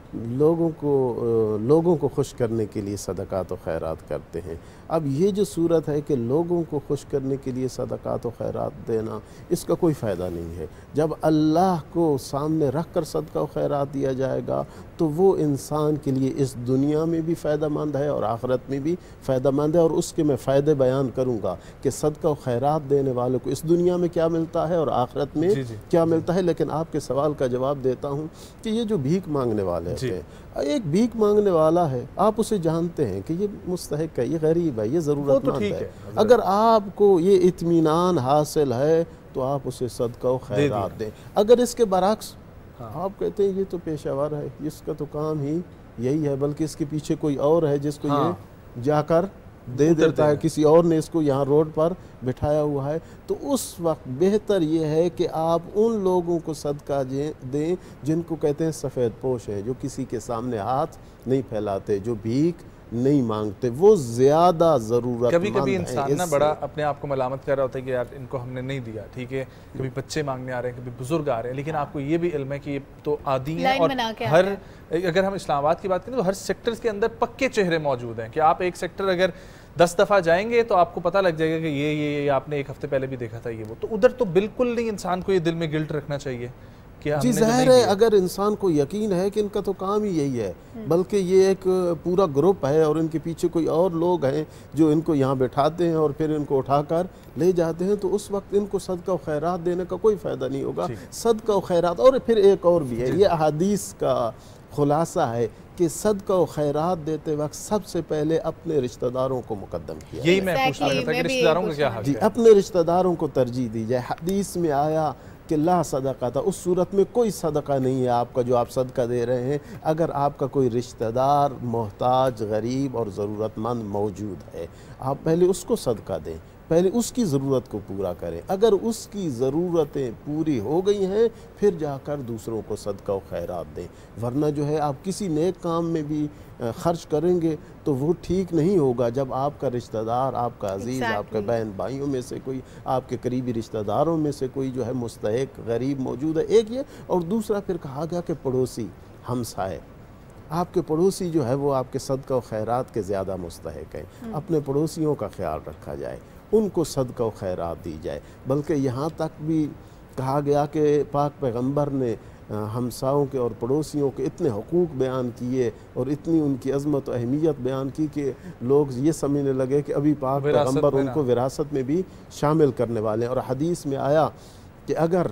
लोगों को खुश करने के लिए सदक़ात व खैरात करते हैं। अब ये जो सूरत है कि लोगों को खुश करने के लिए सदक़ात व खैरात देना, इसका कोई फ़ायदा नहीं है। जब अल्लाह को सामने रख कर सदका व खैरात दिया जाएगा तो वो इंसान के लिए इस दुनिया में भी फ़ायदेमंद है और आखिरत में भी फ़ायदेमंद है। और उसके मैं फ़ायदे बयान करूँगा कि सदका व खैरात देने वाले को इस दुनिया में क्या मिलता है और आखिरत में क्या मिलता है। लेकिन आपके सवाल का जवाब देता हूँ कि ये जो भीख मांगने वाले हैं, एक भीख मांगने वाला है, आप उसे जानते हैं कि ये मुस्तहिक है, ये गरीब है, ये ज़रूरतमंद है। अगर आपको ये इत्मीनान हासिल है तो आप उसे सदका व खैरात दें। अगर इसके बरक्स आप कहते हैं ये तो पेशावर है, इसका तो काम ही यही है, बल्कि इसके पीछे कोई और है जिसको ये जाकर दे देता है, किसी और ने इसको यहाँ रोड पर बिठाया हुआ है, तो उस वक्त बेहतर ये है कि आप उन लोगों को सदका दें जिनको कहते हैं सफ़ेद पोश है, जो किसी के सामने हाथ नहीं फैलाते, जो भीख नहीं मांगते, वो ज़्यादा ज़रूरत। कभी कभी इंसान ना बड़ा अपने आप को मलामत कर रहा होता है कि यार इनको हमने नहीं दिया, ठीक है, कभी बच्चे मांगने आ रहे हैं, कभी बुजुर्ग आ रहे हैं, लेकिन आपको ये भी इल्म है कि ये तो आदी हैं। और हर, अगर हम इस्लामाबाद की बात करें तो हर सेक्टर्स के अंदर पक्के चेहरे मौजूद हैं कि आप एक सेक्टर अगर 10 दफ़ा जाएंगे तो आपको पता लग जाएगा कि ये आपने एक हफ्ते पहले भी देखा था ये वो। तो उधर तो बिल्कुल नहीं इंसान को ये दिल में गिल्ट रखना चाहिए। जी ज़ाहिर है, अगर इंसान को यकीन है कि इनका तो काम ही यही है, बल्कि ये एक पूरा ग्रुप है और इनके पीछे कोई और लोग हैं जो इनको यहाँ बैठाते हैं और फिर इनको उठाकर ले जाते हैं, तो उस वक्त इनको सदका व खैरात देने का कोई फ़ायदा नहीं होगा। सदका व खैरात, और फिर एक और भी है, ये अहादीस का खुलासा है कि सदका व खैरात देते वक्त सबसे पहले अपने रिश्तेदारों को मुकद्दम किया। यही मैं पूछ रहा था कि रिश्तेदारों का क्या हक है? जी, अपने रिश्तेदारों को तरजीह दी जाए। हदीस में आया कि ला सदका था, उस सूरत में कोई सदका नहीं है आपका जो आप सदका दे रहे हैं, अगर आपका कोई रिश्तेदार मोहताज, गरीब और ज़रूरतमंद मौजूद है, आप पहले उसको सदका दें, पहले उसकी ज़रूरत को पूरा करें। अगर उसकी ज़रूरतें पूरी हो गई हैं फिर जाकर दूसरों को सदका व खैरात दें, वरना जो है आप किसी नेक काम में भी खर्च करेंगे तो वो ठीक नहीं होगा जब आपका रिश्तेदार, आपका अजीज़, आपके बहन भाइयों में से कोई, आपके करीबी रिश्तेदारों में से कोई जो है मुस्तहिक गरीब मौजूद है। एक ये, और दूसरा फिर कहा गया कि पड़ोसी, हमसाए, आपके पड़ोसी जो है वो आपके सदका व खैरात के ज़्यादा मुस्तहिक हैं। अपने पड़ोसियों का ख्याल रखा जाए, उनको सदका व खैरात दी जाए। बल्कि यहाँ तक भी कहा गया कि पाक पैगंबर ने हमसाओं के और पड़ोसियों के इतने हुकूक बयान किए और इतनी उनकी अज़मत और अहमियत बयान की कि लोग ये समझने लगे कि अभी पाक पैगंबर उनको विरासत में भी शामिल करने वाले हैं। और हदीस में आया कि अगर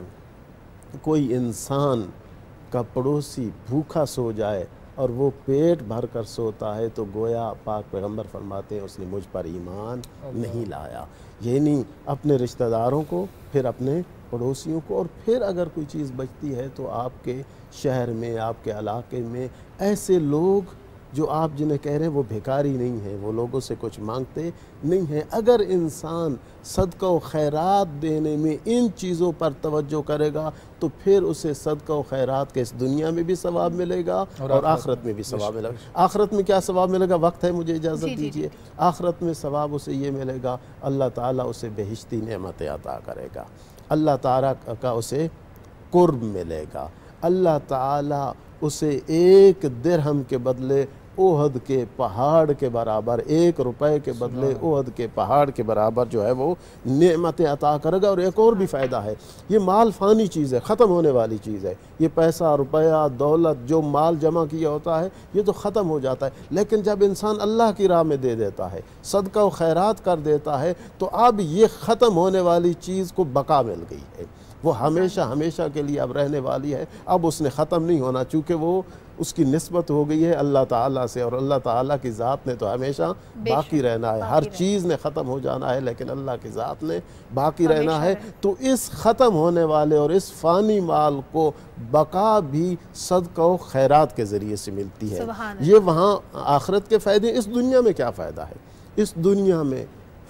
कोई इंसान का पड़ोसी भूखा सो जाए और वो पेट भर कर सोता है तो गोया पाक पैगंबर फरमाते हैं उसने मुझ पर ईमान नहीं लाया। ये नहीं, अपने रिश्तेदारों को, फिर अपने पड़ोसियों को, और फिर अगर कोई चीज़ बचती है तो आपके शहर में, आपके इलाके में ऐसे लोग जो आप जिन्हें कह रहे हैं वो भिखारी नहीं हैं, वो लोगों से कुछ मांगते नहीं हैं। अगर इंसान सदका व खैरात देने में इन चीज़ों पर तवज्जो करेगा तो फिर उसे सदका व खैरात के इस दुनिया में भी सवाब मिलेगा और आखिरत में भी सवाब मिलेगा। आखिरत में क्या सवाब मिलेगा? वक्त है, मुझे इजाज़त दीजिए। आखिरत में सवाब उसे ये मिलेगा, अल्लाह ताला उसे बेहिश्ती नेमतें अता करेगा, अल्लाह ताला का उसे कुर्ब मिलेगा, अल्लाह ताला उसे 1 दिरहम के बदले ओहद के पहाड़ के बराबर, 1 रुपए के बदले ओहद के पहाड़ के बराबर जो है वो नेमतें अता करेगा। और एक और भी फ़ायदा है, ये माल फ़ानी चीज़ है, ख़त्म होने वाली चीज़ है। ये पैसा, रुपया, दौलत, जो माल जमा किया होता है ये तो ख़त्म हो जाता है, लेकिन जब इंसान अल्लाह की राह में दे देता है, सदका व खैरात कर देता है, तो अब ये ख़त्म होने वाली चीज़ को बका मिल गई है, वो हमेशा हमेशा के लिए अब रहने वाली है, अब उसने ख़त्म नहीं होना, चूँकि वो उसकी निस्बत हो गई है अल्लाह ताला से, और अल्लाह ताला की ज़ात ने तो हमेशा बाकी रहना है। हर चीज़ ने ख़त्म हो जाना है लेकिन अल्लाह की ज़ात ने बाकी रहना है। तो इस ख़त्म होने वाले और इस फ़ानी माल को बका भी सदका व खैरात के ज़रिए से मिलती है। ये वहाँ आखिरत के फ़ायदे, इस दुनिया में क्या फ़ायदा है? इस दुनिया में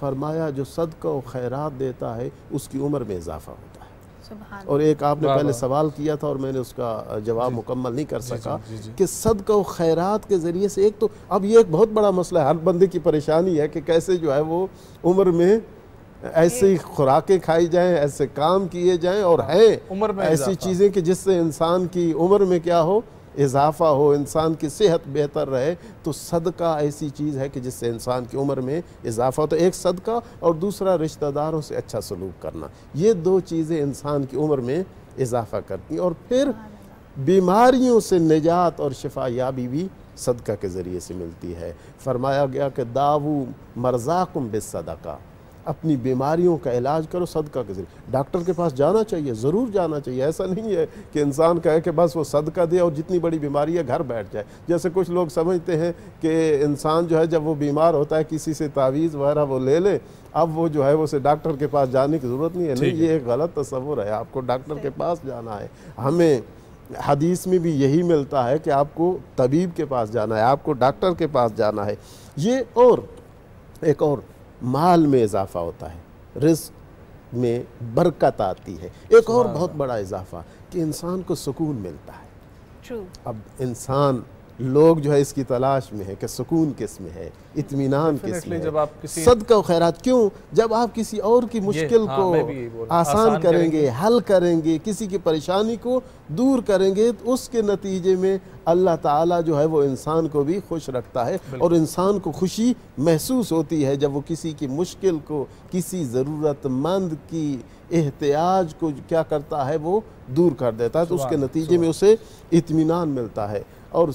फरमाया जो सदका और खैरात देता है उसकी उम्र में इजाफा होता है। और एक आपने पहले सवाल किया था और मैंने उसका जवाब मुकम्मल नहीं कर सका कि सदका और खैरात के ज़रिए से, एक तो अब ये एक बहुत बड़ा मसला है, हर बंदे की परेशानी है कि कैसे जो है वो उम्र में ऐसी खुराकें खाई जाएं, ऐसे काम किए जाएं और हैं ऐसी चीज़ें कि जिससे इंसान की उम्र में क्या हो, इजाफा हो, इंसान की सेहत बेहतर रहे। तो सदका ऐसी चीज़ है कि जिससे इंसान की उम्र में इजाफा हो। तो एक सदका और दूसरा रिश्तेदारों से अच्छा सलूक करना, ये दो चीज़ें इंसान की उम्र में इजाफा करती हैं। और फिर बीमारियों से निजात और शिफा याबी भी सदका के ज़रिए से मिलती है। फरमाया गया कि दावू मरज़ाकुम बिस्सदका, अपनी बीमारियों का इलाज करो सदका के ज़रिए। डॉक्टर के पास जाना चाहिए, ज़रूर जाना चाहिए। ऐसा नहीं है कि इंसान कहे कि बस वो सदका दे और जितनी बड़ी बीमारी है घर बैठ जाए। जैसे कुछ लोग समझते हैं कि इंसान जो है जब वो बीमार होता है किसी से तावीज़ वगैरह वो ले ले, अब वो जो है वो से डॉक्टर के पास जाने की ज़रूरत नहीं है। नहीं, ये एक गलत तस्वुर है, आपको डॉक्टर के पास जाना है। हमें हदीस में भी यही मिलता है कि आपको तबीब के पास जाना है, आपको डॉक्टर के पास जाना है। ये और एक और माल में इजाफा होता है, रिज़्क़ में बरकत आती है। एक और बहुत बड़ा इजाफा कि इंसान को सुकून मिलता है। अब इंसान लोग जो है इसकी तलाश में है कि सुकून किस में है, इत्मीनान किस में है, सदका और खैरात। क्यों? जब आप किसी और की मुश्किल को आसान करेंगे, हल करेंगे, किसी की परेशानी को दूर करेंगे, तो उसके नतीजे में अल्लाह ताला जो है वो इंसान को भी खुश रखता है। और इंसान को खुशी महसूस होती है जब वो किसी की मुश्किल को, किसी ज़रूरतमंद की एहतियाज को क्या करता है, वो दूर कर देता है। तो उसके नतीजे में उसे इत्मीनान मिलता है। और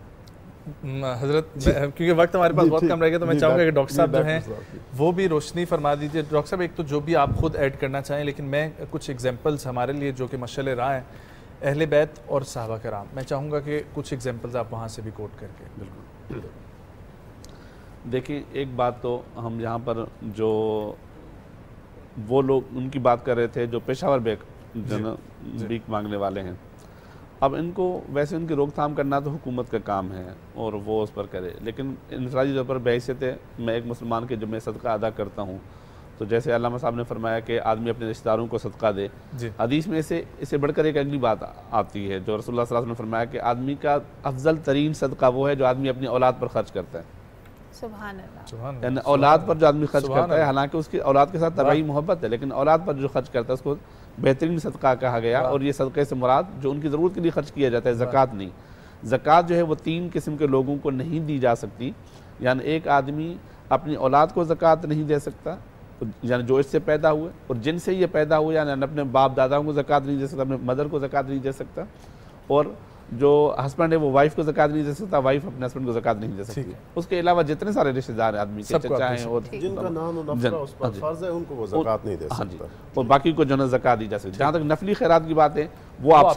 हजरत, क्योंकि वक्त हमारे पास बहुत कम रहेगा तो मैं चाहूँगा कि डॉक्टर साहब जो हैं वो भी रोशनी फरमा दीजिए। डॉक्टर साहब, एक तो जो भी आप खुद ऐड करना चाहें, लेकिन मैं कुछ एग्जांपल्स हमारे लिए जो कि मशअल राह हैं अहले बैत और सहाबा कराम, मैं चाहूँगा कि कुछ एग्जांपल्स आप वहाँ से भी कोट करके। बिल्कुल। देखिए, एक बात तो हम यहाँ पर जो वो लोग उनकी बात कर रहे थे जो पेशावर भीख मांगने वाले हैं, अब इनको वैसे उनकी रोकथाम करना तो हुकूमत का काम है और वो उस पर करे, लेकिन इंफरादी तौर पर बहैसियत मैं एक मुसलमान के जब मैं सदका अदा करता हूँ तो जैसे अल्लामा साहब ने फरमाया कि आदमी अपने रिश्तेदारों को सदका दे, हदीस में इसे बढ़कर एक अगली बात आती है जो रसूलुल्लाह सल्लल्लाहु अलैहि वसल्लम ने फरमाया कि आदमी का अफजल तरीन सदका वो है जो आदमी अपनी औलाद पर खर्च करता है। सुभान अल्लाह। यानी औलाद पर जो आदमी खर्च करता है, हालांकि उसकी औलाद के साथ तबाही मोहब्बत है, लेकिन औलाद पर जो खर्च करता है उसको बेहतरीन सदका कहा गया। और ये सदक़े से मुराद जो उनकी ज़रूरत के लिए खर्च किया जाता है, ज़कात नहीं। ज़कात जो है वो 3 किस्म के लोगों को नहीं दी जा सकती। यानी एक आदमी अपनी औलाद को ज़कात नहीं दे सकता, यानी जो इससे पैदा हुए और जिनसे ये पैदा हुए, यानी अपने बाप दादाओं को ज़कात नहीं दे सकता, अपने मदर को ज़कात नहीं दे सकता, और जो हस्बैंड है वो वाइफ को ज़कात नहीं दे सकता, वाइफ अपने हस्बैंड को ज़कात नहीं दे सकती। उसके अलावा जितने सारे रिश्तेदार आदमी के चचा हैं और जिनका नाम और नफ़रा उस पर फर्ज है उनको वो ज़कात नहीं दे सकता, और बाकी को जो है ज़कात दी जा सकती है। जहाँ तक नफली खैरात की बात है वो आप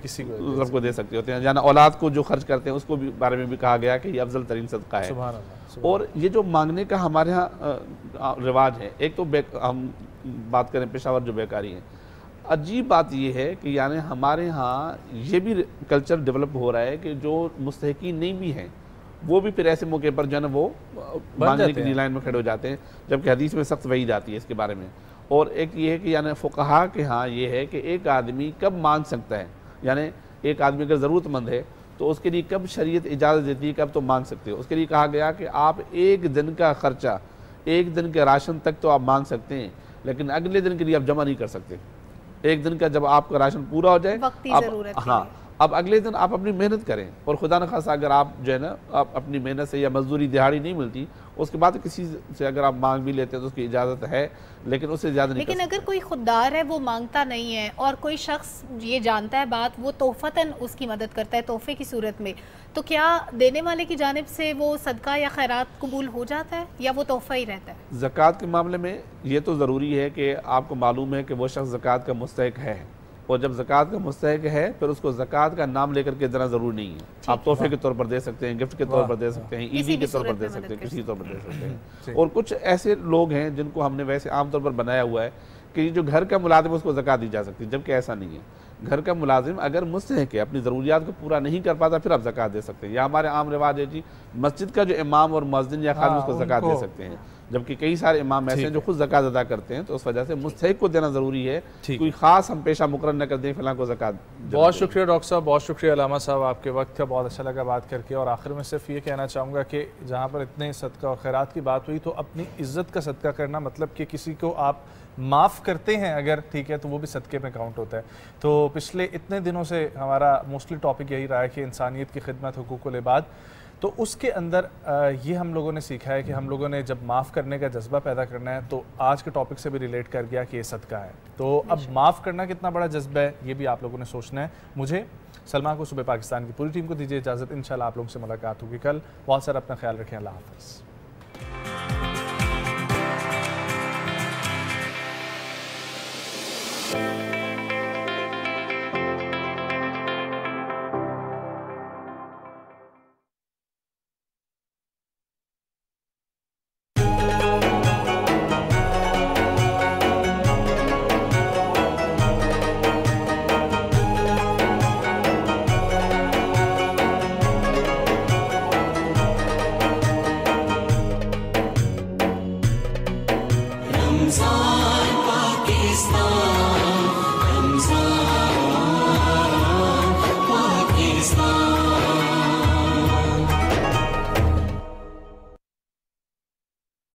सबको दे सकते होते हैं। यानी औलाद को जो खर्च करते हैं उसको भी बारे में भी कहा गया कि ये अफजल तरीन सदका है। और ये जो मांगने का हमारे यहाँ रिवाज है, एक तो हम बात करें पेशावर जो बेकारी है, अजीब बात यह है कि यानी हमारे यहाँ ये भी कल्चर डेवलप हो रहा है कि जो मुस्तहिकीन नहीं भी हैं वो भी फिर ऐसे मौके पर जो है ना वो मांगने की लाइन में खड़े हो जाते हैं, जबकि हदीस में सख्त वही जाती है इसके बारे में। और एक ये है कि यानी फ़ुक़हा के यहाँ ये है कि एक आदमी कब मांग सकता है, यानी एक आदमी अगर ज़रूरतमंद है तो उसके लिए कब शरीयत इजाज़त देती है, कब तो मांग सकते हो। उसके लिए कहा गया कि आप एक दिन का ख़र्चा, एक दिन के राशन तक तो आप मांग सकते हैं, लेकिन अगले दिन के लिए आप जमा नहीं कर सकते। एक दिन का जब आपका राशन पूरा हो जाए आप, अब अगले दिन आप अपनी मेहनत करें, और खुदा न खासा अगर आप जो है ना आप अपनी मेहनत से या मजदूरी दिहाड़ी नहीं मिलती, उसके बाद किसी से अगर आप मांग भी लेते हैं तो उसकी इजाज़त है, लेकिन उससे ज़्यादा नहीं। लेकिन अगर कोई खुददार है वो मांगता नहीं है और कोई शख्स ये जानता है बात, वो तोहफ़तन उसकी मदद करता है तोहफे की सूरत में, तो क्या देने वाले की जानिब से वो सदका या खैरात कबूल हो जाता है या वो तोहफ़ा ही रहता है? ज़कात के मामले में ये तो ज़रूरी है कि आपको मालूम है कि वो शख्स ज़कात का मुस्तहिक है, और जब ज़कात का मुस्तहिक है फिर उसको ज़कात का नाम लेकर के देना ज़रूरी नहीं है। आप तोहफे के तौर पर दे सकते हैं, गिफ्ट के तौर पर दे सकते हैं, ईदी के तौर पर दे सकते हैं, किसी तौर पर दे सकते हैं। और कुछ ऐसे लोग हैं जिनको हमने वैसे आमतौर पर बनाया हुआ है कि जो घर का मुलाजिम उसको ज़कात दी जा सकती है, जबकि ऐसा नहीं है। घर का मुलाजिम अगर मुस्तहिक है, अपनी ज़रूरियात को पूरा नहीं कर पाता, फिर आप ज़कात दे सकते हैं। या हमारे आम रिवाज है जी, मस्जिद का जो इमाम और मुअज्जिन या खादिम उसको ज़कात दे सकते हैं, जबकि कई सारे इमाम ऐसे हैं जो खुद ज़कात अदा करते हैं, तो उस वजह से मुस्तहिक को देना ज़रूरी है, कोई ख़ास हम पेशा मुकर्रर न कर दें फिलहाल को ज़कात। बहुत शुक्रिया डॉक्टर साहब, बहुत शुक्रिया अलामा साहब, आपके वक्त का बहुत अच्छा लगा बात करके। और आखिर में सिर्फ ये कहना चाहूँगा कि जहाँ पर इतने सदका और खैरात की बात हुई, तो अपनी इज़्ज़त का सदका करना, मतलब कि किसी को आप माफ़ करते हैं अगर, ठीक है, तो वो भी सदक़े में काउंट होता है। तो पिछले इतने दिनों से हमारा मोस्टली टॉपिक यही रहा है कि इंसानियत की खिदमत, हुकूकुल इबाद, तो उसके अंदर ये हम लोगों ने सीखा है कि हम लोगों ने जब माफ़ करने का जज्बा पैदा करना है, तो आज के टॉपिक से भी रिलेट कर गया कि ये सदका है। तो अब माफ़ करना कितना बड़ा जज्बा है, ये भी आप लोगों ने सोचना है। मुझे, सलमा को, सुबह पाकिस्तान की पूरी टीम को दीजिए इजाज़त। इंशाल्लाह आप लोगों से मुलाकात होगी कल। बहुत सारा अपना ख्याल रखें। अल्लाह हाफ़िज़। रमज़ान पाकिस्तान।